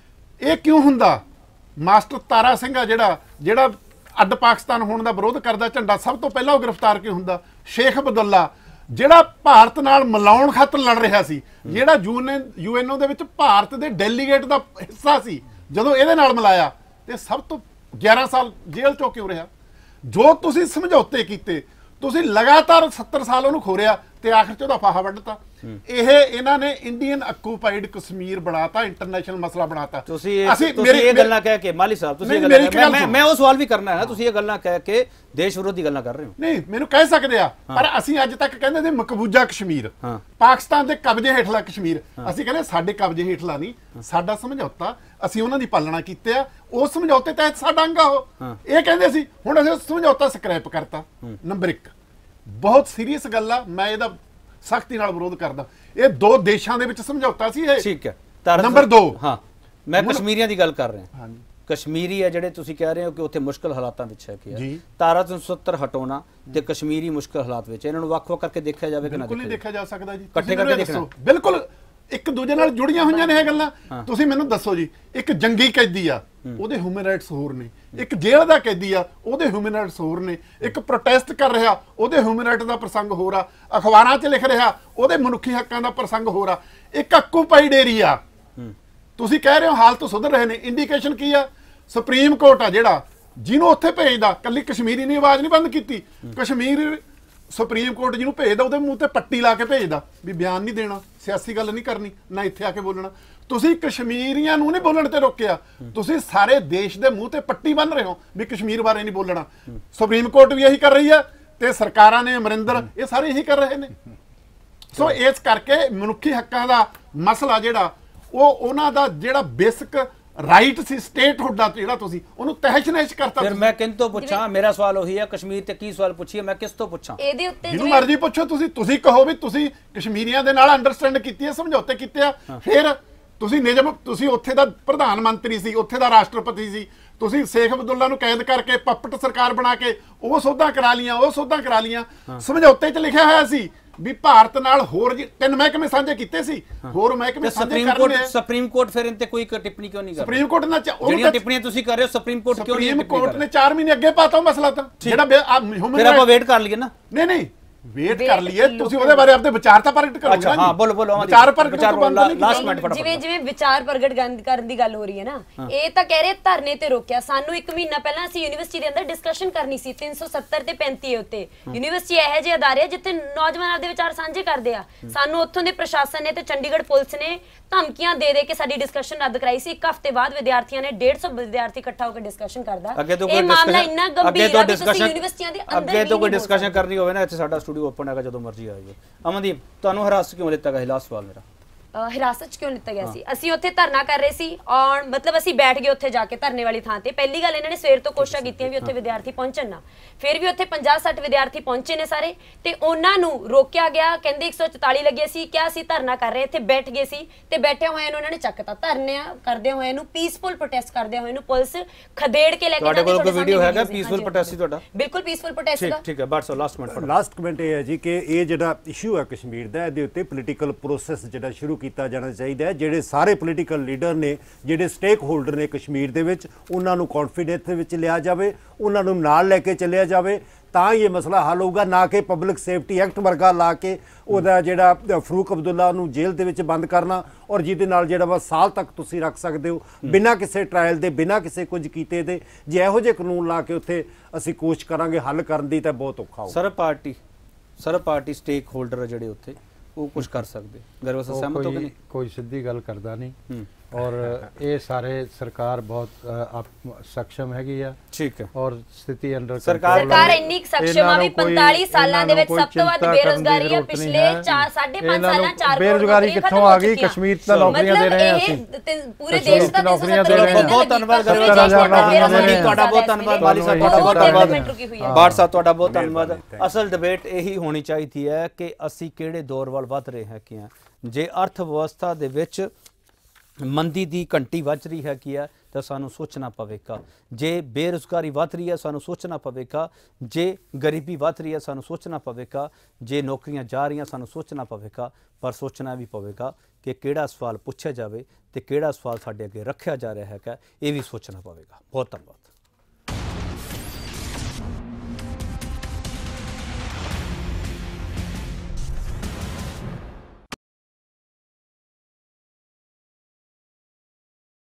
ਇਹ ਕਿਉਂ ਹੁੰਦਾ? ਮਾਸਟਰ ਤਾਰਾ ਸਿੰਘ ਆ ਜਿਹੜਾ ਜਿਹੜਾ ਅੱਡ ਪਾਕਿਸਤਾਨ ਹੋਣ ਦਾ ਵਿਰੋਧ ਕਰਦਾ ਝੰਡਾ, ਸਭ ਤੋਂ ਪਹਿਲਾਂ ਉਹ ਗ੍ਰਿਫਤਾਰ ਕਿਉਂ ਹੁੰਦਾ? ਸ਼ੇਖ ਅਬਦੁੱਲਾ ਜਿਹੜਾ ਭਾਰਤ ਨਾਲ ਮਿਲਾਉਣ ਖਾਤਰ ਲੜ ਰਿਹਾ ਸੀ, ਜਿਹੜਾ ਯੂਐਨ ਯੂਐਨਓ ਦੇ ਵਿੱਚ ਭਾਰਤ ਦੇ ਡੈਲੀਗੇਟ ਦਾ ਹਿੱਸਾ ਸੀ, ਜਦੋਂ ਇਹਦੇ ਨਾਲ ਮਿਲਾਇਆ ਤੇ ਸਭ ਤੋਂ ਗਿਆਰਾਂ ਸਾਲ ਜੇਲ੍ਹ ਚੋਂ ਕਿਉਂ ਰਿਹਾ? ਜੋ ਤੁਸੀਂ ਸਮਝੌਤੇ ਕੀਤੇ, ਤੁਸੀਂ ਲਗਾਤਾਰ ਸੱਤਰ ਸਾਲ ਉਹਨੂੰ ਖੋਰਿਆ ਤੇ ਆਖਰ ਚ ਉਹਦਾ ਫਾਹਾ ਵੱਢਤਾ। ਇਹ ਇਹਨਾਂ ਨੇ ਇੰਡੀਅਨ ਆਕੂਪਾਈਡ ਕਸ਼ਮੀਰ ਬਣਾਤਾ, ਇੰਟਰਨੈਸ਼ਨਲ ਮਸਲਾ ਬਣਾਤਾ। ਤੁਸੀਂ ਤੁਸੀਂ ਇਹ ਗੱਲਾਂ ਕਹਿ ਕੇ ਮਾਲੀ ਸਾਹਿਬ ਤੁਸੀਂ ਇਹ ਗੱਲਾਂ ਮੈਂ ਮੈਂ ਉਹ ਸਵਾਲ ਵੀ ਕਰਨਾ ਹੈ ਨਾ, ਤੁਸੀਂ ਇਹ ਗੱਲਾਂ ਕਹਿ ਕੇ ਦੇਸ਼ ਵਿਰੋਧੀ ਗੱਲਾਂ ਕਰ ਰਹੇ ਹੋ। ਨਹੀਂ ਮੈਨੂੰ ਕਹਿ ਸਕਦੇ ਆ, ਪਰ ਅਸੀਂ ਅੱਜ ਤੱਕ ਕਹਿੰਦੇ ਸੀ ਮਕਬੂਜ਼ਾ ਕਸ਼ਮੀਰ, ਪਾਕਿਸਤਾਨ ਦੇ ਕਬਜ਼ੇ ਹੇਠਲਾ ਕਸ਼ਮੀਰ। ਅਸੀਂ ਕਹਿੰਦੇ ਸਾਡੇ ਕਬਜ਼ੇ ਹੇਠਲਾ ਨਹੀਂ, ਸਾਡਾ ਸਮਝੌਤਾ, ਅਸੀਂ ਉਹਨਾਂ ਦੀ ਪਾਲਣਾ ਕੀਤੀ ਆ, ਉਸ ਸਮਝੌਤੇ ਤਹਿਤ ਸਾਡਾ ਅੰਗ ਆ ਉਹ। ਇਹ ਕਹਿੰਦੇ ਸੀ, ਹੁਣ ਅਸੀਂ ਸਮਝੌਤਾ ਸਕ੍ਰੈਪ ਕਰਤਾ। ਨੰਬਰ ਇੱਕ ਬਹੁਤ ਸੀਰੀਅਸ ਗੱਲ ਆ, ਮੈਂ ਇਹਦਾ ਸਖਤੀ ਨਾਲ ਵਿਰੋਧ ਕਰਦਾ। ਇਹ ਦੋ ਦੇਸ਼ਾਂ ਦੇ ਵਿੱਚ ਸਮਝੌਤਾ ਸੀ ਇਹ। ਠੀਕ ਹੈ। ਨੰਬਰ ਦੋ, ਹਾਂ ਮੈਂ ਕਸ਼ਮੀਰੀਆਂ ਦੀ ਗੱਲ ਕਰ ਰਿਹਾ। ਹਾਂਜੀ ਕਸ਼ਮੀਰੀ ਹੈ ਜਿਹੜੇ ਤੁਸੀਂ ਕਹਿ ਰਹੇ ਹੋ ਕਿ ਉੱਥੇ ਮੁਸ਼ਕਲ ਹਾਲਾਤਾਂ ਵਿੱਚ ਹੈ ਕਿ ਧਾਰਾ ਤਿੰਨ ਸੌ ਸੱਤਰ ਹਟਾਉਣਾ ਤੇ ਕਸ਼ਮੀਰੀ ਮੁਸ਼ਕਲ ਹਾਲਾਤ ਵਿੱਚ, ਇਹਨਾਂ ਨੂੰ ਵੱਖ-ਵੱਖ ਕਰਕੇ ਦੇਖਿਆ ਜਾਵੇ ਕਿ ਨਾ? ਬਿਲਕੁਲ ਨਹੀਂ ਦੇਖਿਆ ਜਾ ਸਕਦਾ ਜੀ, ਇਕੱਠੇ ਕਰਕੇ ਦੇਖਣਾ। ਬਿਲਕੁਲ ਇੱਕ ਦੂਜੇ ਨਾਲ ਜੁੜੀਆਂ ਹੋਈਆਂ ਨੇ ਇਹ ਗੱਲਾਂ। ਤੁਸੀਂ ਮੈਨੂੰ ਦੱਸੋ ਜੀ, ਇੱਕ ਜੰਗੀ ਕੈਦੀ ਆ ਉਹਦੇ ਹਿਊਮਨ ਰਾਈਟਸ ਹੋਰ ਨੇ, ਇੱਕ ਜੇਲ੍ਹ ਦਾ ਕੈਦੀ ਆ ਉਹਦੇ ਹਿਊਮਨ ਰਾਈਟਸ ਹੋਰ ਨੇ, ਇੱਕ ਪ੍ਰੋਟੈਸਟ ਕਰ ਰਿਹਾ ਉਹਦੇ ਹਿਊਮਨ ਰਾਈਟ ਦਾ ਪ੍ਰਸੰਗ ਹੋਰ ਆ, ਅਖਬਾਰਾਂ 'ਚ ਲਿਖ ਰਿਹਾ ਉਹਦੇ ਮਨੁੱਖੀ ਹੱਕਾਂ ਦਾ ਪ੍ਰਸੰਗ ਹੋਰ ਆ। ਇੱਕ ਆਕੂਪਾਈਡ ਏਰੀਆ ਤੁਸੀਂ ਕਹਿ ਰਹੇ ਹੋ ਹਾਲਤ ਸੁਧਰ ਰਹੇ ਨੇ, ਇੰਡੀਕੇਸ਼ਨ ਕੀ ਆ? ਸੁਪਰੀਮ ਕੋਰਟ ਆ ਜਿਹੜਾ ਜਿਹਨੂੰ ਉੱਥੇ ਭੇਜਦਾ, ਕੱਲੀ ਕਸ਼ਮੀਰੀ ਨੇ ਆਵਾਜ਼ ਨਹੀਂ ਬੰਦ ਕੀਤੀ, ਕਸ਼ਮੀਰ ਸੁਪਰੀਮ ਕੋਰਟ ਜਿਹਨੂੰ ਭੇਜਦਾ ਉਹਦੇ ਮੂੰਹ ਤੇ ਪੱਟੀ ਲਾ ਕੇ ਭੇਜਦਾ ਵੀ ਬਿਆਨ ਨਹੀਂ ਦੇਣਾ, ਸਿਆਸੀ ਗੱਲ ਨਹੀਂ ਕਰਨੀ, ਨਾ ਇੱਥੇ ਆ ਕੇ ਬੋਲਣਾ। ਤੁਸੀਂ ਕਸ਼ਮੀਰੀਆਂ ਨੂੰ ਨਹੀਂ ਬੋਲਣ ਤੇ ਰੋਕਿਆ, ਤੁਸੀਂ ਸਾਰੇ ਦੇਸ਼ ਦੇ ਮੂੰਹ ਤੇ ਪੱਟੀ ਬੰਨ ਰਹੇ ਹੋ ਵੀ ਕਸ਼ਮੀਰ ਬਾਰੇ ਨਹੀਂ ਬੋਲਣਾ। ਸੁਪਰੀਮ ਕੋਰਟ ਵੀ ਇਹੀ ਕਰ ਰਹੀ ਹੈ ਤੇ ਸਰਕਾਰਾਂ ਨੇ, ਅਮਰਿੰਦਰ, ਇਹ ਸਾਰੇ ਇਹੀ ਕਰ ਰਹੇ ਨੇ। ਸੋ ਇਸ ਕਰਕੇ ਮਨੁੱਖੀ ਹੱਕਾਂ ਦਾ ਮਸਲਾ ਜਿਹੜਾ ਉਹ ਉਹਨਾਂ ਦਾ ਜਿਹੜਾ ਬੇਸਿਕ ਰਾਈਟ ਸੀ ਸਟੇਟਹੁੱਡ ਦਾ, ਜਿਹੜਾ ਤੁਸੀਂ ਉਹਨੂੰ ਤਹਿਸ਼-ਨਹਿਸ਼ ਕਰਤਾ। ਫਿਰ ਮੈਂ ਕਿੰਨ ਤੋਂ ਪੁੱਛਾਂ? ਮੇਰਾ ਸਵਾਲ ਉਹੀ ਹੈ, ਕਸ਼ਮੀਰ ਤੇ ਕੀ ਸਵਾਲ ਪੁੱਛੀਏ, ਮੈਂ ਕਿਸ ਤੋਂ ਪੁੱਛਾਂ? ਇਹਦੇ ਉੱਤੇ ਜਿਹਨੂੰ ਮਰਜ਼ੀ ਪੁੱਛੋ ਤੁਸੀਂ। ਤੁਸੀਂ ਕਹੋ ਵੀ ਤੁਸੀਂ ਕਸ਼ਮੀਰੀਆਂ ਦੇ ਨਾਲ ਅੰਡਰਸਟੈਂਡ ਕੀਤੀ ਹੈ, ਸਮਝੌਤੇ ਕੀਤੇ ਆ, ਫਿਰ ਤੁਸੀਂ ਨਿਜਮ, ਤੁਸੀਂ ਉੱਥੇ ਦਾ ਪ੍ਰਧਾਨ ਮੰਤਰੀ ਸੀ, ਉੱਥੇ ਦਾ ਰਾਸ਼ਟਰਪਤੀ ਸੀ, ਤੁਸੀਂ ਸ਼ੇਖ ਅਬਦੁੱਲਾ ਨੂੰ ਕੈਦ ਕਰਕੇ ਪਪਟ ਸਰਕਾਰ ਬਣਾ ਕੇ ਉਹ ਸੋਧਾਂ ਕਰਾ ਲੀਆਂ, ਉਹ ਸੋਧਾਂ ਕਰਾ ਲੀਆਂ। ਸਮਝੌਤੇ 'ਚ ਲਿਖਿਆ ਹੋਇਆ ਸੀ ਵੀ ਭਾਰਤ ਨਾਲ ਹੋਰ ਤਿੰਨ ਮਹਿਕਮੇ ਸਾਂਝੇ ਕੀਤੇ ਸੀ, ਹੋਰ ਮਹਿਕਮੇ ਸਾਂਝੇ ਕਰਨੇ ਆ। ਸੁਪਰੀਮ ਕੋਰਟ ਫਿਰ ਇਹਨਾਂ ਤੇ ਕੋਈ ਟਿੱਪਣੀ ਕਿਉਂ ਨਹੀਂ ਕਰ? ਸੁਪਰੀਮ ਕੋਰਟ ਨੇ ਜਿਹੜੀਆਂ ਟਿੱਪਣੀਆਂ ਤੁਸੀਂ ਕਰ ਰਹੇ ਹੋ ਸੁਪਰੀਮ ਕੋਰਟ ਕਿਉਂ ਨਹੀਂ? ਸੁਪਰੀਮ ਕੋਰਟ ਨੇ ਚਾਰ ਮਹੀਨੇ ਅੱਗੇ ਪਾਤਾ ਮਸਲਾ ਤਾਂ, ਜਿਹੜਾ ਫਿਰ ਆਪਾਂ ਵੇਟ ਕਰ ਲਈਏ ਨਾ। ਨਹੀਂ ਨਹੀਂ ਵੇਟ ਕਰ ਲਈਏ, ਤੁਸੀਂ ਉਹਦੇ ਬਾਰੇ ਆਪਣੇ ਵਿਚਾਰ ਤਾਂ ਪ੍ਰਗਟ ਕਰੋ। ਅੱਛਾ ਹਾਂ ਬੋਲੋ ਬੋਲੋ ਵਿਚਾਰ ਪ੍ਰਗਟ ਕਰੋ, ਲਾਸਟ ਮਿੰਟ ਫਟਾਫਟ। ਜਿਵੇਂ ਜਿਵੇਂ ਵਿਚਾਰ ਪ੍ਰਗਟ ਕਰਨ ਦੀ ਗੱਲ ਹੋ ਰਹੀ ਹੈ ਨਾ, ਇਹ ਤਾਂ ਕਹਿ ਰਹੇ ਧਰਨੇ ਤੇ ਰੋਕਿਆ ਸਾਨੂੰ। ਇੱਕ ਮਹੀਨਾ ਪਹਿਲਾਂ ਅਸੀਂ ਯੂਨੀਵਰਸਿਟੀ ਦੇ ਅੰਦਰ ਡਿਸਕਸ਼ਨ ਕਰਨੀ ਸੀ ਤਿੰਨ ਸੌ ਸੱਤਰ ਤੇ ਪੈਂਤੀ ਉੱਤੇ। ਯੂਨੀਵਰਸਿਟੀ ਇਹੋ ਜਿਹੇ ਅਦਾਰੇ ਆ ਜਿੱਥੇ ਨੌਜਵਾਨ ਆਪਦੇ ਵਿਚਾਰ ਸਾਂਝੇ ਕਰਦੇ ਆ। ਸਾਨੂੰ ਉੱਥੋਂ ਦੇ ਪ੍ਰਸ਼ਾਸਨ ਨੇ ਤੇ ਚੰਡੀਗੜ੍ਹ ਪੁਲਿਸ ਨੇ ਧਮਕੀਆਂ ਦੇ ਦੇ ਕੇ ਸਾਡੀ ਡਿਸਕਸ਼ਨ ਰੱਦ ਕਰਾਈ ਸੀ। ਇੱਕ ਹਫ਼ਤੇ ਬਾਅਦ ਵਿਦਿਆਰਥੀਆਂ ਨੇ ਡੇਢ ਸੌ ਵਿਦਿਆਰਥੀ ਇਕੱਠਾ ਹੋ ਕੇ ਡਿਸਕਸ਼ਨ ਕਰਦਾ। ਇਹ ਮਾਮਲਾ ਇੰਨਾ ਗੰਭੀਰ ਹੈ ਕਿ ਤੁਸੀਂ ਯੂਨੀਵਰਸਿਟੀਆਂ ਦੇ ਅੰਦਰ ਅੱਗੇ ਤੋਂ ਕੋਈ ਡਿਸਕਸ਼ਨ ਕਰਨੀ ਹੋਵੇ ਨਾ, ਇੱਥੇ ਸਾਡਾ ਸਟੂਡੀਓ ਓਪਨ ਹੈਗਾ, ਜਦੋਂ ਮਰਜ਼ੀ ਆਇਓ। ਅਮਨਦੀਪ ਤੁਹਾਨੂੰ ਹਰਾਸ ਕਿਉਂ ਲਿੱਤਾ ਗਿਆ? ਲਾਸਟ ਸਵਾਲ ਮੇਰਾ। ਹਿਰਾਸਤ 'ਚ ਕਿਉਂ ਲਿੱਤਾ ਗਿਆ ਸੀ? ਅਸੀਂ ਉੱਥੇ ਧਰਨਾ ਕਰ ਰਹੇ ਸੀ ਔਰ ਮਤਲਬ ਅਸੀਂ ਬੈਠ ਗਏ ਉੱਥੇ ਜਾ ਕੇ ਧਰਨੇ ਵਾਲੀ ਥਾਂ ਤੇ। ਪਹਿਲੀ ਗੱਲ ਇਹਨਾਂ ਨੇ ਸਵੇਰ ਤੋਂ ਕੋਸ਼ਿਸ਼ਾਂ ਕੀਤੀਆਂ ਵੀ ਉੱਥੇ ਵਿਦਿਆਰਥੀ ਪਹੁੰਚਣ ਨਾ, ਫਿਰ ਵੀ ਉੱਥੇ ਪੰਜਾਹ ਸੱਠ ਵਿਦਿਆਰਥੀ ਪਹੁੰਚੇ ਨੇ ਸਾਰੇ, ਤੇ ਉਹਨਾਂ ਨੂੰ ਰੋਕਿਆ ਗਿਆ। ਕਹਿੰਦੇ ਇੱਕ ਸੌ ਚੁਤਾਲੀ ਲੱਗੇ ਸੀ, ਕਿਹਾ ਅਸੀਂ ਧਰਨਾ ਕਰ ਰਹੇ, ਇੱਥੇ ਬੈਠ ਗਏ ਸੀ ਤੇ ਬੈਠੇ ਹੋਏ ਨੂੰ ਇਹਨਾਂ ਨੇ ਚੱਕਤਾ। ਧਰਨੇ ਕਰਦੇ ਹੋਏ ਨੂੰ ਪੀਸਫੁਲ ਪ੍ਰੋਟੈਸਟ ਕਰਦੇ ਹੋਏ ਨੂੰ ਪੁਲਿਸ ਖਦੇੜ ਕੇ ਲੈ ਕੇ ਤੁਹਾਡੇ ਕੋਲ ਕੋਈ ਵੀਡੀਓ ਹੈਗਾ ਪੀਸਫੁਲ ਪ੍ਰੋਟੈਸਟ ਸੀ ਤੁਹਾਡਾ? ਬਿਲਕੁਲ ਪੀਸਫੁਲ ਪ੍ਰੋਟੈਸਟ ਠੀਕ ਦਾ। ਠੀਕ ਹੈ, ਬਸ ਲਾਸਟ ਮਿੰਟ ਲਾਸਟ ਕਮੈਂਟ ਇਹ ਹੈ ਜੀ ਕਿ ਇਹ ਜਿਹੜਾ ਇਸ਼ੂ ਹੈ ਕਸ਼ਮੀਰ ਦਾ, ਇਹਦੇ ਉੱਤੇ ਪੋਲੀਟੀਕਲ ਪ੍ਰੋਸੈਸ ਜਿਹੜਾ ਸ਼ੁਰੂ ਕੀਤਾ ਜਾਣਾ ਚਾਹੀਦਾ ਹੈ। ਜਿਹੜੇ ਸਾਰੇ ਪੋਲੀਟੀਕਲ ਲੀਡਰ ਨੇ, ਜਿਹੜੇ ਸਟੇਕ ਹੋਲਡਰ ਨੇ ਕਸ਼ਮੀਰ ਦੇ ਵਿੱਚ, ਉਹਨਾਂ ਨੂੰ ਕੌਨਫੀਡੈਂਸ ਦੇ ਵਿੱਚ ਲਿਆ ਜਾਵੇ, ਉਹਨਾਂ ਨੂੰ ਨਾਲ ਲੈ ਕੇ ਚੱਲਿਆ ਜਾਵੇ, ਤਾਂ ਇਹ ਮਸਲਾ ਹੱਲ ਹੋਊਗਾ। ਨਾ ਕਿ ਪਬਲਿਕ ਸੇਫਟੀ ਐਕਟ ਵਰਗਾ ਲਾ ਕੇ ਉਹਦਾ ਜਿਹੜਾ ਫਰੂਕ ਅਬਦੁੱਲਾ ਨੂੰ ਜੇਲ੍ਹ ਦੇ ਵਿੱਚ ਬੰਦ ਕਰਨਾ, ਔਰ ਜਿਹਦੇ ਨਾਲ ਜਿਹੜਾ ਵਾ ਸਾਲ ਤੱਕ ਤੁਸੀਂ ਰੱਖ ਸਕਦੇ ਹੋ ਬਿਨਾਂ ਕਿਸੇ ਟ੍ਰਾਇਲ ਦੇ, ਬਿਨਾਂ ਕਿਸੇ ਕੁਝ ਕੀਤੇ ਦੇ। ਜੇ ਇਹੋ ਜਿਹੇ ਕਾਨੂੰਨ ਲਾ ਕੇ ਉੱਥੇ ਅਸੀਂ ਕੋਸ਼ਿਸ਼ ਕਰਾਂਗੇ ਹੱਲ ਕਰਨ ਦੀ, ਤਾਂ ਬਹੁਤ ਔਖਾ ਹੋਊਗਾ। ਸਰਬ ਪਾਰਟੀ ਸਰਬ ਪਾਰਟੀ ਸਟੇਕ ਹੋਲਡਰ ਜਿਹੜੇ ਉੱਥੇ ਉਹ ਕੁਝ ਕਰ ਸਕਦੇ? ਗਰਵਸ ਸਹਿਮਤ ਹੋ ਕਿ ਨਹੀਂ? ਕੋਈ ਸਿੱਧੀ ਗੱਲ ਕਰਦਾ ਨਹੀਂ, ਔਰ ਇਹ ਸਾਰੇ ਸਰਕਾਰ ਬਹੁਤ ਆਪ ਸક્ષਮ ਹੈਗੀ ਆ। ਠੀਕ ਹੈ, ਔਰ ਸਥਿਤੀ ਅੰਡਰ ਸਰਕਾਰ ਸਰਕਾਰ ਇੰਨੀ ਸક્ષਮ ਆ ਵੀ ਪੰਤਾਲੀ ਸਾਲਾਂ ਦੇ ਵਿੱਚ ਸਭ ਤੋਂ ਵੱਧ ਬੇਰੁਜ਼ਗਾਰੀ ਆ ਪਿਛਲੇ ਸਾਢੇ ਪੰਜ ਸਾਲਾਂ ਚਾਰ ਬੇਰੁਜ਼ਗਾਰੀ ਕਿੱਥੋਂ ਆ ਗਈ? ਕਸ਼ਮੀਰ ਤਾਂ ਨੌਕਰੀਆਂ ਦੇ ਰਹੇ ਆ ਅਸੀਂ, ਪੂਰੇ ਦੇਸ਼ ਦਾ ਨੌਕਰੀਆਂ ਦੇ ਰਹੇ ਆ। ਬਹੁਤ ਧੰਨਵਾਦ ਗਰਵਸ ਸਾਹਿਬ, ਤੁਹਾਡਾ ਬਹੁਤ ਧੰਨਵਾਦ। ਮਾਲੀ ਸਾਹਿਬ ਤੁਹਾਡਾ ਬਹੁਤ ਧੰਨਵਾਦ। ਬਾਠ ਸਾਹਿਬ ਤੁਹਾਡਾ ਬਹੁਤ ਧੰਨਵਾਦ। ਅਸਲ ਡਿਬੇਟ ਇਹੀ ਹੋਣੀ ਚਾਹੀਦੀ ਹੈ ਕਿ ਅਸੀਂ ਕਿਹੜੇ ਦੌਰ ਵੱਲ ਵੱਧ ਰਹੇ ਹਾਂ ਕਿ ਜੇ ਅਰਥ ਵਿਵਸਥਾ ਦੇ ਵਿੱਚ ਮੰਦੀ ਦੀ ਘੰਟੀ ਵੱਜ ਰਹੀ ਹੈ ਕੀ ਹੈ ਤਾਂ ਸਾਨੂੰ ਸੋਚਣਾ ਪਵੇਗਾ। ਜੇ ਬੇਰੁਜ਼ਗਾਰੀ ਵੱਧ ਰਹੀ ਹੈ ਸਾਨੂੰ ਸੋਚਣਾ ਪਵੇਗਾ। ਜੇ ਗਰੀਬੀ ਵੱਧ ਰਹੀ ਹੈ ਸਾਨੂੰ ਸੋਚਣਾ ਪਵੇਗਾ। ਜੇ ਨੌਕਰੀਆਂ ਜਾ ਰਹੀਆਂ ਸਾਨੂੰ ਸੋਚਣਾ ਪਵੇਗਾ। ਪਰ ਸੋਚਣਾ ਵੀ ਪਵੇਗਾ ਕਿ ਕਿਹੜਾ ਸਵਾਲ ਪੁੱਛਿਆ ਜਾਵੇ ਤੇ ਕਿਹੜਾ ਸਵਾਲ ਸਾਡੇ ਅੱਗੇ ਰੱਖਿਆ ਜਾ ਰਿਹਾ ਹੈਗਾ, ਇਹ ਵੀ ਸੋਚਣਾ ਪਵੇਗਾ। ਬਹੁਤ ਧੰਨਵਾਦ।